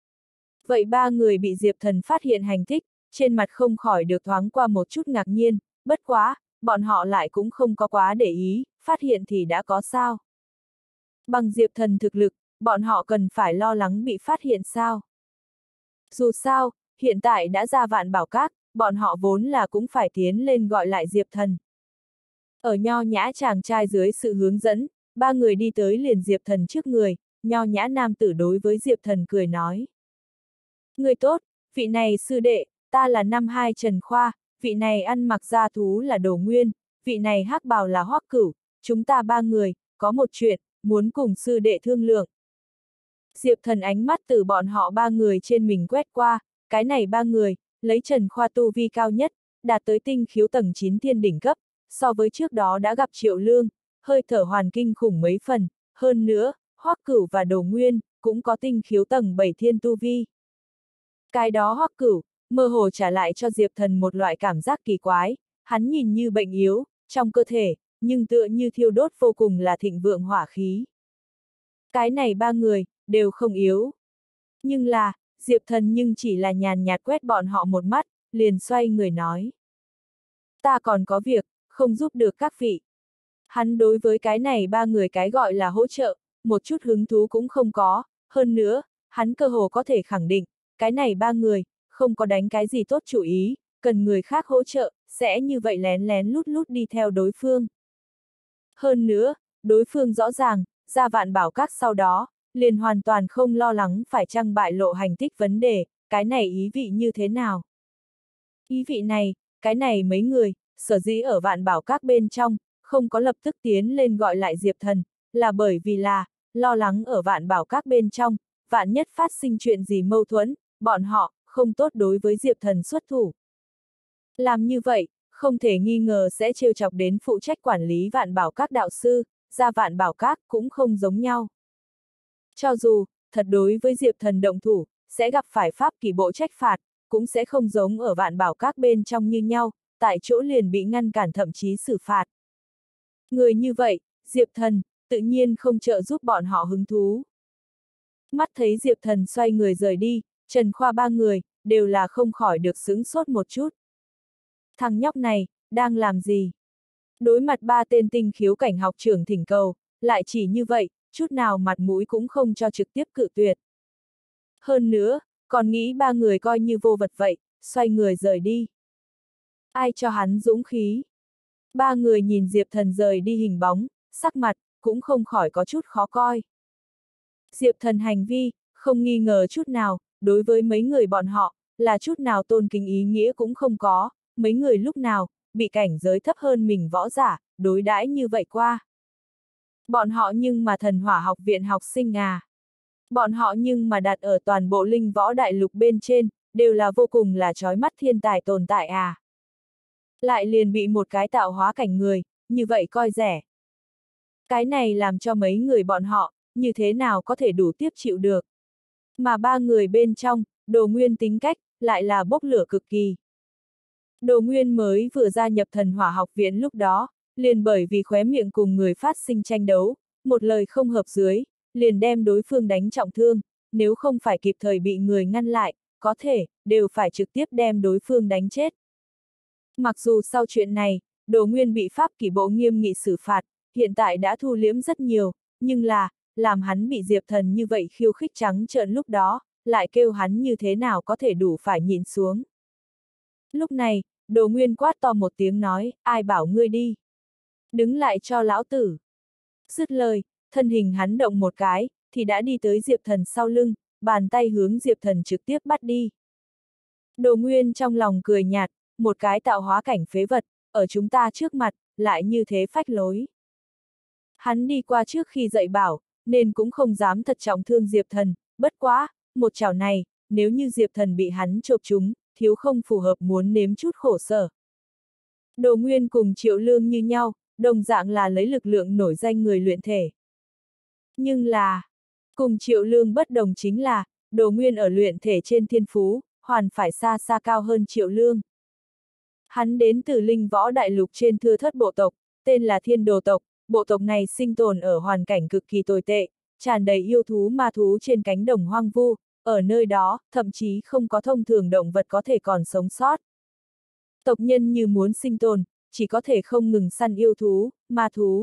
Vậy ba người bị Diệp Thần phát hiện hành tích, trên mặt không khỏi được thoáng qua một chút ngạc nhiên, bất quá, bọn họ lại cũng không có quá để ý, phát hiện thì đã có sao. Bằng Diệp Thần thực lực, bọn họ cần phải lo lắng bị phát hiện sao? Dù sao, hiện tại đã ra vạn bảo các, bọn họ vốn là cũng phải tiến lên gọi lại Diệp Thần. Ở nho nhã chàng trai dưới sự hướng dẫn, ba người đi tới liền Diệp Thần trước người, nho nhã nam tử đối với Diệp Thần cười nói. Người tốt, vị này sư đệ, ta là năm hai Trần Khoa, vị này ăn mặc da thú là Đồ Nguyên, vị này hắc bào là Hoắc Cửu, chúng ta ba người, có một chuyện, muốn cùng sư đệ thương lượng. Diệp Thần ánh mắt từ bọn họ ba người trên mình quét qua, cái này ba người, lấy Trần Khoa tu vi cao nhất, đạt tới tinh khiếu tầng chín thiên đỉnh cấp, so với trước đó đã gặp Triệu Lương, hơi thở hoàn kinh khủng mấy phần, hơn nữa, Hoắc Cửu và Đồ Nguyên, cũng có tinh khiếu tầng bảy thiên tu vi. Cái đó Hoắc Cửu, mơ hồ trả lại cho Diệp Thần một loại cảm giác kỳ quái, hắn nhìn như bệnh yếu, trong cơ thể, nhưng tựa như thiêu đốt vô cùng là thịnh vượng hỏa khí. Cái này ba người, đều không yếu. Nhưng là, Diệp Thần nhưng chỉ là nhàn nhạt quét bọn họ một mắt, liền xoay người nói. Ta còn có việc, không giúp được các vị. Hắn đối với cái này ba người cái gọi là hỗ trợ, một chút hứng thú cũng không có, hơn nữa, hắn cơ hồ có thể khẳng định, cái này ba người, không có đánh cái gì tốt chủ ý, cần người khác hỗ trợ, sẽ như vậy lén lén lút lút đi theo đối phương. Hơn nữa, đối phương rõ ràng, ra vạn bảo các sau đó, liền hoàn toàn không lo lắng phải chăng bại lộ hành tích vấn đề, cái này ý vị như thế nào? Ý vị này, cái này mấy người, sở dĩ ở vạn bảo các bên trong, không có lập tức tiến lên gọi lại Diệp Thần, là bởi vì là, lo lắng ở vạn bảo các bên trong, vạn nhất phát sinh chuyện gì mâu thuẫn, bọn họ, không tốt đối với Diệp Thần xuất thủ. Làm như vậy, không thể nghi ngờ sẽ trêu chọc đến phụ trách quản lý vạn bảo các đạo sư, ra vạn bảo các cũng không giống nhau. Cho dù, thật đối với Diệp Thần động thủ, sẽ gặp phải pháp kỷ bộ trách phạt, cũng sẽ không giống ở vạn bảo các bên trong như nhau, tại chỗ liền bị ngăn cản thậm chí xử phạt. Người như vậy, Diệp Thần, tự nhiên không trợ giúp bọn họ hứng thú. Mắt thấy Diệp Thần xoay người rời đi, Trần Khoa ba người, đều là không khỏi được sững sốt một chút. thằng nhóc này, đang làm gì? Đối mặt ba tên tinh khiếu cảnh học trưởng thỉnh cầu, lại chỉ như vậy, chút nào mặt mũi cũng không cho trực tiếp cự tuyệt. Hơn nữa, còn nghĩ ba người coi như vô vật vậy, xoay người rời đi. Ai cho hắn dũng khí? Ba người nhìn Diệp Thần rời đi hình bóng, sắc mặt, cũng không khỏi có chút khó coi. Diệp Thần hành vi, không nghi ngờ chút nào, đối với mấy người bọn họ, là chút nào tôn kính ý nghĩa cũng không có, mấy người lúc nào, bị cảnh giới thấp hơn mình võ giả, đối đãi như vậy qua. Bọn họ nhưng mà thần hỏa học viện học sinh à. Bọn họ nhưng mà đặt ở toàn bộ linh võ đại lục bên trên, đều là vô cùng là chói mắt thiên tài tồn tại à. Lại liền bị một cái tạo hóa cảnh người, như vậy coi rẻ. Cái này làm cho mấy người bọn họ, như thế nào có thể đủ tiếp chịu được. Mà ba người bên trong, Đồ Nguyên tính cách, lại là bốc lửa cực kỳ. Đồ Nguyên mới vừa gia nhập thần hỏa học viện lúc đó, liền bởi vì khóe miệng cùng người phát sinh tranh đấu, một lời không hợp dưới, liền đem đối phương đánh trọng thương, nếu không phải kịp thời bị người ngăn lại, có thể, đều phải trực tiếp đem đối phương đánh chết. Mặc dù sau chuyện này, Đồ Nguyên bị pháp kỷ bộ nghiêm nghị xử phạt, hiện tại đã thu liễm rất nhiều, nhưng là, làm hắn bị Diệp Thần như vậy khiêu khích trắng trợn lúc đó, lại kêu hắn như thế nào có thể đủ phải nhịn xuống. Lúc này, Đồ Nguyên quát to một tiếng nói, ai bảo ngươi đi. Đứng lại cho lão tử. Dứt lời, thân hình hắn động một cái, thì đã đi tới Diệp Thần sau lưng, bàn tay hướng Diệp Thần trực tiếp bắt đi. Đồ Nguyên trong lòng cười nhạt, một cái tạo hóa cảnh phế vật, ở chúng ta trước mặt, lại như thế phách lối. Hắn đi qua trước khi dạy bảo, nên cũng không dám thật trọng thương Diệp Thần, bất quá, một chảo này, nếu như Diệp Thần bị hắn chộp trúng, thiếu không phù hợp muốn nếm chút khổ sở. Đồ Nguyên cùng Triệu Lương như nhau, đồng dạng là lấy lực lượng nổi danh người luyện thể. Nhưng là, cùng Triệu Lương bất đồng chính là, Đồ Nguyên ở luyện thể trên thiên phú, hoàn phải xa xa cao hơn Triệu Lương. Hắn đến từ linh võ đại lục trên thưa thất bộ tộc, tên là Thiên Đồ tộc, bộ tộc này sinh tồn ở hoàn cảnh cực kỳ tồi tệ, tràn đầy yêu thú ma thú trên cánh đồng hoang vu, ở nơi đó, thậm chí không có thông thường động vật có thể còn sống sót. Tộc nhân như muốn sinh tồn, chỉ có thể không ngừng săn yêu thú, ma thú.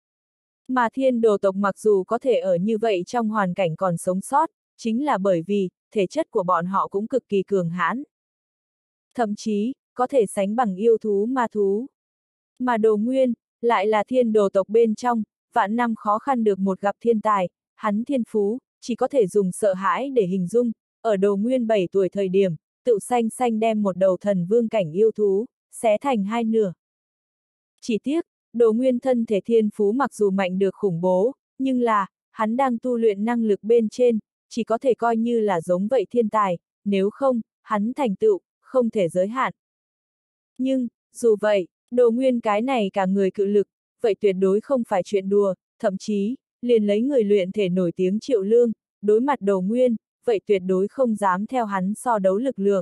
Mà Thiên Đồ tộc mặc dù có thể ở như vậy trong hoàn cảnh còn sống sót, chính là bởi vì, thể chất của bọn họ cũng cực kỳ cường hãn. Thậm chí, có thể sánh bằng yêu thú ma thú. Mà Đồ Nguyên, lại là Thiên Đồ tộc bên trong, vạn năm khó khăn được một gặp thiên tài, hắn thiên phú, chỉ có thể dùng sợ hãi để hình dung, ở Đồ Nguyên bảy tuổi thời điểm, tự xanh xanh đem một đầu thần vương cảnh yêu thú, xé thành hai nửa. Chỉ tiếc, Đồ Nguyên thân thể thiên phú mặc dù mạnh được khủng bố, nhưng là, hắn đang tu luyện năng lực bên trên, chỉ có thể coi như là giống vậy thiên tài, nếu không, hắn thành tựu, không thể giới hạn. Nhưng, dù vậy, Đồ Nguyên cái này cả người cự lực, vậy tuyệt đối không phải chuyện đùa, thậm chí, liền lấy người luyện thể nổi tiếng Triệu Lương, đối mặt Đồ Nguyên, vậy tuyệt đối không dám theo hắn so đấu lực lượng.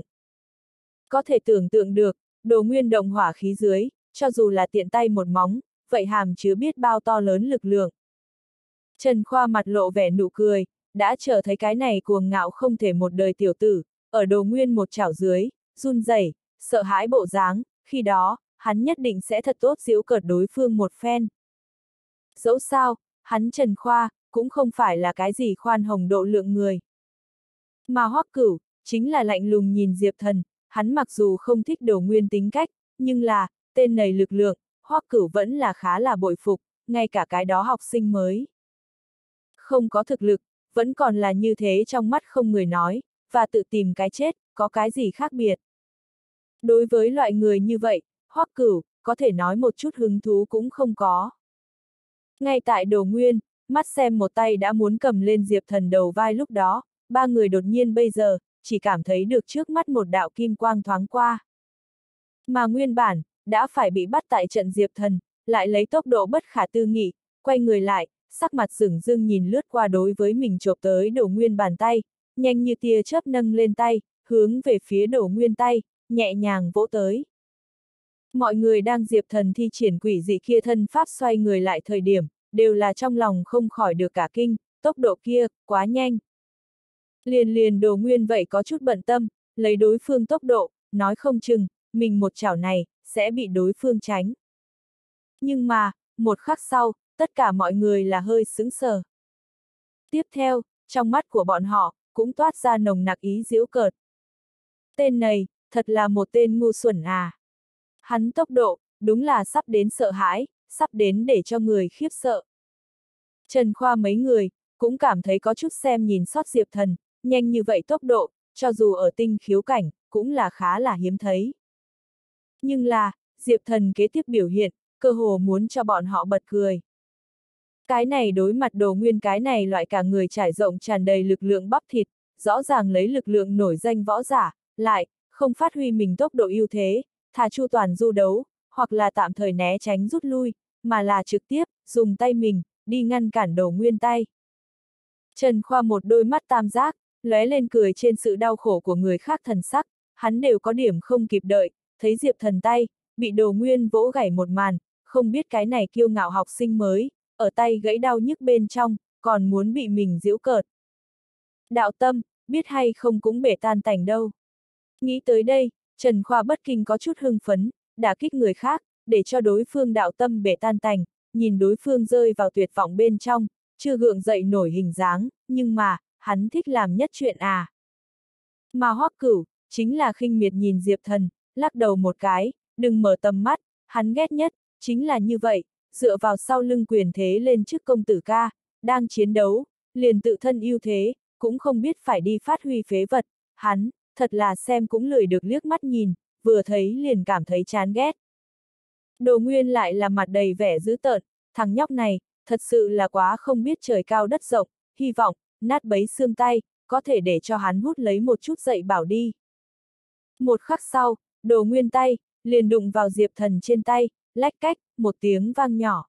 Có thể tưởng tượng được, Đồ Nguyên động hỏa khí dưới, cho dù là tiện tay một móng, vậy hàm chứa biết bao to lớn lực lượng. Trần Khoa mặt lộ vẻ nụ cười, đã chờ thấy cái này cuồng ngạo không thể một đời tiểu tử, ở Đồ Nguyên một chảo dưới, run rẩy, sợ hãi bộ dáng, khi đó, hắn nhất định sẽ thật tốt giễu cợt đối phương một phen. Dẫu sao, hắn Trần Khoa, cũng không phải là cái gì khoan hồng độ lượng người. Mà Hoắc Cửu, chính là lạnh lùng nhìn Diệp Thần, hắn mặc dù không thích Đồ Nguyên tính cách, nhưng là, tên này lực lượng, Hoắc Cửu vẫn là khá là bội phục, ngay cả cái đó học sinh mới. Không có thực lực, vẫn còn là như thế trong mắt không người nói, và tự tìm cái chết, có cái gì khác biệt. Đối với loại người như vậy, Hoắc Cửu, có thể nói một chút hứng thú cũng không có. Ngay tại Đồ Nguyên, mắt xem một tay đã muốn cầm lên Diệp Thần đầu vai lúc đó, ba người đột nhiên bây giờ, chỉ cảm thấy được trước mắt một đạo kim quang thoáng qua. Mà nguyên bản, đã phải bị bắt tại trận Diệp Thần, lại lấy tốc độ bất khả tư nghị, quay người lại, sắc mặt sửng dưng nhìn lướt qua đối với mình chộp tới Đồ Nguyên bàn tay, nhanh như tia chớp nâng lên tay, hướng về phía Đồ Nguyên tay, nhẹ nhàng vỗ tới. Mọi người đang Diệp Thần thi triển quỷ dị kia thân pháp xoay người lại thời điểm, đều là trong lòng không khỏi được cả kinh, tốc độ kia, quá nhanh. Liền liền Đồ Nguyên vậy có chút bận tâm, lấy đối phương tốc độ, nói không chừng, mình một chảo này, sẽ bị đối phương tránh. Nhưng mà, một khắc sau, tất cả mọi người là hơi sững sờ. Tiếp theo, trong mắt của bọn họ, cũng toát ra nồng nặc ý giễu cợt. Tên này, thật là một tên ngu xuẩn à. Hắn tốc độ, đúng là sắp đến sợ hãi, sắp đến để cho người khiếp sợ. Trần Khoa mấy người, cũng cảm thấy có chút xem nhìn sót Diệp Thần, nhanh như vậy tốc độ, cho dù ở tinh khiếu cảnh, cũng là khá là hiếm thấy. Nhưng là, Diệp Thần kế tiếp biểu hiện, cơ hồ muốn cho bọn họ bật cười. Cái này đối mặt Đồ Nguyên cái này loại cả người trải rộng tràn đầy lực lượng bắp thịt, rõ ràng lấy lực lượng nổi danh võ giả, lại, không phát huy mình tốc độ ưu thế, thà chu toàn du đấu, hoặc là tạm thời né tránh rút lui, mà là trực tiếp, dùng tay mình, đi ngăn cản Đồ Nguyên tay. Trần Khoa một đôi mắt tam giác, lóe lên cười trên sự đau khổ của người khác thần sắc, hắn đều có điểm không kịp đợi, thấy Diệp Thần tay, bị Đồ Nguyên vỗ gãy một màn, không biết cái này kiêu ngạo học sinh mới, ở tay gãy đau nhức bên trong, còn muốn bị mình giễu cợt. Đạo tâm, biết hay không cũng bể tan tành đâu. Nghĩ tới đây, Trần Khoa bất kinh có chút hưng phấn, đả kích người khác, để cho đối phương đạo tâm bể tan tành, nhìn đối phương rơi vào tuyệt vọng bên trong, chưa gượng dậy nổi hình dáng, nhưng mà, hắn thích làm nhất chuyện à. Mà Hoắc Cửu, chính là khinh miệt nhìn Diệp Thần, lắc đầu một cái, đừng mở tầm mắt, hắn ghét nhất, chính là như vậy, dựa vào sau lưng quyền thế lên trước công tử ca, đang chiến đấu, liền tự thân ưu thế, cũng không biết phải đi phát huy phế vật, hắn, thật là xem cũng lười được liếc mắt nhìn, vừa thấy liền cảm thấy chán ghét. Đồ Nguyên lại là mặt đầy vẻ dữ tợn, thằng nhóc này, thật sự là quá không biết trời cao đất rộng, hy vọng, nát bấy xương tay, có thể để cho hắn hút lấy một chút dậy bảo đi. Một khắc sau, Đồ Nguyên tay, liền đụng vào Diệp Thần trên tay, lách cách, một tiếng vang nhỏ.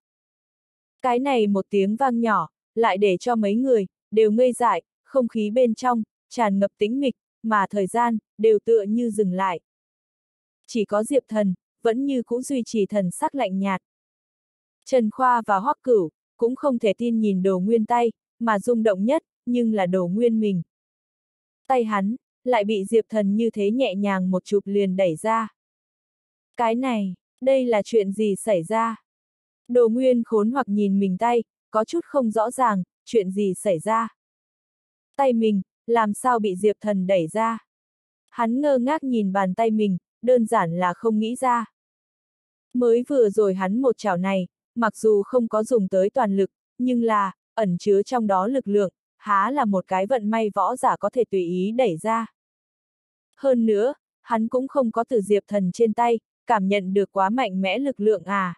Cái này một tiếng vang nhỏ, lại để cho mấy người, đều ngây dại, không khí bên trong, tràn ngập tĩnh mịch, mà thời gian, đều tựa như dừng lại. Chỉ có Diệp Thần, vẫn như cũ duy trì thần sắc lạnh nhạt. Trần Khoa và Hoắc Cửu, cũng không thể tin nhìn Đồ Nguyên tay, mà rung động nhất, nhưng là Đồ Nguyên mình. Tay hắn, lại bị Diệp Thần như thế nhẹ nhàng một chụp liền đẩy ra. Cái này, đây là chuyện gì xảy ra? Đồ Nguyên khốn hoặc nhìn mình tay, có chút không rõ ràng, chuyện gì xảy ra? Tay mình, làm sao bị Diệp Thần đẩy ra? Hắn ngơ ngác nhìn bàn tay mình, đơn giản là không nghĩ ra. Mới vừa rồi hắn một chảo này, mặc dù không có dùng tới toàn lực, nhưng là, ẩn chứa trong đó lực lượng, há là một cái vận may võ giả có thể tùy ý đẩy ra. Hơn nữa, hắn cũng không có từ Diệp Thần trên tay, cảm nhận được quá mạnh mẽ lực lượng à.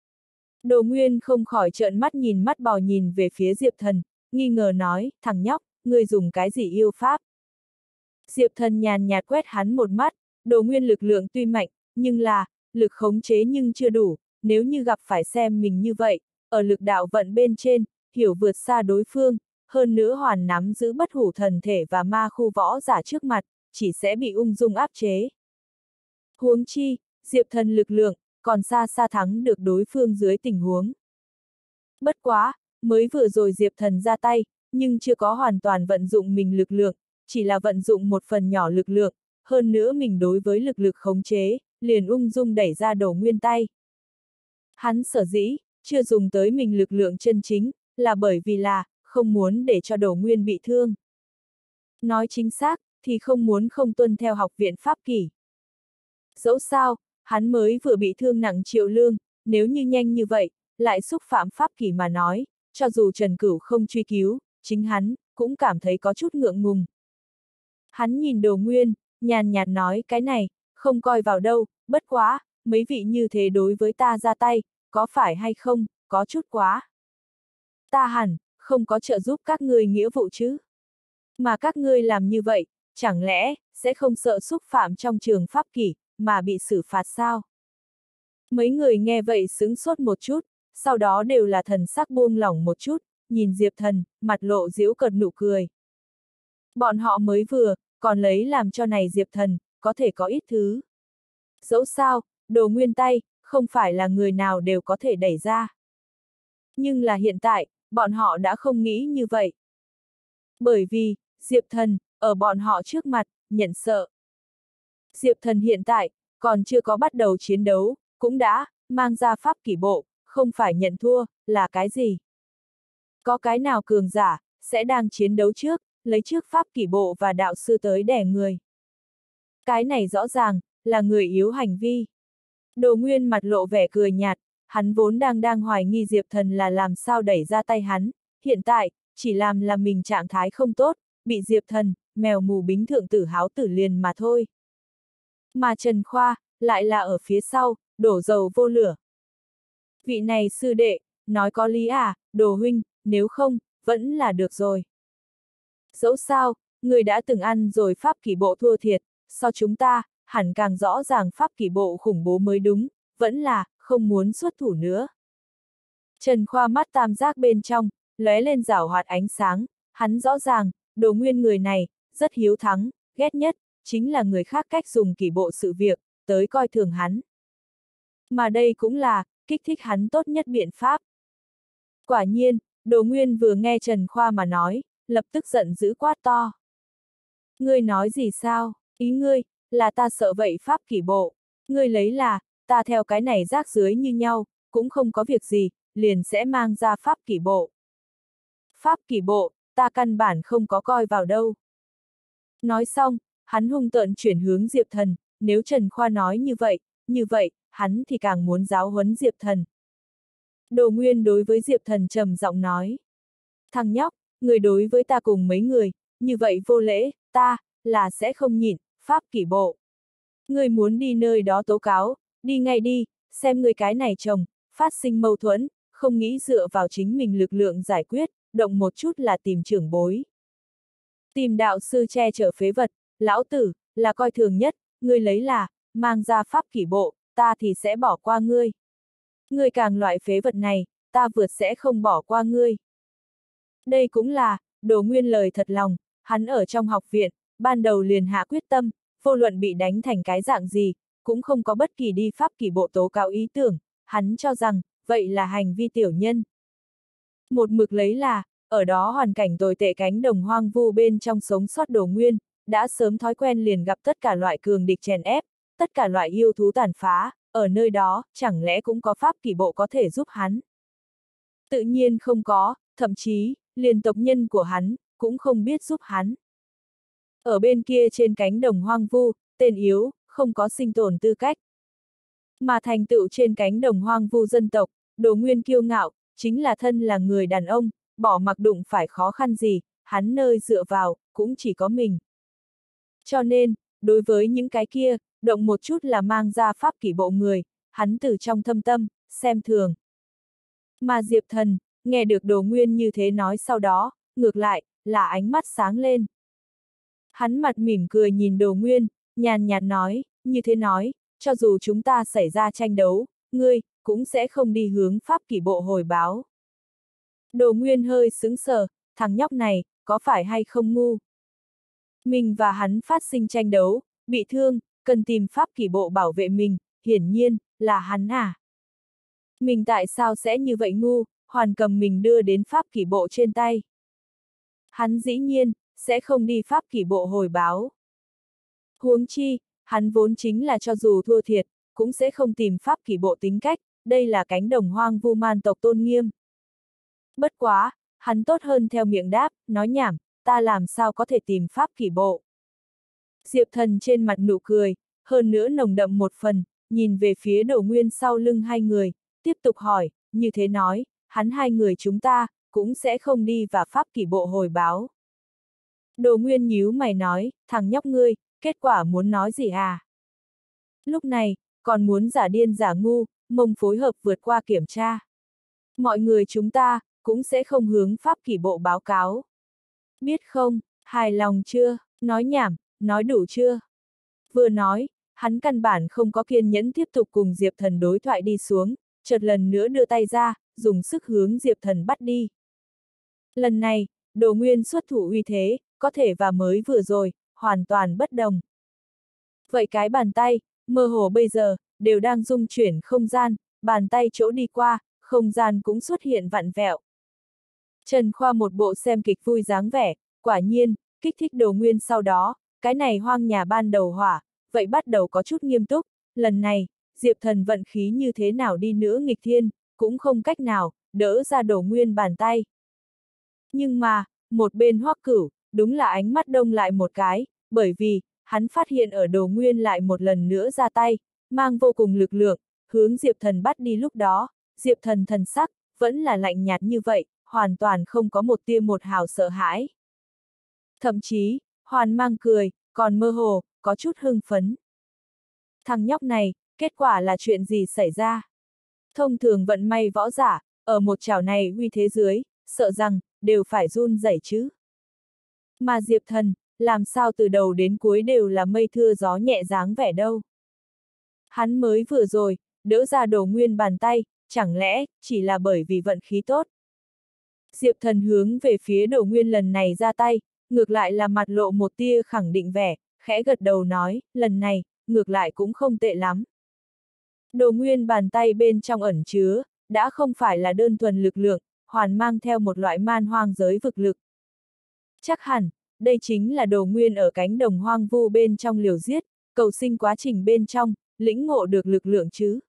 Đồ Nguyên không khỏi trợn mắt nhìn mắt bò nhìn về phía Diệp Thần, nghi ngờ nói, thằng nhóc, ngươi dùng cái gì yêu pháp? Diệp Thần nhàn nhạt quét hắn một mắt, Đồ Nguyên lực lượng tuy mạnh, nhưng là, lực khống chế nhưng chưa đủ, nếu như gặp phải xem mình như vậy, ở lực đạo vận bên trên, hiểu vượt xa đối phương, hơn nữa hoàn nắm giữ bất hủ thần thể và ma khu võ giả trước mặt, chỉ sẽ bị ung dung áp chế. Huống chi, Diệp Thần lực lượng, còn xa xa thắng được đối phương dưới tình huống. Bất quá, mới vừa rồi Diệp Thần ra tay, nhưng chưa có hoàn toàn vận dụng mình lực lượng, chỉ là vận dụng một phần nhỏ lực lượng, hơn nữa mình đối với lực lực khống chế, liền ung dung đẩy ra Đồ Nguyên tay. Hắn sở dĩ, chưa dùng tới mình lực lượng chân chính, là bởi vì là, không muốn để cho Đồ Nguyên bị thương. Nói chính xác, thì không muốn không tuân theo học viện pháp kỷ. Dẫu sao, hắn mới vừa bị thương nặng triệu lương, nếu như nhanh như vậy, lại xúc phạm pháp kỷ mà nói, cho dù Trần Cửu không truy cứu, chính hắn, cũng cảm thấy có chút ngượng ngùng. Hắn nhìn Đồ Nguyên, nhàn nhạt nói cái này, không coi vào đâu, bất quá, mấy vị như thế đối với ta ra tay, có phải hay không, có chút quá. Ta hẳn, không có trợ giúp các ngươi nghĩa vụ chứ. Mà các ngươi làm như vậy, chẳng lẽ, sẽ không sợ xúc phạm trong trường pháp kỷ, mà bị xử phạt sao? Mấy người nghe vậy sững sốt một chút, sau đó đều là thần sắc buông lỏng một chút, nhìn Diệp Thần, mặt lộ giễu cợt nụ cười. Bọn họ mới vừa, còn lấy làm cho này Diệp Thần, có thể có ít thứ. Dẫu sao, Đồ Nguyên tay, không phải là người nào đều có thể đẩy ra. Nhưng là hiện tại, bọn họ đã không nghĩ như vậy. Bởi vì, Diệp Thần, ở bọn họ trước mặt, nhận sợ. Diệp Thần hiện tại, còn chưa có bắt đầu chiến đấu, cũng đã mang ra pháp kỷ bộ, không phải nhận thua, là cái gì? Có cái nào cường giả, sẽ đang chiến đấu trước, lấy trước pháp kỷ bộ và đạo sư tới đè người. Cái này rõ ràng, là người yếu hành vi. Đồ Nguyên mặt lộ vẻ cười nhạt, hắn vốn đang đang hoài nghi Diệp Thần là làm sao đẩy ra tay hắn, hiện tại, chỉ làm là mình trạng thái không tốt, bị Diệp Thần, mèo mù bính thượng tử háo tử liền mà thôi. Mà Trần Khoa, lại là ở phía sau, đổ dầu vô lửa. Vị này sư đệ, nói có lý à, Đồ huynh, nếu không, vẫn là được rồi. Dẫu sao, người đã từng ăn rồi pháp kỷ bộ thua thiệt, so chúng ta, hẳn càng rõ ràng pháp kỷ bộ khủng bố mới đúng, vẫn là, không muốn xuất thủ nữa. Trần Khoa mắt tam giác bên trong, lóe lên rảo hoạt ánh sáng, hắn rõ ràng, Đồ Nguyên người này, rất hiếu thắng, ghét nhất, chính là người khác cách dùng kỷ bộ sự việc, tới coi thường hắn. Mà đây cũng là, kích thích hắn tốt nhất biện pháp. Quả nhiên, Đồ Nguyên vừa nghe Trần Khoa mà nói, lập tức giận dữ quát to. Ngươi nói gì sao, ý ngươi, là ta sợ vậy pháp kỷ bộ, ngươi lấy là, ta theo cái này rác dưới như nhau, cũng không có việc gì, liền sẽ mang ra pháp kỷ bộ. Pháp kỷ bộ, ta căn bản không có coi vào đâu. Nói xong, hắn hung tợn chuyển hướng Diệp Thần, nếu Trần Khoa nói như vậy, như vậy, hắn thì càng muốn giáo huấn Diệp Thần. Đồ Nguyên đối với Diệp Thần trầm giọng nói. Thằng nhóc, người đối với ta cùng mấy người, như vậy vô lễ, ta, là sẽ không nhịn, pháp kỷ bộ. Người muốn đi nơi đó tố cáo, đi ngay đi, xem người cái này chồng, phát sinh mâu thuẫn, không nghĩ dựa vào chính mình lực lượng giải quyết, động một chút là tìm trưởng bối. Tìm đạo sư che chở phế vật, lão tử, là coi thường nhất, ngươi lấy là, mang ra pháp kỷ bộ, ta thì sẽ bỏ qua ngươi. Ngươi càng loại phế vật này, ta vượt sẽ không bỏ qua ngươi. Đây cũng là, Đồ Nguyên lời thật lòng, hắn ở trong học viện, ban đầu liền hạ quyết tâm, vô luận bị đánh thành cái dạng gì, cũng không có bất kỳ đi pháp kỷ bộ tố cáo ý tưởng, hắn cho rằng, vậy là hành vi tiểu nhân. Một mực lấy là, ở đó hoàn cảnh tồi tệ cánh đồng hoang vu bên trong sống sót Đồ Nguyên, đã sớm thói quen liền gặp tất cả loại cường địch chèn ép, tất cả loại yêu thú tàn phá, ở nơi đó, chẳng lẽ cũng có pháp kỷ bộ có thể giúp hắn? Tự nhiên không có, thậm chí, liền tộc nhân của hắn, cũng không biết giúp hắn. Ở bên kia trên cánh đồng hoang vu, tên yếu, không có sinh tồn tư cách. Mà thành tựu trên cánh đồng hoang vu dân tộc, Đồ Nguyên kiêu ngạo, chính là thân là người đàn ông, bỏ mặc đụng phải khó khăn gì, hắn nơi dựa vào, cũng chỉ có mình. Cho nên, đối với những cái kia, động một chút là mang ra pháp kỷ bộ người, hắn từ trong thâm tâm, xem thường. Mà Diệp Thần, nghe được Đồ Nguyên như thế nói sau đó, ngược lại, là ánh mắt sáng lên. Hắn mặt mỉm cười nhìn Đồ Nguyên, nhàn nhạt nói, như thế nói, cho dù chúng ta xảy ra tranh đấu, ngươi, cũng sẽ không đi hướng pháp kỷ bộ hồi báo. Đồ Nguyên hơi sững sờ, thằng nhóc này, có phải hay không ngu? Mình và hắn phát sinh tranh đấu, bị thương, cần tìm pháp kỷ bộ bảo vệ mình, hiển nhiên, là hắn à? Mình tại sao sẽ như vậy ngu, hoàn cầm mình đưa đến pháp kỷ bộ trên tay? Hắn dĩ nhiên, sẽ không đi pháp kỷ bộ hồi báo. Huống chi, hắn vốn chính là cho dù thua thiệt, cũng sẽ không tìm pháp kỷ bộ tính cách, đây là cánh đồng hoang vu man tộc tôn nghiêm. Bất quá, hắn tốt hơn theo miệng đáp, nói nhảm, ta làm sao có thể tìm pháp kỷ bộ. Diệp Thần trên mặt nụ cười, hơn nữa nồng đậm một phần, nhìn về phía Đồ Nguyên sau lưng hai người, tiếp tục hỏi, như thế nói, hắn hai người chúng ta, cũng sẽ không đi và pháp kỷ bộ hồi báo. Đồ Nguyên nhíu mày nói, thằng nhóc ngươi, kết quả muốn nói gì à? Lúc này, còn muốn giả điên giả ngu, mông phối hợp vượt qua kiểm tra. Mọi người chúng ta, cũng sẽ không hướng pháp kỷ bộ báo cáo. Biết không, hài lòng chưa, nói nhảm, nói đủ chưa? Vừa nói, hắn căn bản không có kiên nhẫn tiếp tục cùng Diệp Thần đối thoại đi xuống, chợt lần nữa đưa tay ra, dùng sức hướng Diệp Thần bắt đi. Lần này, Đồ Nguyên xuất thủ uy thế, có thể và mới vừa rồi, hoàn toàn bất đồng. Vậy cái bàn tay, mơ hồ bây giờ, đều đang dung chuyển không gian, bàn tay chỗ đi qua, không gian cũng xuất hiện vặn vẹo. Trần Khoa một bộ xem kịch vui dáng vẻ, quả nhiên, kích thích Đồ Nguyên sau đó, cái này hoang nhà ban đầu hỏa, vậy bắt đầu có chút nghiêm túc, lần này, Diệp Thần vận khí như thế nào đi nữa nghịch thiên, cũng không cách nào, đỡ ra Đồ Nguyên bàn tay. Nhưng mà, một bên Hoắc Cửu, đúng là ánh mắt đông lại một cái, bởi vì, hắn phát hiện ở Đồ Nguyên lại một lần nữa ra tay, mang vô cùng lực lượng, hướng Diệp Thần bắt đi lúc đó, Diệp Thần thần sắc, vẫn là lạnh nhạt như vậy, hoàn toàn không có một tia một hào sợ hãi. Thậm chí, hoàn mang cười, còn mơ hồ, có chút hưng phấn. Thằng nhóc này, kết quả là chuyện gì xảy ra? Thông thường vận may võ giả, ở một chảo này uy thế dưới, sợ rằng, đều phải run rẩy chứ. Mà Diệp Thần, làm sao từ đầu đến cuối đều là mây thưa gió nhẹ dáng vẻ đâu. Hắn mới vừa rồi, đỡ ra Đồ Nguyên bàn tay, chẳng lẽ, chỉ là bởi vì vận khí tốt. Diệp Thần hướng về phía Đồ Nguyên lần này ra tay, ngược lại là mặt lộ một tia khẳng định vẻ, khẽ gật đầu nói, lần này, ngược lại cũng không tệ lắm. Đồ Nguyên bàn tay bên trong ẩn chứa, đã không phải là đơn thuần lực lượng, hoàn mang theo một loại man hoang giới vực lực. Chắc hẳn, đây chính là Đồ Nguyên ở cánh đồng hoang vu bên trong liều giết, cầu sinh quá trình bên trong, lĩnh ngộ được lực lượng chứ.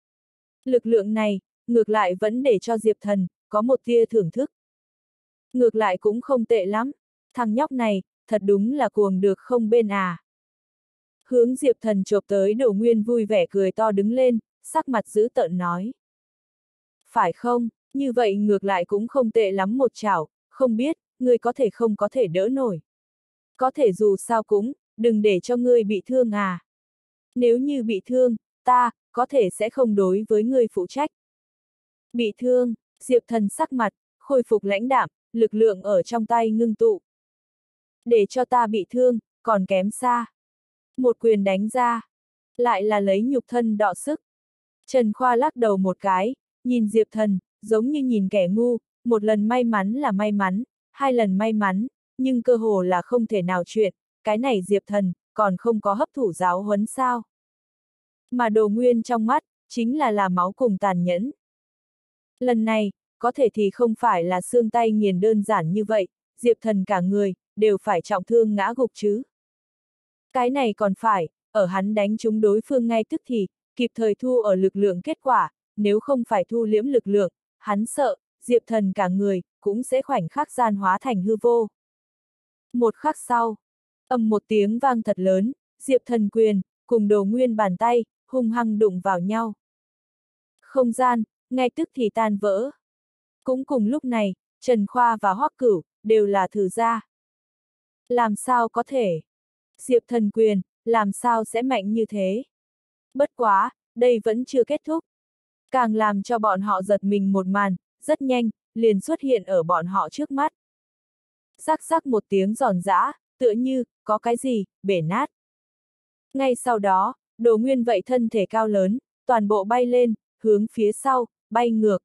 Lực lượng này, ngược lại vẫn để cho Diệp Thần, có một tia thưởng thức. Ngược lại cũng không tệ lắm, thằng nhóc này, thật đúng là cuồng được không bên à. Hướng Diệp Thần chộp tới Đồ Nguyên vui vẻ cười to đứng lên, sắc mặt dữ tợn nói. Phải không, như vậy ngược lại cũng không tệ lắm một chảo, không biết, ngươi có thể không có thể đỡ nổi. Có thể dù sao cũng, đừng để cho ngươi bị thương à. Nếu như bị thương, ta, có thể sẽ không đối với ngươi phụ trách. Bị thương, Diệp Thần sắc mặt, khôi phục lãnh đạm, lực lượng ở trong tay ngưng tụ. Để cho ta bị thương, còn kém xa. Một quyền đánh ra, lại là lấy nhục thân đọ sức. Trần Khoa lắc đầu một cái, nhìn Diệp Thần, giống như nhìn kẻ ngu, một lần may mắn là may mắn, hai lần may mắn, nhưng cơ hồ là không thể nào chuyện, cái này Diệp Thần, còn không có hấp thụ giáo huấn sao. Mà Đồ Nguyên trong mắt, chính là là máu cùng tàn nhẫn. Lần này, có thể thì không phải là xương tay nghiền đơn giản như vậy, Diệp Thần cả người, đều phải trọng thương ngã gục chứ. Cái này còn phải, ở hắn đánh trúng đối phương ngay tức thì, kịp thời thu ở lực lượng kết quả, nếu không phải thu liễm lực lượng, hắn sợ, Diệp Thần cả người, cũng sẽ khoảnh khắc gian hóa thành hư vô. Một khắc sau, ầm một tiếng vang thật lớn, Diệp Thần quyền, cùng Đồ Nguyên bàn tay, hung hăng đụng vào nhau. Không gian, ngay tức thì tan vỡ. Cũng cùng lúc này, Trần Khoa và Hoắc Cửu, đều là thử ra. Làm sao có thể? Diệp Thần quyền, làm sao sẽ mạnh như thế? Bất quá, đây vẫn chưa kết thúc. Càng làm cho bọn họ giật mình một màn, rất nhanh, liền xuất hiện ở bọn họ trước mắt. Rắc rắc một tiếng giòn giã, tựa như, có cái gì, bể nát. Ngay sau đó, Đồ Nguyên vậy thân thể cao lớn, toàn bộ bay lên, hướng phía sau, bay ngược.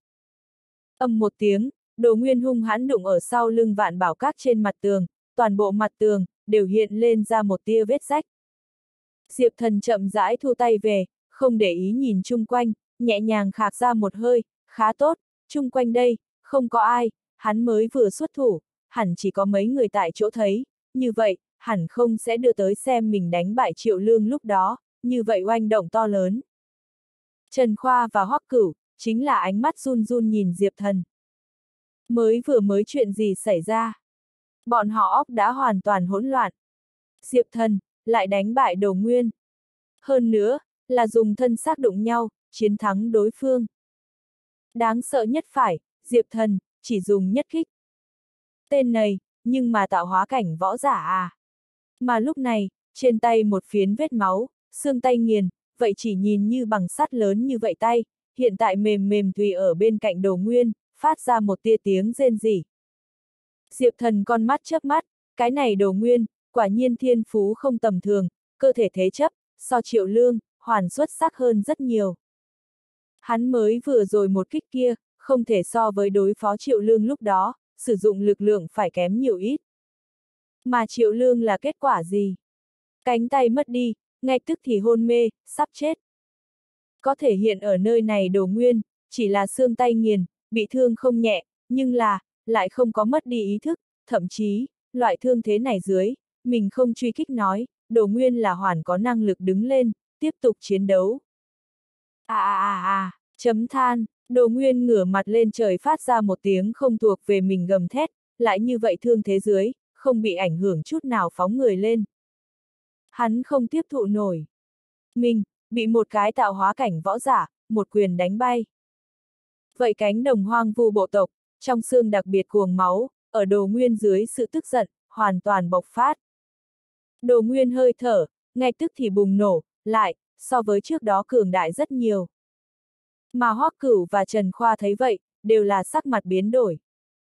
Ầm một tiếng, Đồ Nguyên hung hãn đụng ở sau lưng Vạn Bảo Các trên mặt tường, toàn bộ mặt tường, đều hiện lên ra một tia vết rách. Diệp Thần chậm rãi thu tay về, không để ý nhìn chung quanh, nhẹ nhàng khạc ra một hơi, khá tốt, chung quanh đây, không có ai, hắn mới vừa xuất thủ, hẳn chỉ có mấy người tại chỗ thấy, như vậy, hẳn không sẽ đưa tới xem mình đánh bại Triệu Lương lúc đó, như vậy oanh động to lớn. Trần Khoa và Hoắc Cửu, chính là ánh mắt run run nhìn Diệp Thần. Mới vừa mới chuyện gì xảy ra? Bọn họ óc đã hoàn toàn hỗn loạn. Diệp Thần, lại đánh bại Đồ Nguyên. Hơn nữa, là dùng thân xác đụng nhau, chiến thắng đối phương. Đáng sợ nhất phải, Diệp Thần, chỉ dùng nhất kích. Tên này, nhưng mà tạo hóa cảnh võ giả à. Mà lúc này, trên tay một phiến vết máu, xương tay nghiền, vậy chỉ nhìn như bằng sắt lớn như vậy tay, hiện tại mềm mềm tùy ở bên cạnh Đồ Nguyên, phát ra một tia tiếng rên rỉ. Diệp Thần con mắt chớp mắt, cái này Đồ Nguyên, quả nhiên thiên phú không tầm thường, cơ thể thế chấp, so Triệu Lương, hoàn xuất sắc hơn rất nhiều. Hắn mới vừa rồi một kích kia, không thể so với đối phó Triệu Lương lúc đó, sử dụng lực lượng phải kém nhiều ít. Mà Triệu Lương là kết quả gì? Cánh tay mất đi, ngay tức thì hôn mê, sắp chết. Có thể hiện ở nơi này Đồ Nguyên, chỉ là xương tay nghiền, bị thương không nhẹ, nhưng là, lại không có mất đi ý thức, thậm chí, loại thương thế này dưới, mình không truy kích nói, Đồ Nguyên là hoàn có năng lực đứng lên, tiếp tục chiến đấu. À à à à, chấm than, Đồ Nguyên ngửa mặt lên trời phát ra một tiếng không thuộc về mình gầm thét, lại như vậy thương thế dưới, không bị ảnh hưởng chút nào phóng người lên. Hắn không tiếp thụ nổi. Mình, bị một cái tạo hóa cảnh võ giả, một quyền đánh bay. Vậy cánh đồng hoang vu bộ tộc, trong xương đặc biệt cuồng máu, ở Đồ Nguyên dưới sự tức giận, hoàn toàn bộc phát. Đồ Nguyên hơi thở, ngay tức thì bùng nổ, lại, so với trước đó cường đại rất nhiều. Mà Hoắc Cửu và Trần Khoa thấy vậy, đều là sắc mặt biến đổi.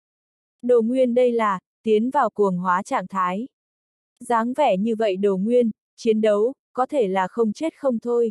Đồ Nguyên đây là, tiến vào cuồng hóa trạng thái. Dáng vẻ như vậy Đồ Nguyên, chiến đấu, có thể là không chết không thôi.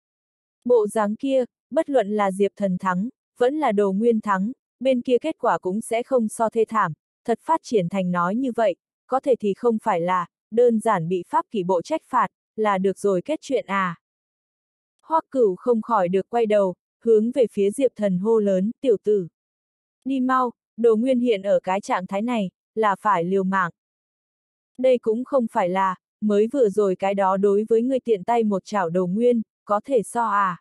Bộ dáng kia, bất luận là Diệp Thần thắng, vẫn là Đồ Nguyên thắng, bên kia kết quả cũng sẽ không so thê thảm, thật phát triển thành nói như vậy, có thể thì không phải là, đơn giản bị pháp kỷ bộ trách phạt, là được rồi kết chuyện à. Hoắc Cửu không khỏi được quay đầu, hướng về phía Diệp Thần hô lớn, tiểu tử. Đi mau, Đồ Nguyên hiện ở cái trạng thái này, là phải liều mạng. Đây cũng không phải là, mới vừa rồi cái đó đối với ngươi tiện tay một chảo Đồ Nguyên, có thể so à.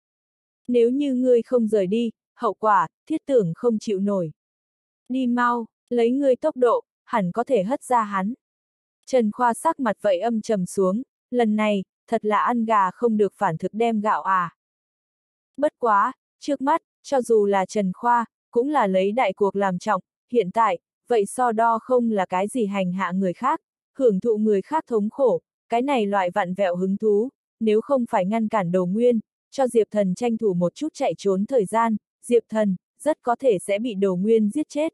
Nếu như ngươi không rời đi, hậu quả, thiết tưởng không chịu nổi. Đi mau, lấy ngươi tốc độ, hẳn có thể hất ra hắn. Trần Khoa sắc mặt vậy âm trầm xuống, lần này, thật là ăn gà không được phản thực đem gạo à. Bất quá, trước mắt, cho dù là Trần Khoa, cũng là lấy đại cuộc làm trọng, hiện tại, vậy so đo không là cái gì hành hạ người khác, hưởng thụ người khác thống khổ, cái này loại vặn vẹo hứng thú, nếu không phải ngăn cản Đồ Nguyên, cho Diệp Thần tranh thủ một chút chạy trốn thời gian, Diệp Thần, rất có thể sẽ bị Đồ Nguyên giết chết.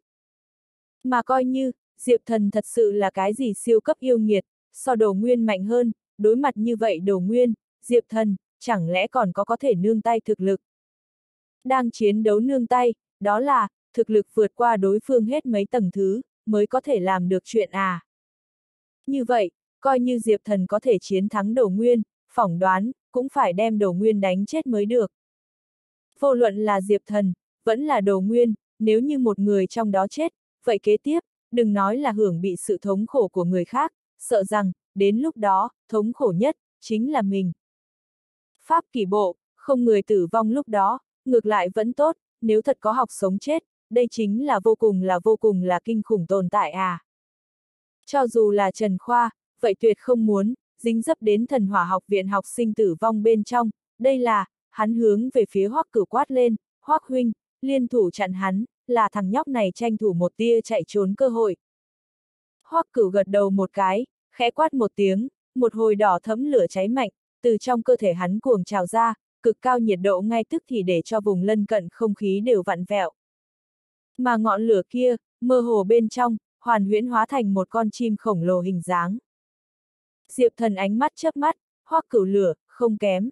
Mà coi như, Diệp Thần thật sự là cái gì siêu cấp yêu nghiệt, so Đồ Nguyên mạnh hơn, đối mặt như vậy Đồ Nguyên, Diệp Thần, chẳng lẽ còn có có thể nương tay thực lực. Đang chiến đấu nương tay, đó là, thực lực vượt qua đối phương hết mấy tầng thứ, mới có thể làm được chuyện à. Như vậy, coi như Diệp Thần có thể chiến thắng Đồ Nguyên, phỏng đoán, cũng phải đem Đồ Nguyên đánh chết mới được. Vô luận là Diệp Thần, vẫn là Đồ Nguyên, nếu như một người trong đó chết, vậy kế tiếp, đừng nói là hưởng bị sự thống khổ của người khác, sợ rằng, đến lúc đó, thống khổ nhất, chính là mình. Pháp kỷ bộ, không người tử vong lúc đó, ngược lại vẫn tốt, nếu thật có học sống chết, đây chính là vô cùng là vô cùng là kinh khủng tồn tại à. Cho dù là Trần Khoa, vậy tuyệt không muốn, dính dấp đến thần hỏa học viện học sinh tử vong bên trong, đây là, hắn hướng về phía Hoắc Cửu quát lên, Hoắc huynh, liên thủ chặn hắn, là thằng nhóc này tranh thủ một tia chạy trốn cơ hội. Hoắc Cửu gật đầu một cái, khẽ quát một tiếng, một hồi đỏ thẫm lửa cháy mạnh, từ trong cơ thể hắn cuồng trào ra, cực cao nhiệt độ ngay tức thì để cho vùng lân cận không khí đều vặn vẹo. Mà ngọn lửa kia, mơ hồ bên trong, hoàn huyễn hóa thành một con chim khổng lồ hình dáng. Diệp Thần ánh mắt chớp mắt, Hoắc Cửu lửa, không kém.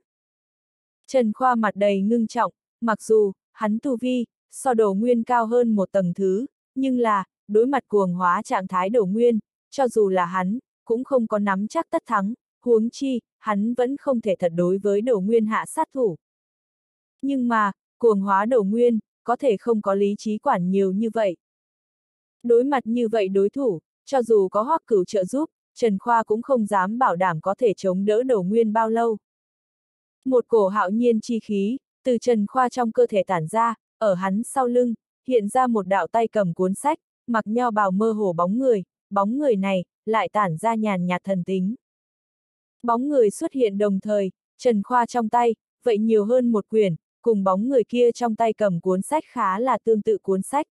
Trần Khoa mặt đầy ngưng trọng, mặc dù, hắn tu vi, so Đồ Nguyên cao hơn một tầng thứ, nhưng là, đối mặt cuồng hóa trạng thái Đồ Nguyên, cho dù là hắn, cũng không có nắm chắc tất thắng, huống chi, hắn vẫn không thể thật đối với Đồ Nguyên hạ sát thủ. Nhưng mà, cuồng hóa Đồ Nguyên, có thể không có lý trí quản nhiều như vậy. Đối mặt như vậy đối thủ, cho dù có Hoắc Cửu trợ giúp, Trần Khoa cũng không dám bảo đảm có thể chống đỡ Đồ Nguyên bao lâu. Một cổ hạo nhiên chi khí, từ Trần Khoa trong cơ thể tản ra, ở hắn sau lưng, hiện ra một đạo tay cầm cuốn sách, mặc nho bào mơ hồ bóng người, bóng người này, lại tản ra nhàn nhạt thần tính. Bóng người xuất hiện đồng thời, Trần Khoa trong tay, vậy nhiều hơn một quyển, cùng bóng người kia trong tay cầm cuốn sách khá là tương tự cuốn sách.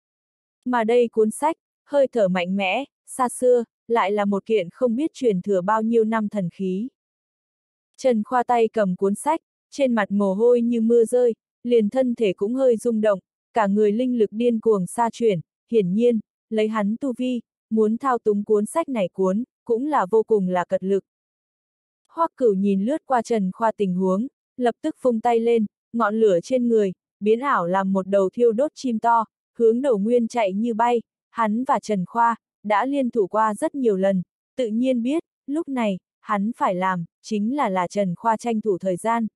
Mà đây cuốn sách, hơi thở mạnh mẽ, xa xưa, lại là một kiện không biết truyền thừa bao nhiêu năm thần khí. Trần Khoa tay cầm cuốn sách, trên mặt mồ hôi như mưa rơi, liền thân thể cũng hơi rung động, cả người linh lực điên cuồng xa chuyển, hiển nhiên, lấy hắn tu vi, muốn thao túng cuốn sách này cuốn, cũng là vô cùng là cật lực. Hoắc Cửu nhìn lướt qua Trần Khoa tình huống, lập tức vung tay lên, ngọn lửa trên người, biến ảo làm một đầu thiêu đốt chim to, hướng Đồ Nguyên chạy như bay, hắn và Trần Khoa, đã liên thủ qua rất nhiều lần, tự nhiên biết, lúc này, hắn phải làm, chính là là Trần Khoa tranh thủ thời gian.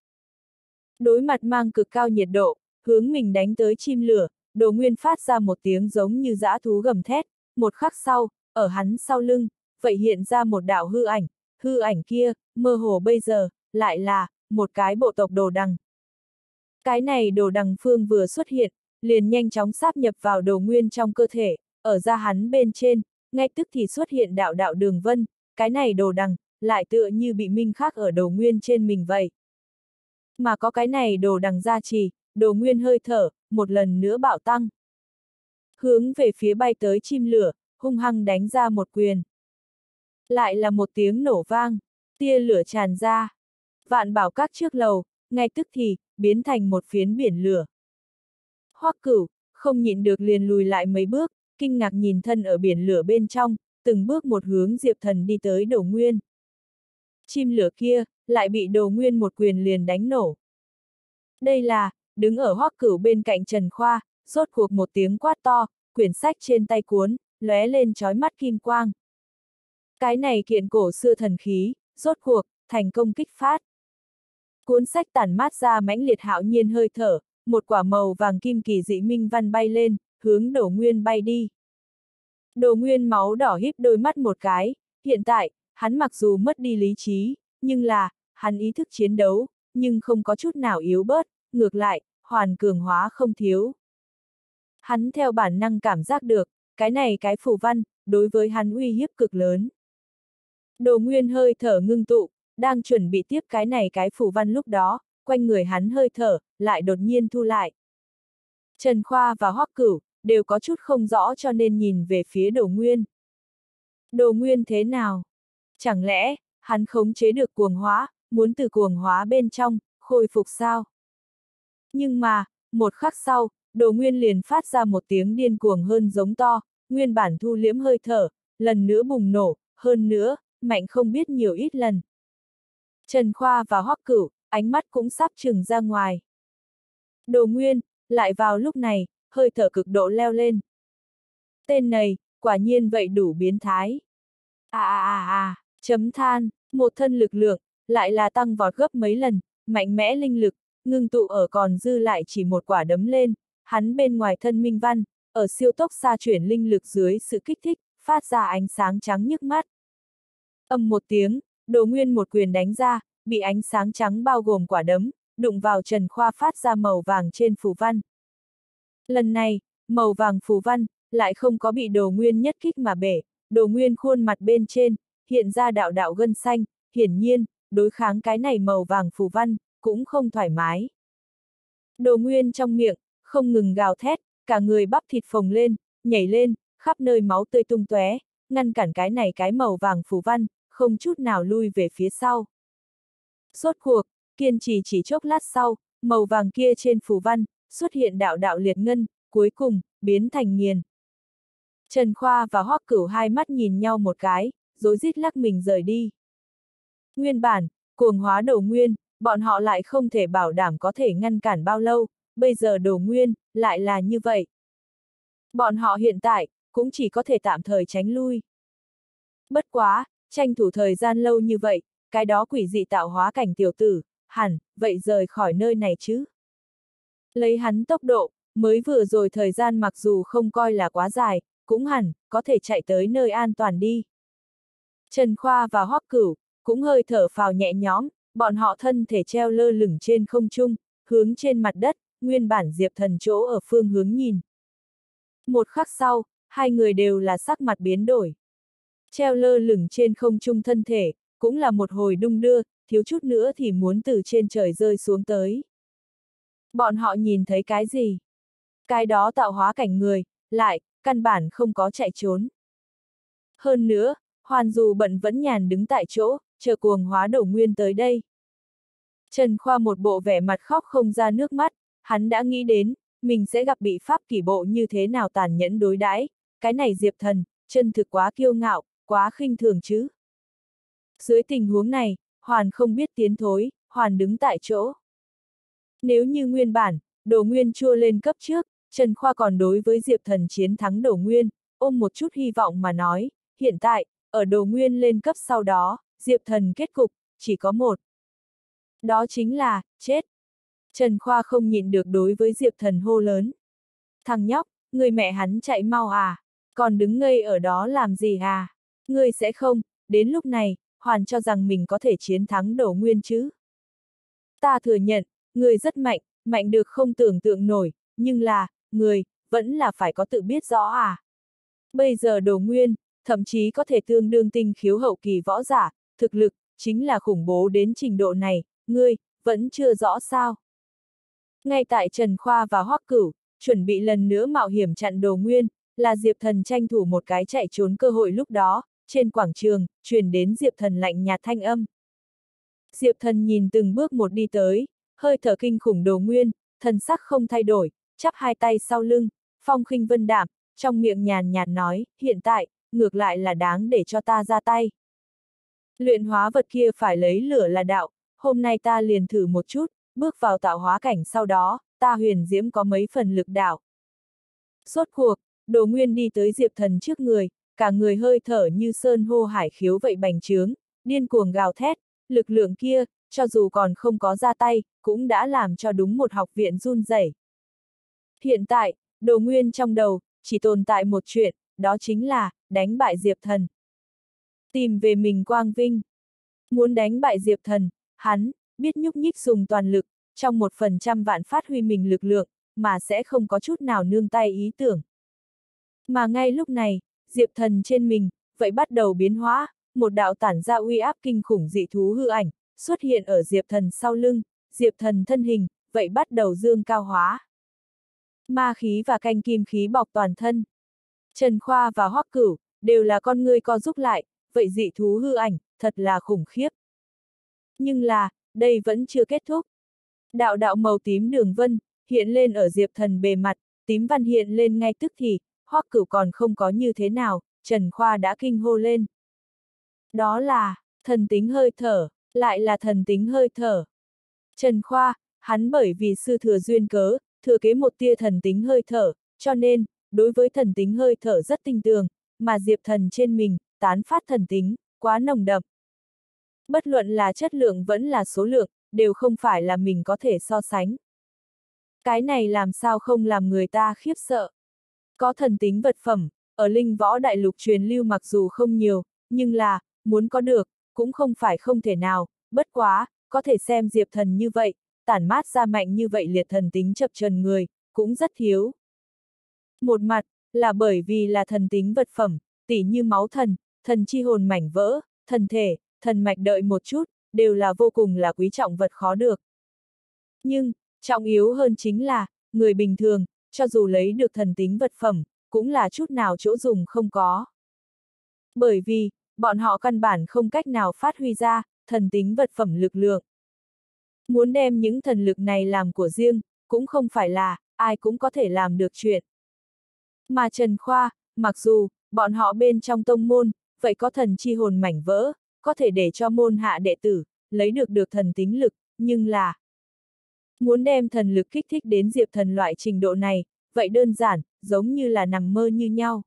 Đối mặt mang cực cao nhiệt độ, hướng mình đánh tới chim lửa, Đồ Nguyên phát ra một tiếng giống như dã thú gầm thét, một khắc sau, ở hắn sau lưng, vậy hiện ra một đạo hư ảnh, hư ảnh kia, mơ hồ bây giờ, lại là, một cái bộ tộc đồ đằng. Cái này đồ đằng phương vừa xuất hiện, liền nhanh chóng sáp nhập vào đồ nguyên trong cơ thể, ở ra hắn bên trên, ngay tức thì xuất hiện đạo đạo đường vân, cái này đồ đằng, lại tựa như bị minh khắc ở đồ nguyên trên mình vậy. Mà có cái này đồ đằng gia trì, đồ nguyên hơi thở, một lần nữa bạo tăng. Hướng về phía bay tới chim lửa, hung hăng đánh ra một quyền. Lại là một tiếng nổ vang, tia lửa tràn ra. Vạn bảo các trước lầu, ngay tức thì, biến thành một phiến biển lửa. Hoắc Cửu, không nhịn được liền lùi lại mấy bước, kinh ngạc nhìn thân ở biển lửa bên trong, từng bước một hướng Diệp Thần đi tới đồ nguyên. Chim lửa kia, lại bị đồ nguyên một quyền liền đánh nổ. Đây là, đứng ở Hoắc Cửu bên cạnh Trần Khoa, rốt cuộc một tiếng quát to, quyển sách trên tay cuốn, lóe lên chói mắt kim quang. Cái này kiện cổ xưa thần khí, rốt cuộc, thành công kích phát. Cuốn sách tản mát ra mãnh liệt hạo nhiên hơi thở, một quả màu vàng kim kỳ dị minh văn bay lên, hướng đồ nguyên bay đi. Đồ nguyên máu đỏ híp đôi mắt một cái, hiện tại, hắn mặc dù mất đi lý trí, nhưng là, hắn ý thức chiến đấu, nhưng không có chút nào yếu bớt, ngược lại, hoàn cường hóa không thiếu. Hắn theo bản năng cảm giác được, cái này cái phù văn, đối với hắn uy hiếp cực lớn. Đồ nguyên hơi thở ngưng tụ, đang chuẩn bị tiếp cái này cái phù văn lúc đó, quanh người hắn hơi thở, lại đột nhiên thu lại. Trần Khoa và Hoắc Cửu, đều có chút không rõ cho nên nhìn về phía đồ nguyên. Đồ nguyên thế nào? Chẳng lẽ, hắn khống chế được cuồng hóa, muốn từ cuồng hóa bên trong, khôi phục sao? Nhưng mà, một khắc sau, đồ nguyên liền phát ra một tiếng điên cuồng hơn giống to, nguyên bản thu liễm hơi thở, lần nữa bùng nổ, hơn nữa, mạnh không biết nhiều ít lần. Trần Khoa và Hoắc Cửu, ánh mắt cũng sắp trừng ra ngoài. Đồ nguyên, lại vào lúc này, hơi thở cực độ leo lên. Tên này, quả nhiên vậy đủ biến thái. À à à à, chấm than, một thân lực lượng, lại là tăng vọt gấp mấy lần, mạnh mẽ linh lực, ngưng tụ ở còn dư lại chỉ một quả đấm lên, hắn bên ngoài thân minh văn, ở siêu tốc xa chuyển linh lực dưới sự kích thích, phát ra ánh sáng trắng nhức mắt. Ầm một tiếng, đồ nguyên một quyền đánh ra, bị ánh sáng trắng bao gồm quả đấm, đụng vào Trần Khoa phát ra màu vàng trên phù văn. Lần này, màu vàng phù văn, lại không có bị đồ nguyên nhất kích mà bể, đồ nguyên khuôn mặt bên trên, hiện ra đạo đạo gân xanh, hiển nhiên, đối kháng cái này màu vàng phù văn, cũng không thoải mái. Đồ nguyên trong miệng, không ngừng gào thét, cả người bắp thịt phồng lên, nhảy lên, khắp nơi máu tươi tung tóe, ngăn cản cái này cái màu vàng phù văn, không chút nào lui về phía sau. Rốt cuộc, kiên trì chỉ chốc lát sau, màu vàng kia trên phù văn, xuất hiện đạo đạo liệt ngân, cuối cùng, biến thành nghiền. Trần Khoa và Hoắc Cửu hai mắt nhìn nhau một cái, rối rít lắc mình rời đi. Nguyên bản, cuồng hóa đồ nguyên, bọn họ lại không thể bảo đảm có thể ngăn cản bao lâu, bây giờ đồ nguyên, lại là như vậy. Bọn họ hiện tại, cũng chỉ có thể tạm thời tránh lui. Bất quá, tranh thủ thời gian lâu như vậy, cái đó quỷ dị tạo hóa cảnh tiểu tử, hẳn, vậy rời khỏi nơi này chứ. Lấy hắn tốc độ, mới vừa rồi thời gian mặc dù không coi là quá dài, cũng hẳn, có thể chạy tới nơi an toàn đi. Trần Khoa và Hoắc Cửu, cũng hơi thở phào nhẹ nhõm, bọn họ thân thể treo lơ lửng trên không trung, hướng trên mặt đất, nguyên bản Diệp Thần chỗ ở phương hướng nhìn. Một khắc sau, hai người đều là sắc mặt biến đổi. Treo lơ lửng trên không trung thân thể, cũng là một hồi đung đưa, thiếu chút nữa thì muốn từ trên trời rơi xuống tới. Bọn họ nhìn thấy cái gì? Cái đó tạo hóa cảnh người, lại, căn bản không có chạy trốn. Hơn nữa, Hoàn dù bận vẫn nhàn đứng tại chỗ, chờ cuồng hóa đồ nguyên tới đây. Trần Khoa một bộ vẻ mặt khóc không ra nước mắt, hắn đã nghĩ đến, mình sẽ gặp bị pháp kỷ bộ như thế nào tàn nhẫn đối đãi, cái này Diệp Thần, chân thực quá kiêu ngạo, quá khinh thường chứ. Dưới tình huống này, Hoàn không biết tiến thối, Hoàn đứng tại chỗ. Nếu như nguyên bản, đồ nguyên chua lên cấp trước, Trần Khoa còn đối với Diệp Thần chiến thắng đồ nguyên, ôm một chút hy vọng mà nói, hiện tại, ở đồ nguyên lên cấp sau đó, Diệp Thần kết cục, chỉ có một. Đó chính là, chết. Trần Khoa không nhịn được đối với Diệp Thần hô lớn. Thằng nhóc, người mẹ hắn chạy mau à, còn đứng ngây ở đó làm gì à, ngươi sẽ không, đến lúc này, Hoàn cho rằng mình có thể chiến thắng đồ nguyên chứ. Ta thừa nhận, người rất mạnh, mạnh được không tưởng tượng nổi, nhưng là, người, vẫn là phải có tự biết rõ à. Bây giờ Đồ Nguyên, thậm chí có thể tương đương tinh khiếu hậu kỳ võ giả, thực lực, chính là khủng bố đến trình độ này, ngươi, vẫn chưa rõ sao. Ngay tại Trần Khoa và Hoắc Cửu, chuẩn bị lần nữa mạo hiểm chặn Đồ Nguyên, là Diệp Thần tranh thủ một cái chạy trốn cơ hội lúc đó, trên quảng trường, truyền đến Diệp Thần lạnh nhạt thanh âm. Diệp Thần nhìn từng bước một đi tới, hơi thở kinh khủng Đồ Nguyên, thần sắc không thay đổi, chắp hai tay sau lưng, phong khinh vân đạm, trong miệng nhàn nhạt nói, hiện tại, ngược lại là đáng để cho ta ra tay. Luyện hóa vật kia phải lấy lửa là đạo, hôm nay ta liền thử một chút, bước vào tạo hóa cảnh sau đó, ta huyền diễm có mấy phần lực đạo. Sốt cuộc, Đồ Nguyên đi tới Diệp Thần trước người, cả người hơi thở như sơn hô hải khiếu vậy bành trướng, điên cuồng gào thét, lực lượng kia, cho dù còn không có ra tay, cũng đã làm cho đúng một học viện run rẩy. Hiện tại, Đồ Nguyên trong đầu, chỉ tồn tại một chuyện, đó chính là, đánh bại Diệp Thần. Tìm về mình quang vinh. Muốn đánh bại Diệp Thần, hắn, biết nhúc nhích dùng toàn lực, trong một phần trăm vạn phát huy mình lực lượng, mà sẽ không có chút nào nương tay ý tưởng. Mà ngay lúc này, Diệp Thần trên mình, vậy bắt đầu biến hóa, một đạo tản ra uy áp kinh khủng dị thú hư ảnh, xuất hiện ở Diệp Thần sau lưng, Diệp Thần thân hình, vậy bắt đầu dương cao hóa. Ma khí và canh kim khí bọc toàn thân. Trần Khoa và Hoắc Cửu, đều là con người co giúp lại, vậy dị thú hư ảnh, thật là khủng khiếp. Nhưng là, đây vẫn chưa kết thúc. Đạo đạo màu tím đường vân, hiện lên ở Diệp Thần bề mặt, tím văn hiện lên ngay tức thì, Hoắc Cửu còn không có như thế nào, Trần Khoa đã kinh hô lên. Đó là, thần tính hơi thở, lại là thần tính hơi thở. Trần Khoa, hắn bởi vì sư thừa duyên cớ, thừa kế một tia thần tính hơi thở, cho nên, đối với thần tính hơi thở rất tinh tường, mà Diệp Thần trên mình, tán phát thần tính, quá nồng đậm. Bất luận là chất lượng vẫn là số lượng, đều không phải là mình có thể so sánh. Cái này làm sao không làm người ta khiếp sợ. Có thần tính vật phẩm, ở linh võ đại lục truyền lưu mặc dù không nhiều, nhưng là, muốn có được, cũng không phải không thể nào, bất quá, có thể xem Diệp Thần như vậy, tản mát ra mạnh như vậy liệt thần tính chập chờn người, cũng rất thiếu. Một mặt, là bởi vì là thần tính vật phẩm, tỉ như máu thần, thần chi hồn mảnh vỡ, thần thể, thần mạch đợi một chút, đều là vô cùng là quý trọng vật khó được. Nhưng, trọng yếu hơn chính là, người bình thường, cho dù lấy được thần tính vật phẩm, cũng là chút nào chỗ dùng không có. Bởi vì, bọn họ căn bản không cách nào phát huy ra, thần tính vật phẩm lực lượng. Muốn đem những thần lực này làm của riêng, cũng không phải là, ai cũng có thể làm được chuyện. Mà Trần Khoa, mặc dù, bọn họ bên trong tông môn, vậy có thần chi hồn mảnh vỡ, có thể để cho môn hạ đệ tử, lấy được được thần tính lực, nhưng là muốn đem thần lực kích thích đến Diệp Thần loại trình độ này, vậy đơn giản, giống như là nằm mơ như nhau.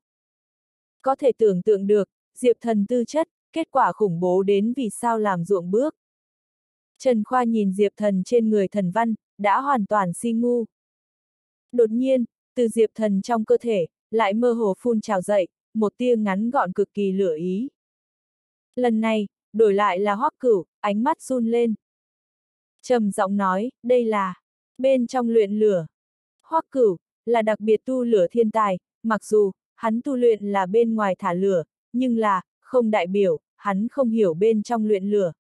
Có thể tưởng tượng được, Diệp Thần tư chất, kết quả khủng bố đến vì sao làm ruộng bước. Trần Khoa nhìn Diệp Thần trên người thần văn, đã hoàn toàn si ngu. Đột nhiên, từ Diệp Thần trong cơ thể, lại mơ hồ phun trào dậy, một tia ngắn gọn cực kỳ lửa ý. Lần này, đổi lại là Hoắc Cửu, ánh mắt run lên. Trầm giọng nói, đây là, bên trong luyện lửa. Hoắc Cửu, là đặc biệt tu lửa thiên tài, mặc dù, hắn tu luyện là bên ngoài thả lửa, nhưng là, không đại biểu, hắn không hiểu bên trong luyện lửa.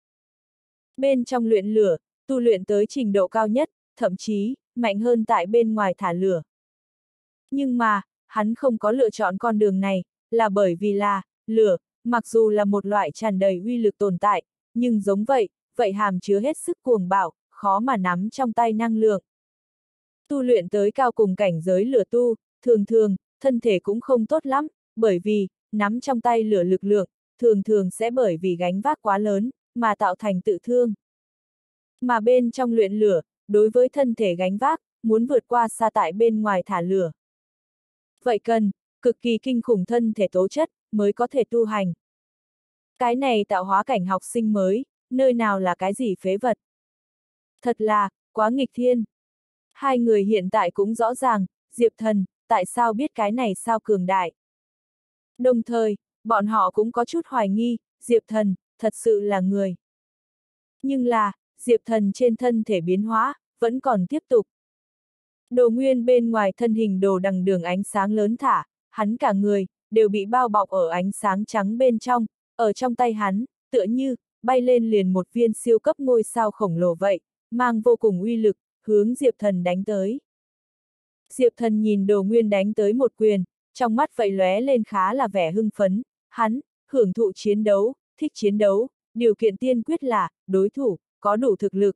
Bên trong luyện lửa, tu luyện tới trình độ cao nhất, thậm chí, mạnh hơn tại bên ngoài thả lửa. Nhưng mà, hắn không có lựa chọn con đường này, là bởi vì là, lửa, mặc dù là một loại tràn đầy uy lực tồn tại, nhưng giống vậy, vậy hàm chứa hết sức cuồng bạo, khó mà nắm trong tay năng lượng. Tu luyện tới cao cùng cảnh giới lửa tu, thường thường, thân thể cũng không tốt lắm, bởi vì, nắm trong tay lửa lực lượng, thường thường sẽ bởi vì gánh vác quá lớn, mà tạo thành tự thương. Mà bên trong luyện lửa, đối với thân thể gánh vác, muốn vượt qua xa tại bên ngoài thả lửa. Vậy cần, cực kỳ kinh khủng thân thể tố chất, mới có thể tu hành. Cái này tạo hóa cảnh học sinh mới, nơi nào là cái gì phế vật. Thật là, quá nghịch thiên. Hai người hiện tại cũng rõ ràng, Diệp Thần, tại sao biết cái này sao cường đại. Đồng thời, bọn họ cũng có chút hoài nghi, Diệp Thần, thật sự là người. Nhưng là, Diệp Thần trên thân thể biến hóa, vẫn còn tiếp tục. Đồ Nguyên bên ngoài thân hình đồ đằng đường ánh sáng lớn thả, hắn cả người, đều bị bao bọc ở ánh sáng trắng bên trong, ở trong tay hắn, tựa như, bay lên liền một viên siêu cấp ngôi sao khổng lồ vậy, mang vô cùng uy lực, hướng Diệp Thần đánh tới. Diệp Thần nhìn Đồ Nguyên đánh tới một quyền, trong mắt vậy lóe lên khá là vẻ hưng phấn, hắn, hưởng thụ chiến đấu, thích chiến đấu, điều kiện tiên quyết là, đối thủ, có đủ thực lực.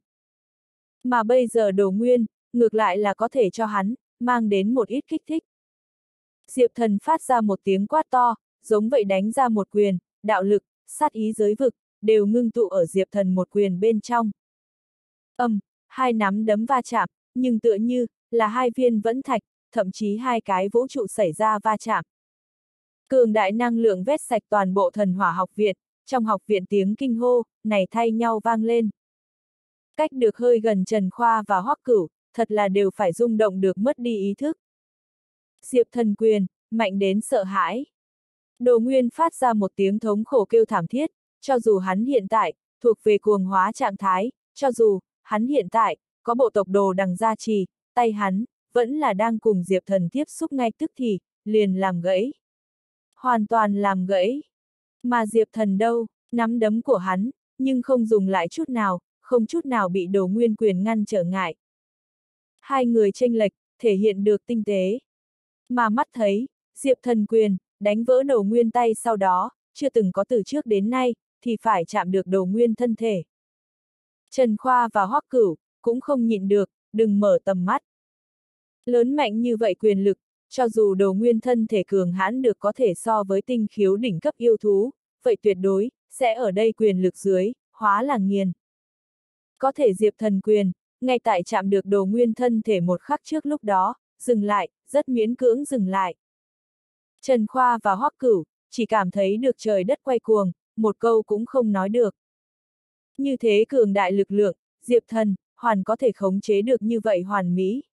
Mà bây giờ Đồ Nguyên, ngược lại là có thể cho hắn, mang đến một ít kích thích. Diệp Thần phát ra một tiếng quát to, giống vậy đánh ra một quyền, đạo lực, sát ý giới vực, đều ngưng tụ ở Diệp Thần một quyền bên trong. Âm, um, hai nắm đấm va chạm, nhưng tựa như, là hai viên vẫn thạch, thậm chí hai cái vũ trụ xảy ra va chạm. Cường đại năng lượng vét sạch toàn bộ thần hỏa học viện, trong học viện tiếng kinh hô, này thay nhau vang lên. Cách được hơi gần Trần Khoa và Hoắc Cửu, thật là đều phải rung động được mất đi ý thức. Diệp Thần quyền, mạnh đến sợ hãi. Đồ Nguyên phát ra một tiếng thống khổ kêu thảm thiết, cho dù hắn hiện tại, thuộc về cuồng hóa trạng thái, cho dù, hắn hiện tại, có bộ tộc đồ đằng gia trì, tay hắn, vẫn là đang cùng Diệp Thần tiếp xúc ngay tức thì, liền làm gãy. Hoàn toàn làm gãy. Mà Diệp Thần đâu, nắm đấm của hắn, nhưng không dùng lại chút nào, không chút nào bị Đồ Nguyên quyền ngăn trở ngại. Hai người chênh lệch, thể hiện được tinh tế. Mà mắt thấy, Diệp Thần quyền, đánh vỡ Đồ Nguyên tay sau đó, chưa từng có từ trước đến nay, thì phải chạm được Đồ Nguyên thân thể. Trần Khoa và Hoắc Cửu, cũng không nhịn được, đừng mở tầm mắt. Lớn mạnh như vậy quyền lực, cho dù Đồ Nguyên thân thể cường hãn được có thể so với tinh khiếu đỉnh cấp yêu thú, vậy tuyệt đối, sẽ ở đây quyền lực dưới, hóa là nghiền. Có thể Diệp Thần quyền, ngay tại chạm được Đồ Nguyên thân thể một khắc trước lúc đó, dừng lại, rất miễn cưỡng dừng lại. Trần Khoa và Hoắc Cửu, chỉ cảm thấy được trời đất quay cuồng, một câu cũng không nói được. Như thế cường đại lực lượng, Diệp Thần, hoàn có thể khống chế được như vậy hoàn mỹ.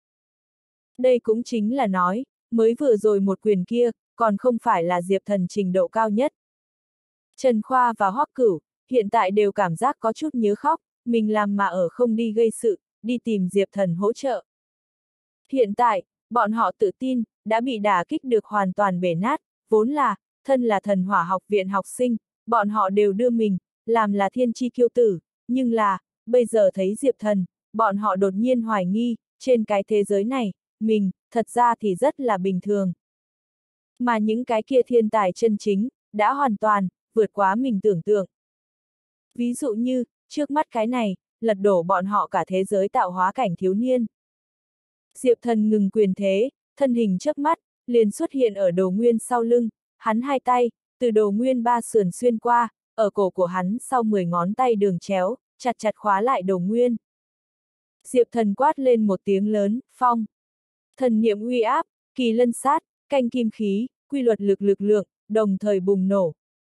Đây cũng chính là nói, mới vừa rồi một quyền kia, còn không phải là Diệp Thần trình độ cao nhất. Trần Khoa và Hoắc Cửu, hiện tại đều cảm giác có chút nhớ khóc, mình làm mà ở không đi gây sự, đi tìm Diệp Thần hỗ trợ. Hiện tại, bọn họ tự tin, đã bị đả kích được hoàn toàn bể nát, vốn là, thân là thần hỏa học viện học sinh, bọn họ đều đưa mình, làm là thiên chi kiêu tử, nhưng là, bây giờ thấy Diệp Thần, bọn họ đột nhiên hoài nghi, trên cái thế giới này, mình, thật ra thì rất là bình thường. Mà những cái kia thiên tài chân chính, đã hoàn toàn, vượt quá mình tưởng tượng. Ví dụ như, trước mắt cái này, lật đổ bọn họ cả thế giới tạo hóa cảnh thiếu niên. Diệp Thần ngừng quyền thế, thân hình chớp mắt, liền xuất hiện ở Đồ Nguyên sau lưng, hắn hai tay, từ Đồ Nguyên ba sườn xuyên qua, ở cổ của hắn sau mười ngón tay đường chéo, chặt chặt khóa lại Đồ Nguyên. Diệp Thần quát lên một tiếng lớn, phong. Thần niệm uy áp, kỳ lân sát, canh kim khí, quy luật lực lực lượng, đồng thời bùng nổ.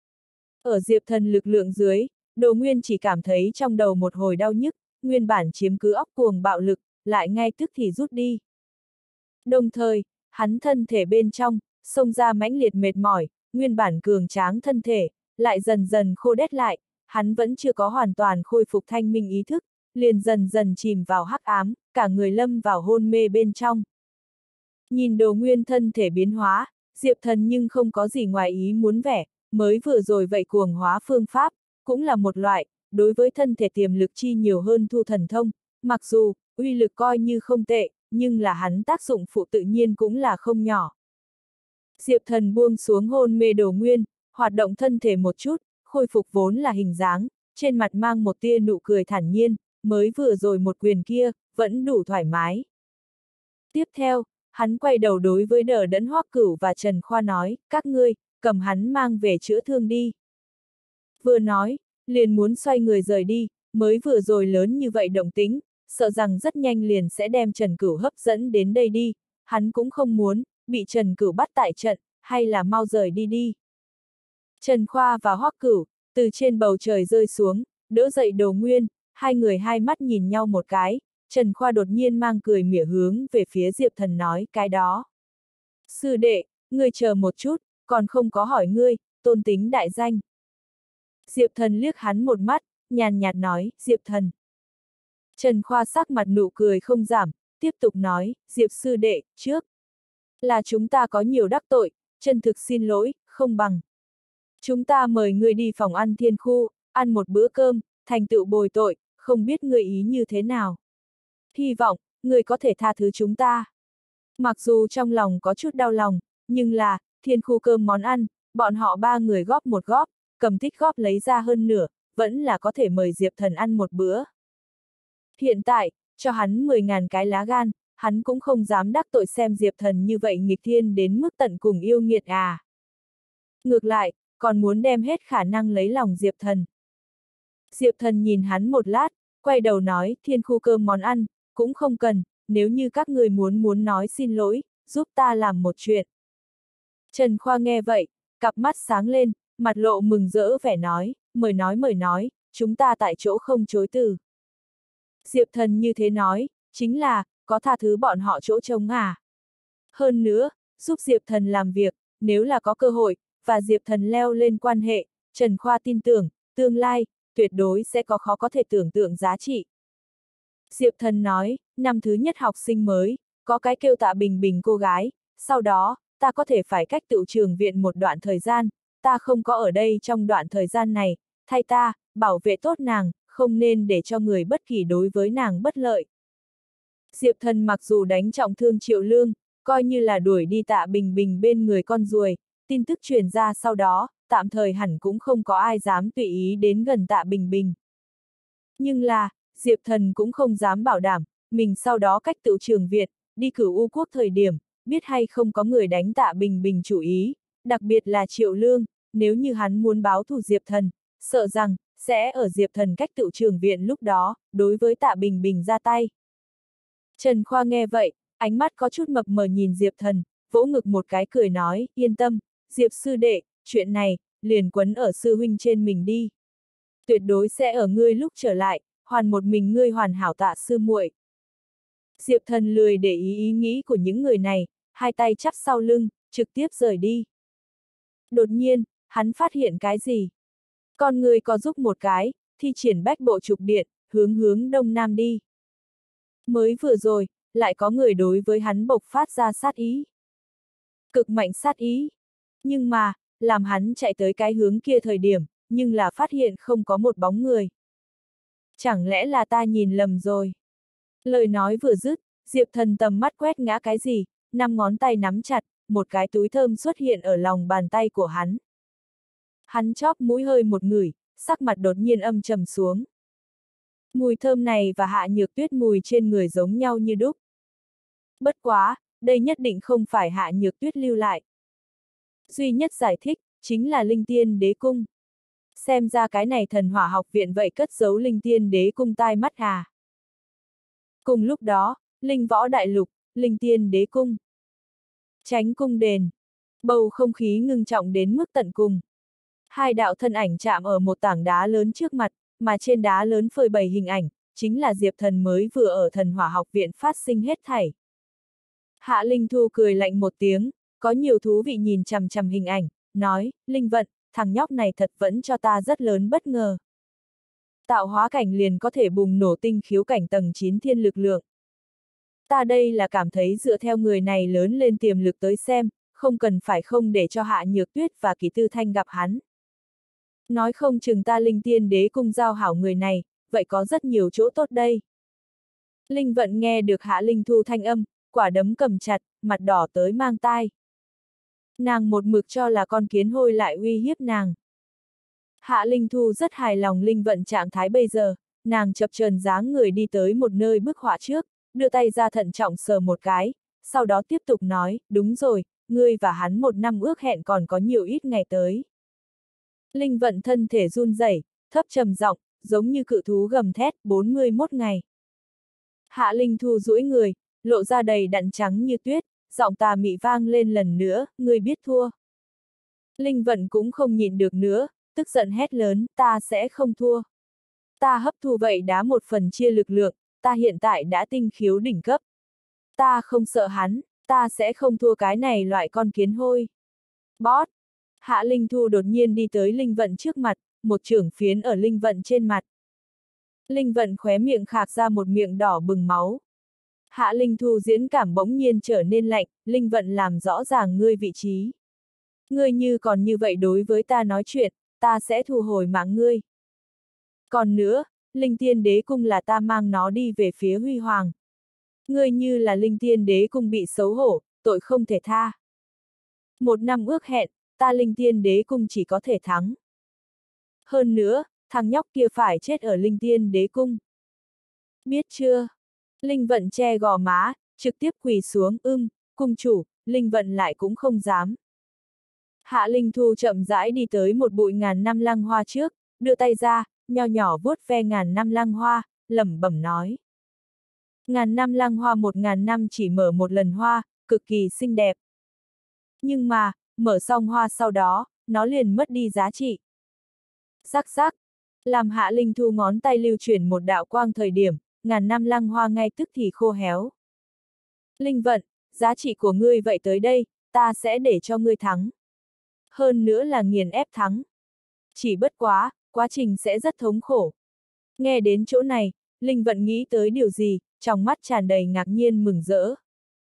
Ở Diệp Thần lực lượng dưới, Đồ Nguyên chỉ cảm thấy trong đầu một hồi đau nhức, nguyên bản chiếm cứ óc cuồng bạo lực, lại ngay tức thì rút đi. Đồng thời, hắn thân thể bên trong, xông ra mãnh liệt mệt mỏi, nguyên bản cường tráng thân thể, lại dần dần khô đét lại, hắn vẫn chưa có hoàn toàn khôi phục thanh minh ý thức, liền dần dần chìm vào hắc ám, cả người lâm vào hôn mê bên trong. Nhìn Đồ Nguyên thân thể biến hóa, Diệp Thần nhưng không có gì ngoài ý muốn vẻ, mới vừa rồi vậy cuồng hóa phương pháp, cũng là một loại, đối với thân thể tiềm lực chi nhiều hơn thu thần thông, mặc dù, uy lực coi như không tệ, nhưng là hắn tác dụng phụ tự nhiên cũng là không nhỏ. Diệp Thần buông xuống hôn mê Đồ Nguyên, hoạt động thân thể một chút, khôi phục vốn là hình dáng, trên mặt mang một tia nụ cười thản nhiên, mới vừa rồi một quyền kia, vẫn đủ thoải mái. Tiếp theo, hắn quay đầu đối với Đờ Đẫn Hoắc Cửu và Trần Khoa nói, các ngươi, cầm hắn mang về chữa thương đi. Vừa nói, liền muốn xoay người rời đi, mới vừa rồi lớn như vậy động tĩnh, sợ rằng rất nhanh liền sẽ đem Trần Cửu hấp dẫn đến đây đi, hắn cũng không muốn, bị Trần Cửu bắt tại trận, hay là mau rời đi đi. Trần Khoa và Hoắc Cửu, từ trên bầu trời rơi xuống, đỡ dậy Đồ Nguyên, hai người hai mắt nhìn nhau một cái, Trần Khoa đột nhiên mang cười mỉa hướng về phía Diệp Thần nói, cái đó. Sư đệ, ngươi chờ một chút, còn không có hỏi ngươi, tôn tính đại danh. Diệp Thần liếc hắn một mắt, nhàn nhạt nói, Diệp Thần. Trần Khoa sắc mặt nụ cười không giảm, tiếp tục nói, Diệp sư đệ, trước là chúng ta có nhiều đắc tội, chân thực xin lỗi, không bằng. Chúng ta mời ngươi đi phòng ăn Thiên Khu, ăn một bữa cơm, thành tựu bồi tội, không biết ngươi ý như thế nào. Hy vọng, ngươi có thể tha thứ chúng ta. Mặc dù trong lòng có chút đau lòng, nhưng là, Thiên Khu cơm món ăn, bọn họ ba người góp một góp, cầm tích góp lấy ra hơn nửa, vẫn là có thể mời Diệp Thần ăn một bữa. Hiện tại, cho hắn mười ngàn cái lá gan, hắn cũng không dám đắc tội xem Diệp Thần như vậy nghịch thiên đến mức tận cùng yêu nghiệt à. Ngược lại, còn muốn đem hết khả năng lấy lòng Diệp Thần. Diệp Thần nhìn hắn một lát, quay đầu nói, Thiên Khu cơm món ăn, cũng không cần, nếu như các người muốn muốn nói xin lỗi, giúp ta làm một chuyện. Trần Khoa nghe vậy, cặp mắt sáng lên, mặt lộ mừng rỡ vẻ nói, mời nói mời nói, chúng ta tại chỗ không chối từ. Diệp Thần như thế nói, chính là, có tha thứ bọn họ chỗ trống à. Hơn nữa, giúp Diệp Thần làm việc, nếu là có cơ hội, và Diệp Thần leo lên quan hệ, Trần Khoa tin tưởng, tương lai, tuyệt đối sẽ có khó có thể tưởng tượng giá trị. Diệp Thần nói, năm thứ nhất học sinh mới, có cái kêu Tạ Bình Bình cô gái, sau đó, ta có thể phải cách tựu trường viện một đoạn thời gian, ta không có ở đây trong đoạn thời gian này, thay ta, bảo vệ tốt nàng, không nên để cho người bất kỳ đối với nàng bất lợi. Diệp Thần mặc dù đánh trọng thương Triệu Lương, coi như là đuổi đi Tạ Bình Bình bên người con ruồi, tin tức truyền ra sau đó, tạm thời hẳn cũng không có ai dám tùy ý đến gần Tạ Bình Bình. Nhưng là, Diệp Thần cũng không dám bảo đảm, mình sau đó cách tựu trường Việt, đi cửu U quốc thời điểm, biết hay không có người đánh Tạ Bình Bình chủ ý, đặc biệt là Triệu Lương, nếu như hắn muốn báo thù Diệp Thần, sợ rằng, sẽ ở Diệp Thần cách tựu trường viện lúc đó, đối với Tạ Bình Bình ra tay. Trần Khoa nghe vậy, ánh mắt có chút mập mờ nhìn Diệp Thần, vỗ ngực một cái cười nói, yên tâm, Diệp sư đệ, chuyện này, liền quấn ở sư huynh trên mình đi. Tuyệt đối sẽ ở ngươi lúc trở lại, hoàn một mình ngươi hoàn hảo Tạ sư muội. Diệp Thần lười để ý ý nghĩ của những người này, hai tay chắp sau lưng, trực tiếp rời đi. Đột nhiên, hắn phát hiện cái gì? Con người có giúp một cái, thi triển bách bộ trục điện, hướng hướng đông nam đi. Mới vừa rồi, lại có người đối với hắn bộc phát ra sát ý. Cực mạnh sát ý. Nhưng mà, làm hắn chạy tới cái hướng kia thời điểm, nhưng là phát hiện không có một bóng người. Chẳng lẽ là ta nhìn lầm rồi? Lời nói vừa dứt, Diệp Thần tầm mắt quét ngã cái gì, năm ngón tay nắm chặt, một cái túi thơm xuất hiện ở lòng bàn tay của hắn. Hắn chóp mũi hơi một ngửi, sắc mặt đột nhiên âm trầm xuống. Mùi thơm này và Hạ Nhược Tuyết mùi trên người giống nhau như đúc. Bất quá, đây nhất định không phải Hạ Nhược Tuyết lưu lại. Duy nhất giải thích, chính là Linh Tiên Đế Cung. Xem ra cái này thần hỏa học viện vậy cất giấu Linh Tiên Đế Cung tai mắt à. Cùng lúc đó, Linh Võ Đại Lục, Linh Tiên Đế Cung. Chánh cung đền. Bầu không khí ngưng trọng đến mức tận cùng. Hai đạo thân ảnh chạm ở một tảng đá lớn trước mặt, mà trên đá lớn phơi bày hình ảnh, chính là Diệp Thần mới vừa ở thần hỏa học viện phát sinh hết thảy. Hạ Linh Thu cười lạnh một tiếng, có nhiều thú vị nhìn chằm chằm hình ảnh, nói, Linh Vận, thằng nhóc này thật vẫn cho ta rất lớn bất ngờ. Tạo hóa cảnh liền có thể bùng nổ tinh khiếu cảnh tầng chín thiên lực lượng. Ta đây là cảm thấy dựa theo người này lớn lên tiềm lực tới xem, không cần phải không để cho Hạ Nhược Tuyết và Kỷ Tư Thanh gặp hắn. Nói không chừng ta Linh Tiên Đế Cung giao hảo người này, vậy có rất nhiều chỗ tốt đây. Linh Vận nghe được Hạ Linh Thu thanh âm, quả đấm cầm chặt, mặt đỏ tới mang tai. Nàng một mực cho là con kiến hôi lại uy hiếp nàng. Hạ Linh Thu rất hài lòng Linh Vận trạng thái bây giờ, nàng chập chờn dáng người đi tới một nơi bức họa trước, đưa tay ra thận trọng sờ một cái, sau đó tiếp tục nói, đúng rồi, ngươi và hắn một năm ước hẹn còn có nhiều ít ngày tới. Linh Vận thân thể run rẩy, thấp trầm giọng, giống như cự thú gầm thét, bốn mươi mốt ngày. Hạ Linh Thu duỗi người, lộ ra đầy đặn trắng như tuyết, giọng tà mị vang lên lần nữa, ngươi biết thua. Linh Vận cũng không nhịn được nữa, tức giận hét lớn, ta sẽ không thua. Ta hấp thu vậy đá một phần chia lực lượng, ta hiện tại đã tinh khiếu đỉnh cấp. Ta không sợ hắn, ta sẽ không thua cái này loại con kiến hôi. Bót! Hạ Linh Thu đột nhiên đi tới Linh Vận trước mặt, một chưởng phiến ở Linh Vận trên mặt. Linh Vận khóe miệng khạc ra một miệng đỏ bừng máu. Hạ Linh Thu diễn cảm bỗng nhiên trở nên lạnh, Linh Vận làm rõ ràng ngươi vị trí. Ngươi như còn như vậy đối với ta nói chuyện, ta sẽ thu hồi mạng ngươi. Còn nữa, Linh Tiên Đế Cung là ta mang nó đi về phía Huy Hoàng. Ngươi như là Linh Tiên Đế Cung bị xấu hổ, tội không thể tha. Một năm ước hẹn, ta Linh Tiên Đế Cung chỉ có thể thắng. Hơn nữa, thằng nhóc kia phải chết ở Linh Tiên Đế Cung. Biết chưa? Linh Vận che gò má, trực tiếp quỳ xuống, ưng, cung chủ, Linh Vận lại cũng không dám. Hạ Linh Thu chậm rãi đi tới một bụi ngàn năm lăng hoa trước, đưa tay ra, nho nhỏ vuốt ve ngàn năm lăng hoa, lẩm bẩm nói. Ngàn năm lăng hoa một ngàn năm chỉ mở một lần hoa, cực kỳ xinh đẹp. Nhưng mà, mở xong hoa sau đó, nó liền mất đi giá trị. Rắc rắc, làm Hạ Linh Thu ngón tay lưu chuyển một đạo quang thời điểm, ngàn năm lăng hoa ngay tức thì khô héo. Linh Vận, giá trị của ngươi vậy tới đây, ta sẽ để cho ngươi thắng. Hơn nữa là nghiền ép thắng. Chỉ bất quá, quá trình sẽ rất thống khổ. Nghe đến chỗ này, Linh Vận nghĩ tới điều gì, trong mắt tràn đầy ngạc nhiên mừng rỡ.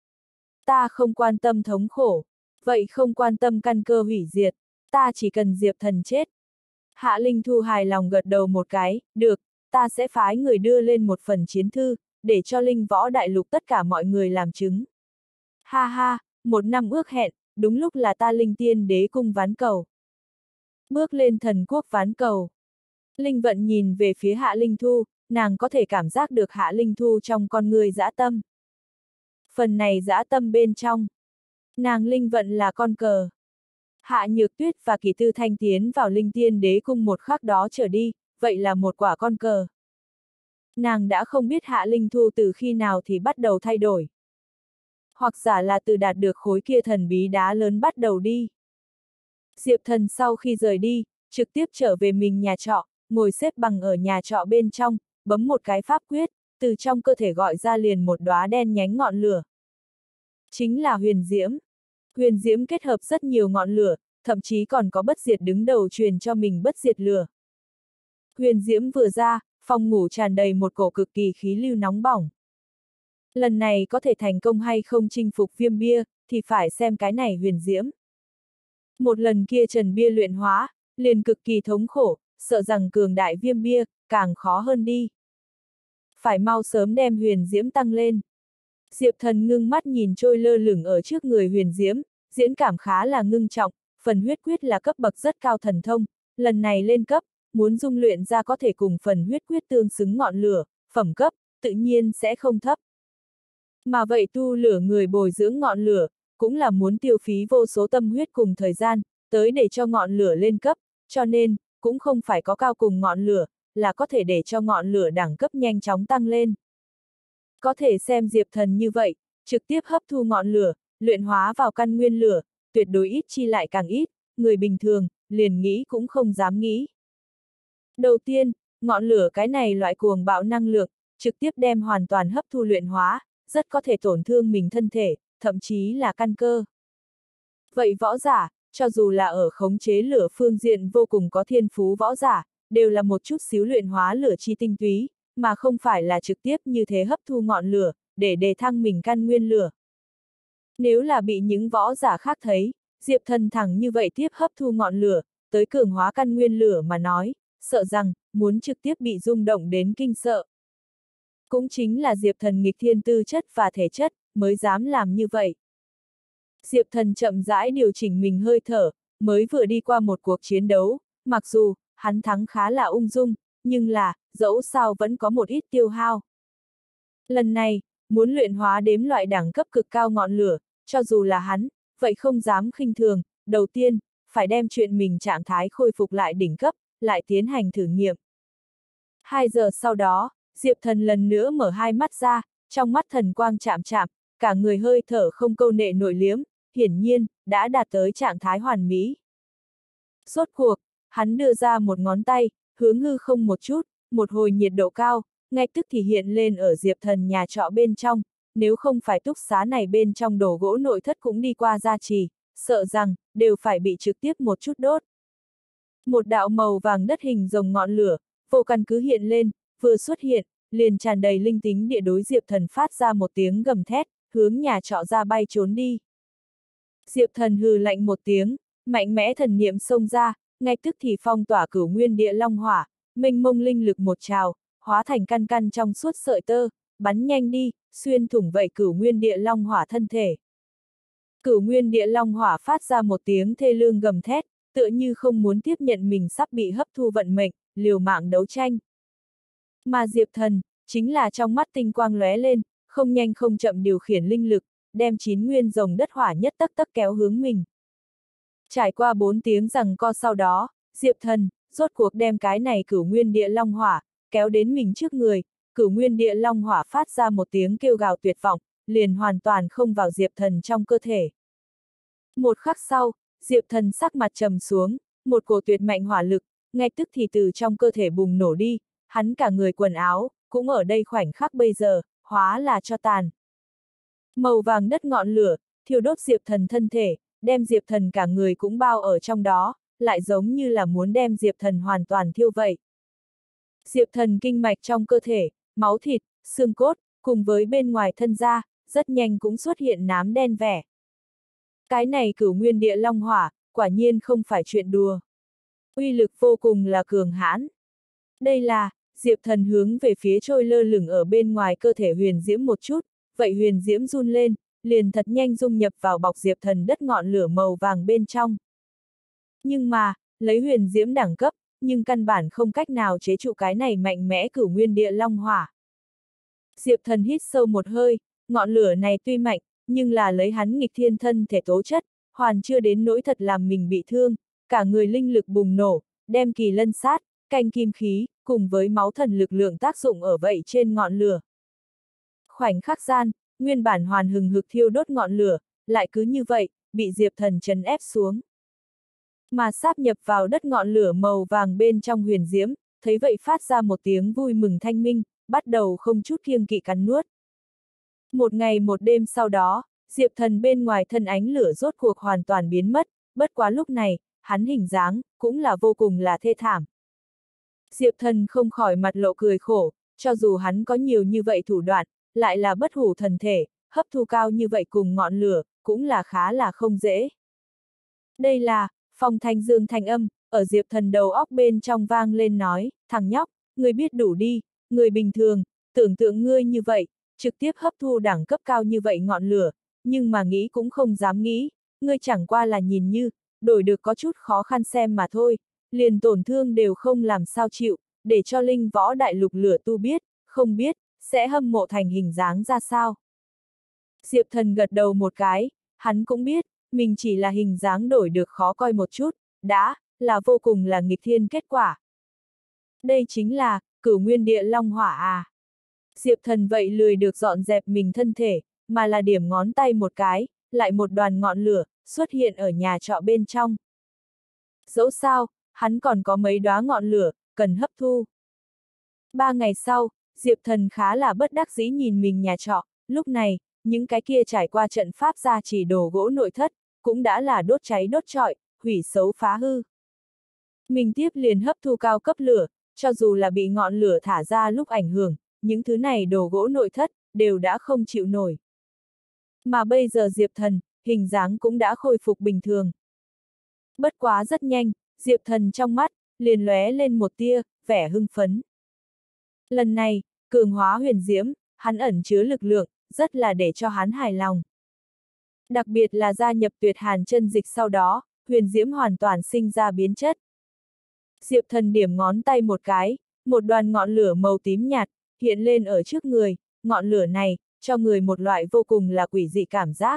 Ta không quan tâm thống khổ, vậy không quan tâm căn cơ hủy diệt, ta chỉ cần Diệp Thần chết. Hạ Linh Thu hài lòng gật đầu một cái, được, ta sẽ phái người đưa lên một phần chiến thư, để cho Linh Võ Đại Lục tất cả mọi người làm chứng. Ha ha, một năm ước hẹn, đúng lúc là ta Linh Tiên Đế Cung ván cầu. Bước lên thần quốc ván cầu. Linh Vận nhìn về phía Hạ Linh Thu, nàng có thể cảm giác được Hạ Linh Thu trong con người dã tâm. Phần này dã tâm bên trong. Nàng Linh Vận là con cờ. Hạ Nhược Tuyết và Kỳ Tư Thanh tiến vào Linh Tiên Đế Cung một khắc đó trở đi, vậy là một quả con cờ. Nàng đã không biết Hạ Linh Thu từ khi nào thì bắt đầu thay đổi. Hoặc giả là từ đạt được khối kia thần bí đá lớn bắt đầu đi. Diệp Thần sau khi rời đi, trực tiếp trở về mình nhà trọ, ngồi xếp bằng ở nhà trọ bên trong, bấm một cái pháp quyết, từ trong cơ thể gọi ra liền một đóa đen nhánh ngọn lửa. Chính là huyền diễm. Huyền diễm kết hợp rất nhiều ngọn lửa, thậm chí còn có bất diệt đứng đầu truyền cho mình bất diệt lửa. Huyền diễm vừa ra, phòng ngủ tràn đầy một cổ cực kỳ khí lưu nóng bỏng. Lần này có thể thành công hay không chinh phục viêm bia, thì phải xem cái này huyền diễm. Một lần kia trần bia luyện hóa, liền cực kỳ thống khổ, sợ rằng cường đại viêm bia, càng khó hơn đi. Phải mau sớm đem huyền diễm tăng lên. Diệp Thần ngưng mắt nhìn trôi lơ lửng ở trước người huyền diễm, diễn cảm khá là ngưng trọng, phần huyết quyết là cấp bậc rất cao thần thông, lần này lên cấp, muốn dung luyện ra có thể cùng phần huyết quyết tương xứng ngọn lửa, phẩm cấp, tự nhiên sẽ không thấp. Mà vậy tu lửa người bồi dưỡng ngọn lửa, cũng là muốn tiêu phí vô số tâm huyết cùng thời gian, tới để cho ngọn lửa lên cấp, cho nên, cũng không phải có cao cùng ngọn lửa, là có thể để cho ngọn lửa đẳng cấp nhanh chóng tăng lên. Có thể xem Diệp Thần như vậy, trực tiếp hấp thu ngọn lửa, luyện hóa vào căn nguyên lửa, tuyệt đối ít chi lại càng ít, người bình thường, liền nghĩ cũng không dám nghĩ. Đầu tiên, ngọn lửa cái này loại cuồng bạo năng lượng, trực tiếp đem hoàn toàn hấp thu luyện hóa, rất có thể tổn thương mình thân thể, thậm chí là căn cơ. Vậy võ giả, cho dù là ở khống chế lửa phương diện vô cùng có thiên phú võ giả, đều là một chút xíu luyện hóa lửa chi tinh túy, mà không phải là trực tiếp như thế hấp thu ngọn lửa, để đề thăng mình căn nguyên lửa. Nếu là bị những võ giả khác thấy, Diệp Thần thẳng như vậy tiếp hấp thu ngọn lửa, tới cường hóa căn nguyên lửa mà nói, sợ rằng, muốn trực tiếp bị rung động đến kinh sợ. Cũng chính là Diệp Thần nghịch thiên tư chất và thể chất, mới dám làm như vậy. Diệp Thần chậm rãi điều chỉnh mình hơi thở, mới vừa đi qua một cuộc chiến đấu, mặc dù, hắn thắng khá là ung dung, nhưng là, dẫu sao vẫn có một ít tiêu hao. Lần này, muốn luyện hóa đếm loại đẳng cấp cực cao ngọn lửa, cho dù là hắn, vậy không dám khinh thường, đầu tiên, phải đem chuyện mình trạng thái khôi phục lại đỉnh cấp, lại tiến hành thử nghiệm. Hai giờ sau đó, Diệp Thần lần nữa mở hai mắt ra, trong mắt thần quang chạm chạm, cả người hơi thở không câu nệ nội liếm, hiển nhiên, đã đạt tới trạng thái hoàn mỹ. Rốt cuộc, hắn đưa ra một ngón tay, hướng hư không một chút, một hồi nhiệt độ cao, ngay tức thì hiện lên ở Diệp Thần nhà trọ bên trong, nếu không phải túc xá này bên trong đồ gỗ nội thất cũng đi qua gia trì, sợ rằng, đều phải bị trực tiếp một chút đốt. Một đạo màu vàng đất hình rồng ngọn lửa, vô căn cứ hiện lên, vừa xuất hiện, liền tràn đầy linh tính địa đối Diệp Thần phát ra một tiếng gầm thét, hướng nhà trọ ra bay trốn đi. Diệp Thần hừ lạnh một tiếng, mạnh mẽ thần niệm xông ra, ngay tức thì phong tỏa cửu nguyên địa long hỏa, mênh mông linh lực một trào, hóa thành căn căn trong suốt sợi tơ, bắn nhanh đi, xuyên thủng vậy cửu nguyên địa long hỏa thân thể. Cửu nguyên địa long hỏa phát ra một tiếng thê lương gầm thét, tựa như không muốn tiếp nhận mình sắp bị hấp thu vận mệnh, liều mạng đấu tranh. Mà Diệp Thần, chính là trong mắt tinh quang lóe lên, không nhanh không chậm điều khiển linh lực, đem chín nguyên rồng đất hỏa nhất tấc tấc kéo hướng mình. Trải qua bốn tiếng giằng co sau đó, Diệp Thần, rốt cuộc đem cái này cửu nguyên địa long hỏa, kéo đến mình trước người, cửu nguyên địa long hỏa phát ra một tiếng kêu gào tuyệt vọng, liền hoàn toàn không vào Diệp Thần trong cơ thể. Một khắc sau, Diệp Thần sắc mặt trầm xuống, một cổ tuyệt mạnh hỏa lực, ngay tức thì từ trong cơ thể bùng nổ đi, hắn cả người quần áo, cũng ở đây khoảnh khắc bây giờ, hóa là tro tàn. Màu vàng đất ngọn lửa, thiêu đốt Diệp Thần thân thể, đem Diệp Thần cả người cũng bao ở trong đó, lại giống như là muốn đem Diệp Thần hoàn toàn thiêu vậy. Diệp Thần kinh mạch trong cơ thể, máu thịt, xương cốt, cùng với bên ngoài thân da, rất nhanh cũng xuất hiện nám đen vẻ. Cái này cửu nguyên địa long hỏa, quả nhiên không phải chuyện đùa. Uy lực vô cùng là cường hãn. Đây là, Diệp Thần hướng về phía trôi lơ lửng ở bên ngoài cơ thể huyền diễm một chút, vậy huyền diễm run lên, liền thật nhanh dung nhập vào bọc Diệp Thần đất ngọn lửa màu vàng bên trong. Nhưng mà, lấy huyền diễm đẳng cấp, nhưng căn bản không cách nào chế trụ cái này mạnh mẽ cửu nguyên địa long hỏa. Diệp Thần hít sâu một hơi, ngọn lửa này tuy mạnh, nhưng là lấy hắn nghịch thiên thân thể tố chất, hoàn chưa đến nỗi thật làm mình bị thương, cả người linh lực bùng nổ, đem kỳ lân sát, canh kim khí, cùng với máu thần lực lượng tác dụng ở vậy trên ngọn lửa. Khoảnh khắc gian, nguyên bản hoàn hừng hực thiêu đốt ngọn lửa, lại cứ như vậy, bị Diệp Thần trấn ép xuống. Mà sáp nhập vào đất ngọn lửa màu vàng bên trong huyền diễm, thấy vậy phát ra một tiếng vui mừng thanh minh, bắt đầu không chút kiêng kỵ cắn nuốt. Một ngày một đêm sau đó, Diệp Thần bên ngoài thân ánh lửa rốt cuộc hoàn toàn biến mất, bất quá lúc này, hắn hình dáng, cũng là vô cùng là thê thảm. Diệp Thần không khỏi mặt lộ cười khổ, cho dù hắn có nhiều như vậy thủ đoạn, lại là bất hủ thần thể, hấp thu cao như vậy cùng ngọn lửa, cũng là khá là không dễ. Đây là, Phong Thanh Dương thanh âm, ở Diệp Thần đầu óc bên trong vang lên nói, thằng nhóc, ngươi biết đủ đi, người bình thường, tưởng tượng ngươi như vậy, trực tiếp hấp thu đẳng cấp cao như vậy ngọn lửa, nhưng mà nghĩ cũng không dám nghĩ, ngươi chẳng qua là nhìn như, đổi được có chút khó khăn xem mà thôi, liền tổn thương đều không làm sao chịu, để cho linh võ đại lục lửa tu biết, không biết, sẽ hâm mộ thành hình dáng ra sao. Diệp Thần gật đầu một cái, hắn cũng biết, mình chỉ là hình dáng đổi được khó coi một chút, đã, là vô cùng là nghịch thiên kết quả. Đây chính là, cửu nguyên địa long hỏa à. Diệp Thần vậy lười được dọn dẹp mình thân thể, mà là điểm ngón tay một cái, lại một đoàn ngọn lửa, xuất hiện ở nhà trọ bên trong. Dẫu sao, hắn còn có mấy đóa ngọn lửa, cần hấp thu. Ba ngày sau, Diệp Thần khá là bất đắc dĩ nhìn mình nhà trọ, lúc này, những cái kia trải qua trận pháp gia chỉ đồ gỗ nội thất, cũng đã là đốt cháy đốt trọi, hủy xấu phá hư. Mình tiếp liền hấp thu cao cấp lửa, cho dù là bị ngọn lửa thả ra lúc ảnh hưởng, những thứ này đồ gỗ nội thất, đều đã không chịu nổi. Mà bây giờ Diệp Thần, hình dáng cũng đã khôi phục bình thường. Bất quá rất nhanh, Diệp Thần trong mắt, liền lóe lên một tia, vẻ hưng phấn. Lần này, cường hóa huyền diễm, hắn ẩn chứa lực lượng, rất là để cho hắn hài lòng. Đặc biệt là gia nhập tuyệt hàn chân dịch sau đó, huyền diễm hoàn toàn sinh ra biến chất. Diệp Thần điểm ngón tay một cái, một đoàn ngọn lửa màu tím nhạt, hiện lên ở trước người, ngọn lửa này, cho người một loại vô cùng là quỷ dị cảm giác.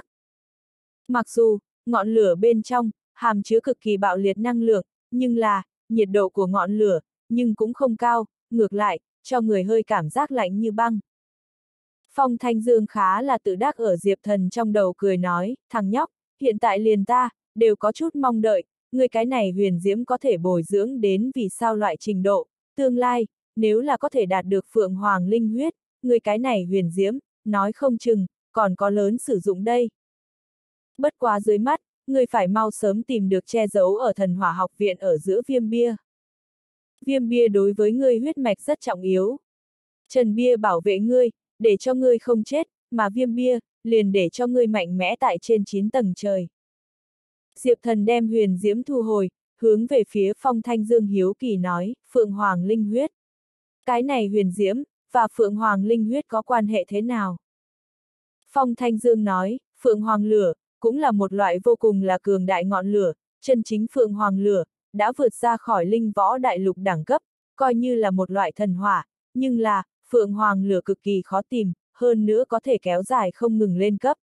Mặc dù, ngọn lửa bên trong, hàm chứa cực kỳ bạo liệt năng lượng, nhưng là, nhiệt độ của ngọn lửa, nhưng cũng không cao, ngược lại, cho người hơi cảm giác lạnh như băng. Phong Thanh Dương khá là tự đắc ở Diệp Thần trong đầu cười nói, thằng nhóc, hiện tại liền ta, đều có chút mong đợi, người cái này huyền diễm có thể bồi dưỡng đến vì sao loại trình độ, tương lai, nếu là có thể đạt được Phượng Hoàng linh huyết, người cái này huyền diễm, nói không chừng, còn có lớn sử dụng đây. Bất quá dưới mắt, người phải mau sớm tìm được che giấu ở thần hỏa học viện ở giữa viêm bia. Viêm bia đối với người huyết mạch rất trọng yếu, Trần bia bảo vệ ngươi, để cho ngươi không chết, mà viêm bia, liền để cho ngươi mạnh mẽ tại trên chín tầng trời. Diệp Thần đem huyền diễm thu hồi, hướng về phía Phong Thanh Dương hiếu kỳ nói, Phượng Hoàng linh huyết. Cái này huyền diễm, và Phượng Hoàng linh huyết có quan hệ thế nào? Phong Thanh Dương nói, Phượng Hoàng lửa, cũng là một loại vô cùng là cường đại ngọn lửa, chân chính Phượng Hoàng lửa, đã vượt ra khỏi linh võ đại lục đẳng cấp, coi như là một loại thần hỏa, nhưng là, Phượng Hoàng lửa cực kỳ khó tìm, hơn nữa có thể kéo dài không ngừng lên cấp.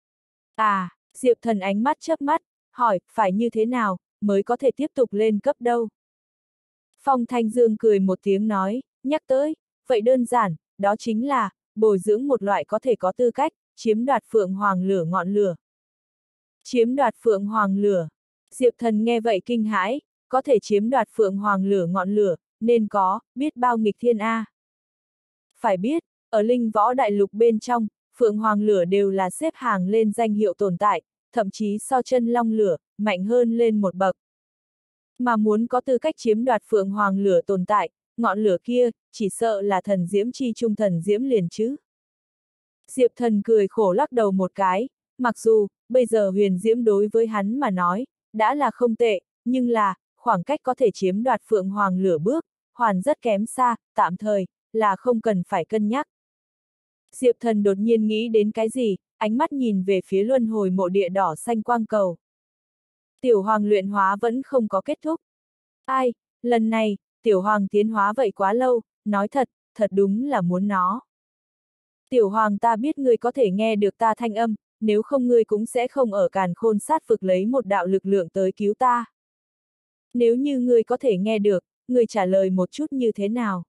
À, Diệp Thần ánh mắt chớp mắt, hỏi, phải như thế nào, mới có thể tiếp tục lên cấp đâu? Phong Thanh Dương cười một tiếng nói, nhắc tới, vậy đơn giản, đó chính là, bồi dưỡng một loại có thể có tư cách, chiếm đoạt Phượng Hoàng lửa ngọn lửa. Chiếm đoạt Phượng Hoàng lửa. Diệp Thần nghe vậy kinh hãi, có thể chiếm đoạt Phượng Hoàng lửa ngọn lửa, nên có, biết bao nghịch thiên A. Phải biết, ở linh võ đại lục bên trong, Phượng Hoàng lửa đều là xếp hàng lên danh hiệu tồn tại, thậm chí so chân long lửa, mạnh hơn lên một bậc. Mà muốn có tư cách chiếm đoạt Phượng Hoàng lửa tồn tại, ngọn lửa kia, chỉ sợ là thần diễm chi trung thần diễm liền chứ. Diệp Thần cười khổ lắc đầu một cái, mặc dù, bây giờ huyền diễm đối với hắn mà nói, đã là không tệ, nhưng là, khoảng cách có thể chiếm đoạt Phượng Hoàng lửa bước, hoàn rất kém xa, tạm thời, là không cần phải cân nhắc. Diệp Thần đột nhiên nghĩ đến cái gì, ánh mắt nhìn về phía luân hồi mộ địa đỏ xanh quang cầu. Tiểu Hoàng luyện hóa vẫn không có kết thúc. Ai, lần này, Tiểu Hoàng tiến hóa vậy quá lâu, nói thật, thật đúng là muốn nó. Tiểu Hoàng ta biết ngươi có thể nghe được ta thanh âm, nếu không ngươi cũng sẽ không ở Càn Khôn sát vực lấy một đạo lực lượng tới cứu ta. Nếu như ngươi có thể nghe được, ngươi trả lời một chút như thế nào?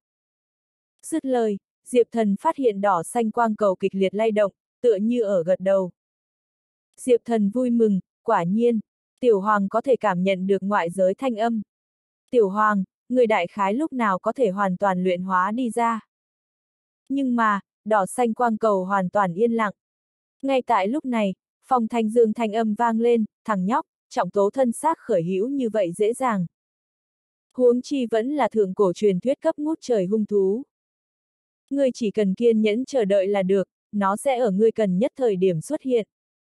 Dứt lời, Diệp Thần phát hiện đỏ xanh quang cầu kịch liệt lay động, tựa như ở gật đầu. Diệp Thần vui mừng, quả nhiên, Tiểu Hoàng có thể cảm nhận được ngoại giới thanh âm. Tiểu Hoàng, người đại khái lúc nào có thể hoàn toàn luyện hóa đi ra. Nhưng mà, đỏ xanh quang cầu hoàn toàn yên lặng. Ngay tại lúc này, Phong Thanh Dương thanh âm vang lên, thằng nhóc, trọng tố thân xác khởi hữu như vậy dễ dàng. Huống chi vẫn là thượng cổ truyền thuyết cấp ngút trời hung thú. Ngươi chỉ cần kiên nhẫn chờ đợi là được, nó sẽ ở ngươi cần nhất thời điểm xuất hiện.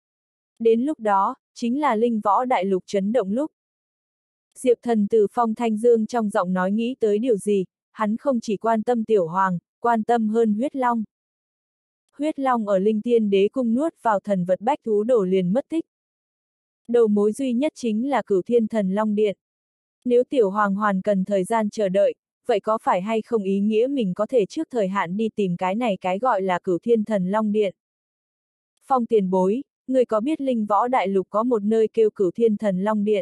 Đến lúc đó, chính là linh võ đại lục chấn động lúc. Diệp Thần từ Phong Thanh Dương trong giọng nói nghĩ tới điều gì, hắn không chỉ quan tâm Tiểu Hoàng, quan tâm hơn huyết long. Huyết long ở linh tiên đế cung nuốt vào thần vật bách thú đổ liền mất tích. Đầu mối duy nhất chính là Cửu Thiên Thần Long Điện. Nếu Tiểu Hoàng hoàn cần thời gian chờ đợi, vậy có phải hay không ý nghĩa mình có thể trước thời hạn đi tìm cái này cái gọi là Cửu Thiên Thần Long Điện? Phong tiền bối, người có biết linh võ đại lục có một nơi kêu Cửu Thiên Thần Long Điện?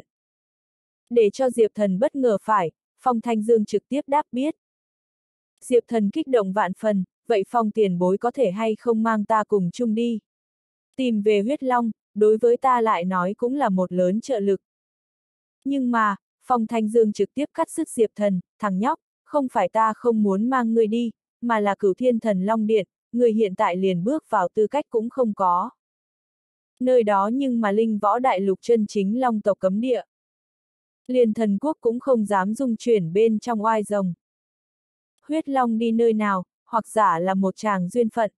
Để cho Diệp Thần bất ngờ phải, Phong Thanh Dương trực tiếp đáp biết. Diệp Thần kích động vạn phần, vậy Phong tiền bối có thể hay không mang ta cùng chung đi? Tìm về huyết long, đối với ta lại nói cũng là một lớn trợ lực. Nhưng mà, Phong Thanh Dương trực tiếp cắt đứt Diệp Thần, thằng nhóc, không phải ta không muốn mang ngươi đi, mà là Cửu Thiên Thần Long Điện, người hiện tại liền bước vào tư cách cũng không có. Nơi đó nhưng mà linh võ đại lục chân chính long tộc cấm địa. Liền thần quốc cũng không dám dung chuyển bên trong oai rồng. Huyết long đi nơi nào, hoặc giả là một chàng duyên phận.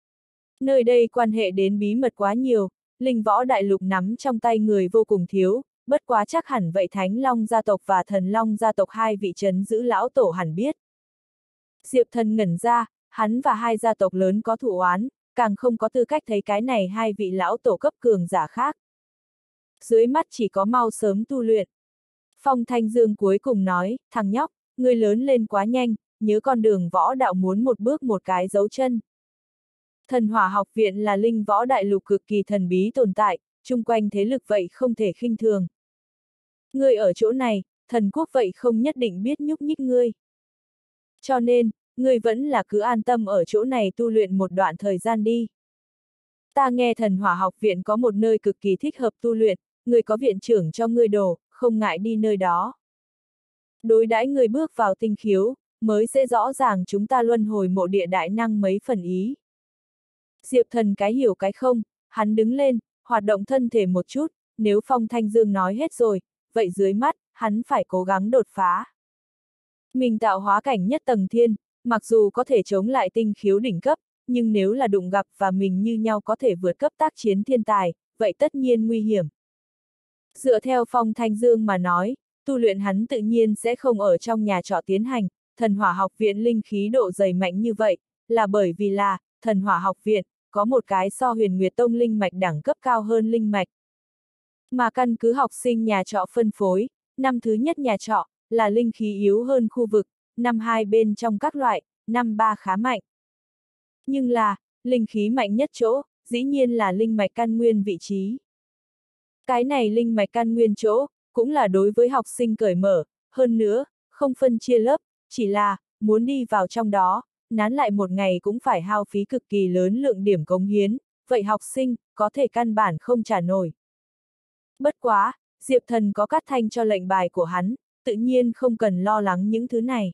Nơi đây quan hệ đến bí mật quá nhiều, linh võ đại lục nắm trong tay người vô cùng thiếu, bất quá chắc hẳn vậy Thánh Long gia tộc và Thần Long gia tộc hai vị trấn giữ lão tổ hẳn biết. Diệp Thần ngẩn ra, hắn và hai gia tộc lớn có thù oán, càng không có tư cách thấy cái này hai vị lão tổ cấp cường giả khác. Dưới mắt chỉ có mau sớm tu luyện. Phong Thanh Dương cuối cùng nói, thằng nhóc, ngươi lớn lên quá nhanh, nhớ con đường võ đạo muốn một bước một cái dấu chân. Thần Hỏa học viện là linh võ đại lục cực kỳ thần bí tồn tại, chung quanh thế lực vậy không thể khinh thường. Ngươi ở chỗ này, thần quốc vậy không nhất định biết nhúc nhích ngươi. Cho nên, ngươi vẫn là cứ an tâm ở chỗ này tu luyện một đoạn thời gian đi. Ta nghe Thần Hỏa học viện có một nơi cực kỳ thích hợp tu luyện, ngươi có viện trưởng cho ngươi đồ, không ngại đi nơi đó. Đối đãi ngươi bước vào tinh khiếu, mới sẽ rõ ràng chúng ta luân hồi mộ địa đại năng mấy phần ý. Diệp Thần cái hiểu cái không, hắn đứng lên, hoạt động thân thể một chút, nếu Phong Thanh Dương nói hết rồi, vậy dưới mắt, hắn phải cố gắng đột phá. Mình tạo hóa cảnh nhất tầng thiên, mặc dù có thể chống lại tinh khiếu đỉnh cấp, nhưng nếu là đụng gặp và mình như nhau có thể vượt cấp tác chiến thiên tài, vậy tất nhiên nguy hiểm. Dựa theo Phong Thanh Dương mà nói, tu luyện hắn tự nhiên sẽ không ở trong nhà trọ tiến hành, thần hỏa học viện linh khí độ dày mạnh như vậy, là bởi vì là, thần hỏa học viện, có một cái so Huyền Nguyệt Tông linh mạch đẳng cấp cao hơn linh mạch. Mà căn cứ học sinh nhà trọ phân phối, năm thứ nhất nhà trọ, là linh khí yếu hơn khu vực, năm hai bên trong các loại, năm ba khá mạnh. Nhưng là, linh khí mạnh nhất chỗ, dĩ nhiên là linh mạch căn nguyên vị trí. Cái này linh mạch căn nguyên chỗ, cũng là đối với học sinh cởi mở, hơn nữa, không phân chia lớp, chỉ là, muốn đi vào trong đó, nán lại một ngày cũng phải hao phí cực kỳ lớn lượng điểm cống hiến, vậy học sinh, có thể căn bản không trả nổi. Bất quá, Diệp Thần có cắt thanh cho lệnh bài của hắn, tự nhiên không cần lo lắng những thứ này.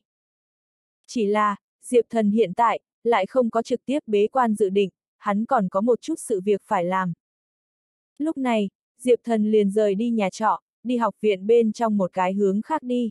Chỉ là, Diệp Thần hiện tại, lại không có trực tiếp bế quan dự định, hắn còn có một chút sự việc phải làm. Lúc này, Diệp Thần liền rời đi nhà trọ, đi học viện bên trong một cái hướng khác đi.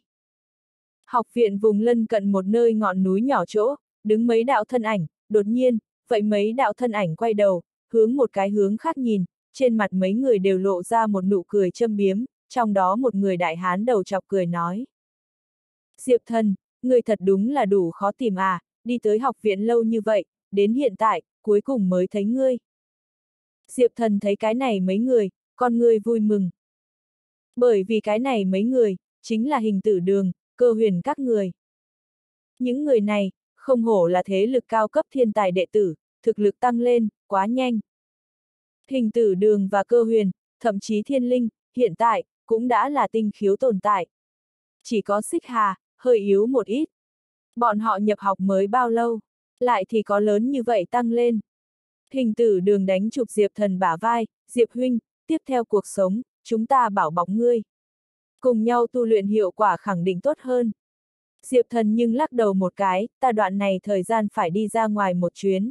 Học viện vùng lân cận một nơi ngọn núi nhỏ chỗ, đứng mấy đạo thân ảnh, đột nhiên, vậy mấy đạo thân ảnh quay đầu, hướng một cái hướng khác nhìn, trên mặt mấy người đều lộ ra một nụ cười châm biếm, trong đó một người đại hán đầu chọc cười nói. Diệp Thần, người thật đúng là đủ khó tìm à, đi tới học viện lâu như vậy, đến hiện tại, cuối cùng mới thấy ngươi. Diệp Thần thấy cái này mấy người, con người vui mừng. Bởi vì cái này mấy người, chính là Hình Tử Đường, Cơ Huyền các người. Những người này, không hổ là thế lực cao cấp thiên tài đệ tử, thực lực tăng lên, quá nhanh. Hình Tử Đường và Cơ Huyền, thậm chí Thiên Linh, hiện tại, cũng đã là tinh khiếu tồn tại. Chỉ có Xích Hà, hơi yếu một ít. Bọn họ nhập học mới bao lâu, lại thì có lớn như vậy tăng lên. Hình Tử Đường đánh chụp Diệp Thần bả vai, Diệp huynh, tiếp theo cuộc sống, chúng ta bảo bọc ngươi. Cùng nhau tu luyện hiệu quả khẳng định tốt hơn. Diệp Thần nhưng lắc đầu một cái, ta đoạn này thời gian phải đi ra ngoài một chuyến.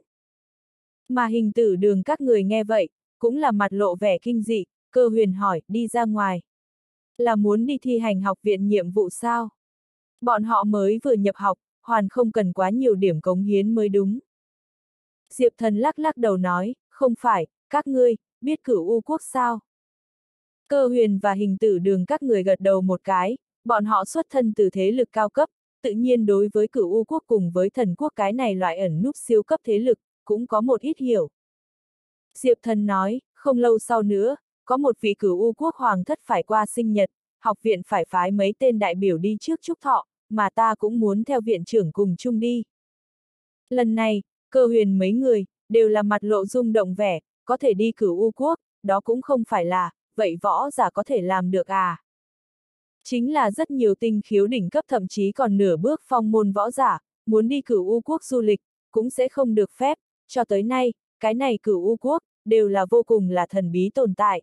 Mà Hình Tử Đường các người nghe vậy, cũng là mặt lộ vẻ kinh dị, Cơ Huyền hỏi, đi ra ngoài. Là muốn đi thi hành học viện nhiệm vụ sao? Bọn họ mới vừa nhập học, hoàn không cần quá nhiều điểm cống hiến mới đúng. Diệp Thần lắc lắc đầu nói, không phải, các ngươi, biết Cửu U Quốc sao? Cơ Huyền và Hình Tử Đường các người gật đầu một cái, bọn họ xuất thân từ thế lực cao cấp, tự nhiên đối với Cửu U Quốc cùng với Thần Quốc cái này loại ẩn núp siêu cấp thế lực, cũng có một ít hiểu. Diệp Thần nói, không lâu sau nữa, có một vị Cửu U Quốc hoàng thất phải qua sinh nhật, học viện phải phái mấy tên đại biểu đi trước chúc thọ, mà ta cũng muốn theo viện trưởng cùng chung đi. Lần này, Cơ Huyền mấy người, đều là mặt lộ rung động vẻ, có thể đi Cửu U Quốc, đó cũng không phải là, vậy võ giả có thể làm được à? Chính là rất nhiều tinh khiếu đỉnh cấp thậm chí còn nửa bước phong môn võ giả, muốn đi Cửu U Quốc du lịch, cũng sẽ không được phép, cho tới nay, cái này Cửu U Quốc, đều là vô cùng là thần bí tồn tại.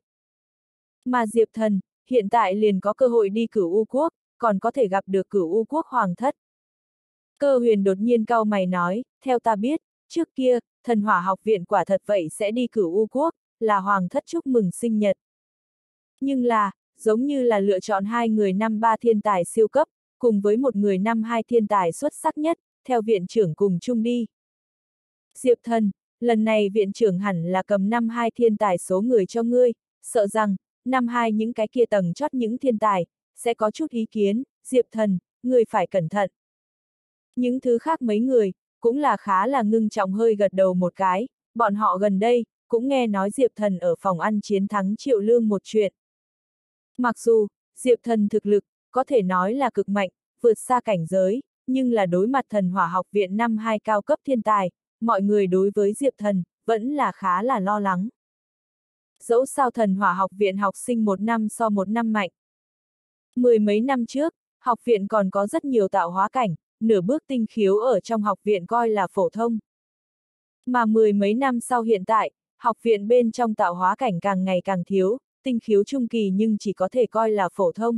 Mà Diệp Thần, hiện tại liền có cơ hội đi Cửu U Quốc, còn có thể gặp được Cửu U Quốc hoàng thất. Cơ Huyền đột nhiên cau mày nói, theo ta biết, trước kia, thần hỏa học viện quả thật vậy sẽ đi Cửu U Quốc, là hoàng thất chúc mừng sinh nhật. Nhưng là, giống như là lựa chọn hai người năm ba thiên tài siêu cấp, cùng với một người năm hai thiên tài xuất sắc nhất, theo viện trưởng cùng chung đi. Diệp Thần, lần này viện trưởng hẳn là cầm năm hai thiên tài số người cho ngươi, sợ rằng, năm hai những cái kia tầng chót những thiên tài, sẽ có chút ý kiến, Diệp Thần, ngươi phải cẩn thận. Những thứ khác mấy người, cũng là khá là ngưng trọng hơi gật đầu một cái, bọn họ gần đây, cũng nghe nói Diệp Thần ở phòng ăn chiến thắng Triệu Lương một chuyện. Mặc dù, Diệp Thần thực lực, có thể nói là cực mạnh, vượt xa cảnh giới, nhưng là đối mặt thần hỏa học viện năm hai cao cấp thiên tài, mọi người đối với Diệp Thần, vẫn là khá là lo lắng. Dẫu sao thần hỏa học viện học sinh một năm so một năm mạnh. Mười mấy năm trước, học viện còn có rất nhiều tạo hóa cảnh, nửa bước tinh khiếu ở trong học viện coi là phổ thông. Mà mười mấy năm sau hiện tại, học viện bên trong tạo hóa cảnh càng ngày càng thiếu, tinh khiếu trung kỳ nhưng chỉ có thể coi là phổ thông.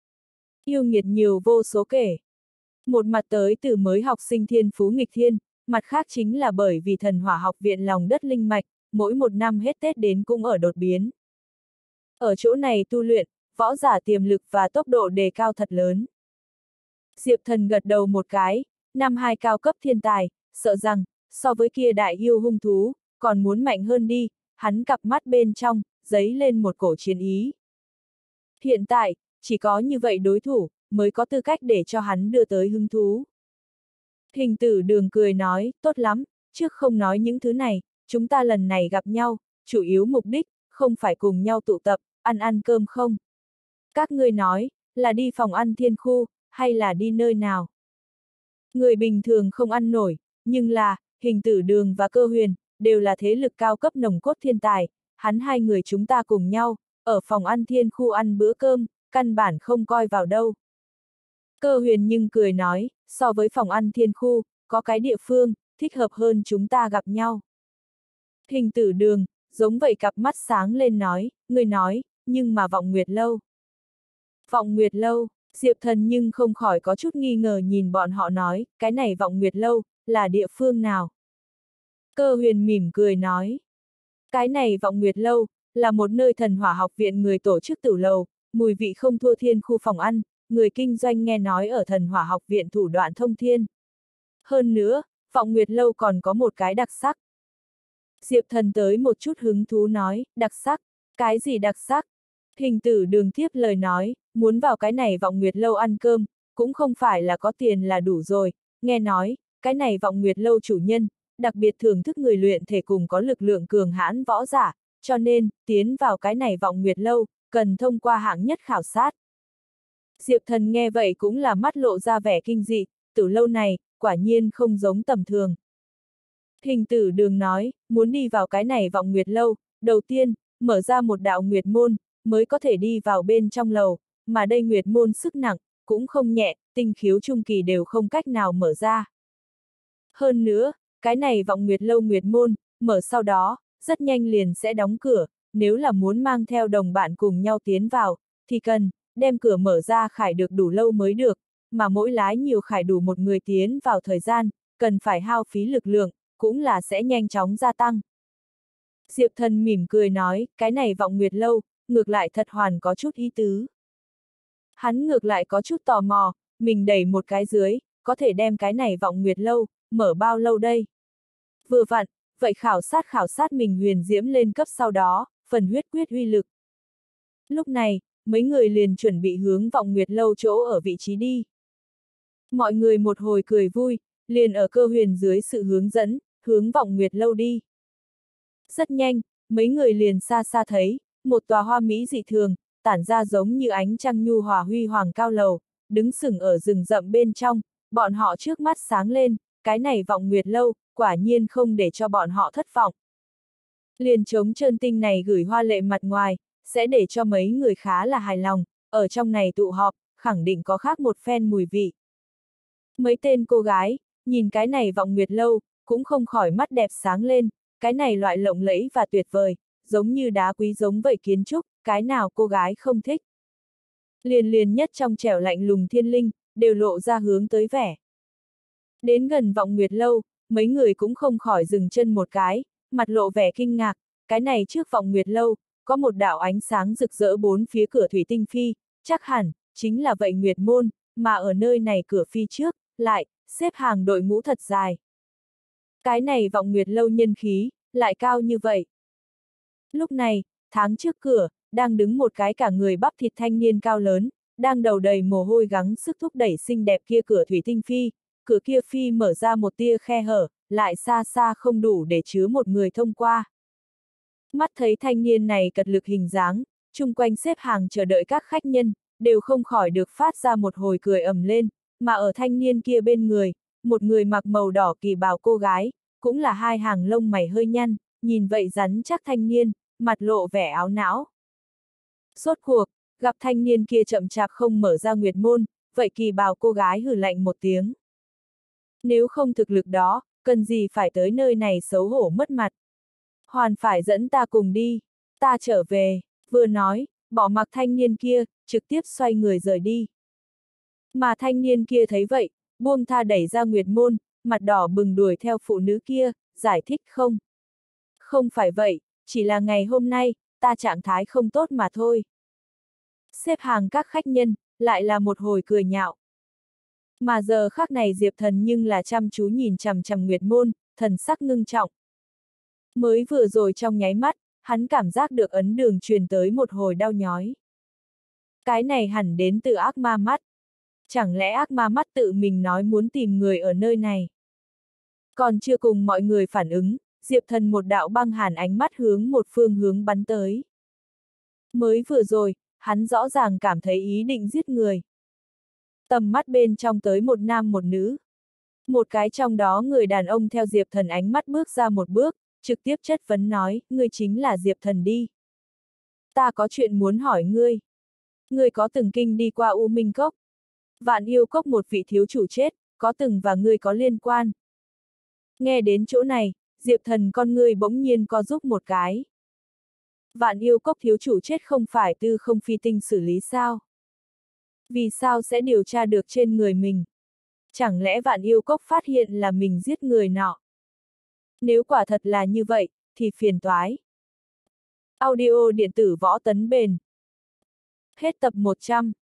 Yêu nghiệt nhiều vô số kể. Một mặt tới từ mới học sinh thiên phú nghịch thiên, mặt khác chính là bởi vì thần hỏa học viện lòng đất linh mạch, mỗi một năm hết Tết đến cũng ở đột biến. Ở chỗ này tu luyện, võ giả tiềm lực và tốc độ đề cao thật lớn. Diệp Thần gật đầu một cái, năm hai cao cấp thiên tài, sợ rằng, so với kia đại yêu hung thú, còn muốn mạnh hơn đi, hắn cặp mắt bên trong, dấy lên một cổ chiến ý. Hiện tại, chỉ có như vậy đối thủ, mới có tư cách để cho hắn đưa tới hứng thú. Hình tử đường cười nói, tốt lắm, trước không nói những thứ này, chúng ta lần này gặp nhau, chủ yếu mục đích, không phải cùng nhau tụ tập, ăn ăn cơm không? Các ngươi nói, là đi phòng ăn thiên khu, hay là đi nơi nào? Người bình thường không ăn nổi, nhưng là, hình tử đường và cơ huyền, đều là thế lực cao cấp nồng cốt thiên tài, hắn hai người chúng ta cùng nhau, ở phòng ăn thiên khu ăn bữa cơm, căn bản không coi vào đâu. Cơ huyền nhưng cười nói, so với phòng ăn thiên khu, có cái địa phương, thích hợp hơn chúng ta gặp nhau. Hình tử đường, giống vậy cặp mắt sáng lên nói, người nói, nhưng mà vọng nguyệt lâu. Vọng nguyệt lâu, Diệp Thần nhưng không khỏi có chút nghi ngờ nhìn bọn họ nói, cái này vọng nguyệt lâu, là địa phương nào? Cơ huyền mỉm cười nói, cái này vọng nguyệt lâu, là một nơi thần hỏa học viện người tổ chức tử lầu, mùi vị không thua thiên khu phòng ăn, người kinh doanh nghe nói ở thần hỏa học viện thủ đoạn thông thiên. Hơn nữa, vọng nguyệt lâu còn có một cái đặc sắc. Diệp Thần tới một chút hứng thú nói, đặc sắc, cái gì đặc sắc? Hình tử đường tiếp lời nói, muốn vào cái này vọng nguyệt lâu ăn cơm, cũng không phải là có tiền là đủ rồi, nghe nói, cái này vọng nguyệt lâu chủ nhân, đặc biệt thưởng thức người luyện thể cùng có lực lượng cường hãn võ giả, cho nên, tiến vào cái này vọng nguyệt lâu, cần thông qua hạng nhất khảo sát. Diệp Thần nghe vậy cũng là mắt lộ ra vẻ kinh dị, tử lâu này, quả nhiên không giống tầm thường. Hình tử đường nói, muốn đi vào cái này vọng nguyệt lâu, đầu tiên, mở ra một đạo nguyệt môn, mới có thể đi vào bên trong lầu, mà đây nguyệt môn sức nặng, cũng không nhẹ, tinh khiếu trung kỳ đều không cách nào mở ra. Hơn nữa, cái này vọng nguyệt lâu nguyệt môn, mở sau đó, rất nhanh liền sẽ đóng cửa, nếu là muốn mang theo đồng bạn cùng nhau tiến vào, thì cần, đem cửa mở ra khải được đủ lâu mới được, mà mỗi lái nhiều khải đủ một người tiến vào thời gian, cần phải hao phí lực lượng, cũng là sẽ nhanh chóng gia tăng. Diệp Thần mỉm cười nói, cái này vọng nguyệt lâu, ngược lại thật hoàn có chút ý tứ. Hắn ngược lại có chút tò mò, mình đẩy một cái dưới, có thể đem cái này vọng nguyệt lâu, mở bao lâu đây? Vừa vặn, vậy khảo sát khảo sát mình huyền diễm lên cấp sau đó, phần huyết quyết uy lực. Lúc này, mấy người liền chuẩn bị hướng vọng nguyệt lâu chỗ ở vị trí đi. Mọi người một hồi cười vui, liền ở cơ huyền dưới sự hướng dẫn, hướng vọng nguyệt lâu đi. Rất nhanh, mấy người liền xa xa thấy, một tòa hoa mỹ dị thường, tản ra giống như ánh trăng nhu hòa huy hoàng cao lầu, đứng sừng ở rừng rậm bên trong, bọn họ trước mắt sáng lên, cái này vọng nguyệt lâu, quả nhiên không để cho bọn họ thất vọng. Liền trống trơn tinh này gửi hoa lệ mặt ngoài, sẽ để cho mấy người khá là hài lòng, ở trong này tụ họp, khẳng định có khác một phen mùi vị. Mấy tên cô gái, nhìn cái này vọng nguyệt lâu, cũng không khỏi mắt đẹp sáng lên, cái này loại lộng lẫy và tuyệt vời, giống như đá quý giống vậy kiến trúc, cái nào cô gái không thích. Liền liền nhất trong trẻo lạnh lùng thiên linh, đều lộ ra hướng tới vẻ. Đến gần vọng nguyệt lâu, mấy người cũng không khỏi dừng chân một cái, mặt lộ vẻ kinh ngạc, cái này trước vọng nguyệt lâu, có một đạo ánh sáng rực rỡ bốn phía cửa thủy tinh phi, chắc hẳn, chính là vậy nguyệt môn, mà ở nơi này cửa phi trước, lại, xếp hàng đội ngũ thật dài. Cái này vọng nguyệt lâu nhân khí, lại cao như vậy. Lúc này, tháng trước cửa, đang đứng một cái cả người bắp thịt thanh niên cao lớn, đang đầu đầy mồ hôi gắng sức thúc đẩy xinh đẹp kia cửa thủy tinh phi, cửa kia phi mở ra một tia khe hở, lại xa xa không đủ để chứa một người thông qua. Mắt thấy thanh niên này cật lực hình dáng, chung quanh xếp hàng chờ đợi các khách nhân, đều không khỏi được phát ra một hồi cười ầm lên, mà ở thanh niên kia bên người, một người mặc màu đỏ kỳ bào cô gái, cũng là hai hàng lông mày hơi nhăn, nhìn vậy rắn chắc thanh niên, mặt lộ vẻ áo não. Sốt cuộc, gặp thanh niên kia chậm chạp không mở ra nguyệt môn, vậy kỳ bào cô gái hừ lạnh một tiếng. Nếu không thực lực đó, cần gì phải tới nơi này xấu hổ mất mặt. Hoàn phải dẫn ta cùng đi, ta trở về, vừa nói, bỏ mặc thanh niên kia, trực tiếp xoay người rời đi. Mà thanh niên kia thấy vậy, buông tha đẩy ra nguyệt môn, mặt đỏ bừng đuổi theo phụ nữ kia, giải thích không. Không phải vậy, chỉ là ngày hôm nay, ta trạng thái không tốt mà thôi. Xếp hàng các khách nhân, lại là một hồi cười nhạo. Mà giờ khắc này Diệp Thần nhưng là chăm chú nhìn chằm chằm Nguyệt Môn, thần sắc ngưng trọng. Mới vừa rồi trong nháy mắt, hắn cảm giác được ấn đường truyền tới một hồi đau nhói. Cái này hẳn đến từ ác ma mắt. Chẳng lẽ ác ma mắt tự mình nói muốn tìm người ở nơi này? Còn chưa cùng mọi người phản ứng, Diệp Thần một đạo băng hàn ánh mắt hướng một phương hướng bắn tới. Mới vừa rồi, hắn rõ ràng cảm thấy ý định giết người. Tầm mắt bên trong tới một nam một nữ. Một cái trong đó người đàn ông theo Diệp Thần ánh mắt bước ra một bước, trực tiếp chất vấn nói, ngươi chính là Diệp Thần đi. Ta có chuyện muốn hỏi ngươi. Ngươi có từng kinh đi qua U Minh Cốc? Vạn Yêu Cốc một vị thiếu chủ chết, có từng và ngươi có liên quan? Nghe đến chỗ này, Diệp Thần con ngươi bỗng nhiên co giúp một cái. Vạn Yêu Cốc thiếu chủ chết không phải Tư Không Phi Tinh xử lý sao? Vì sao sẽ điều tra được trên người mình? Chẳng lẽ Vạn Yêu Cốc phát hiện là mình giết người nọ? Nếu quả thật là như vậy, thì phiền toái. Audio điện tử võ tấn bền. Hết tập một trăm.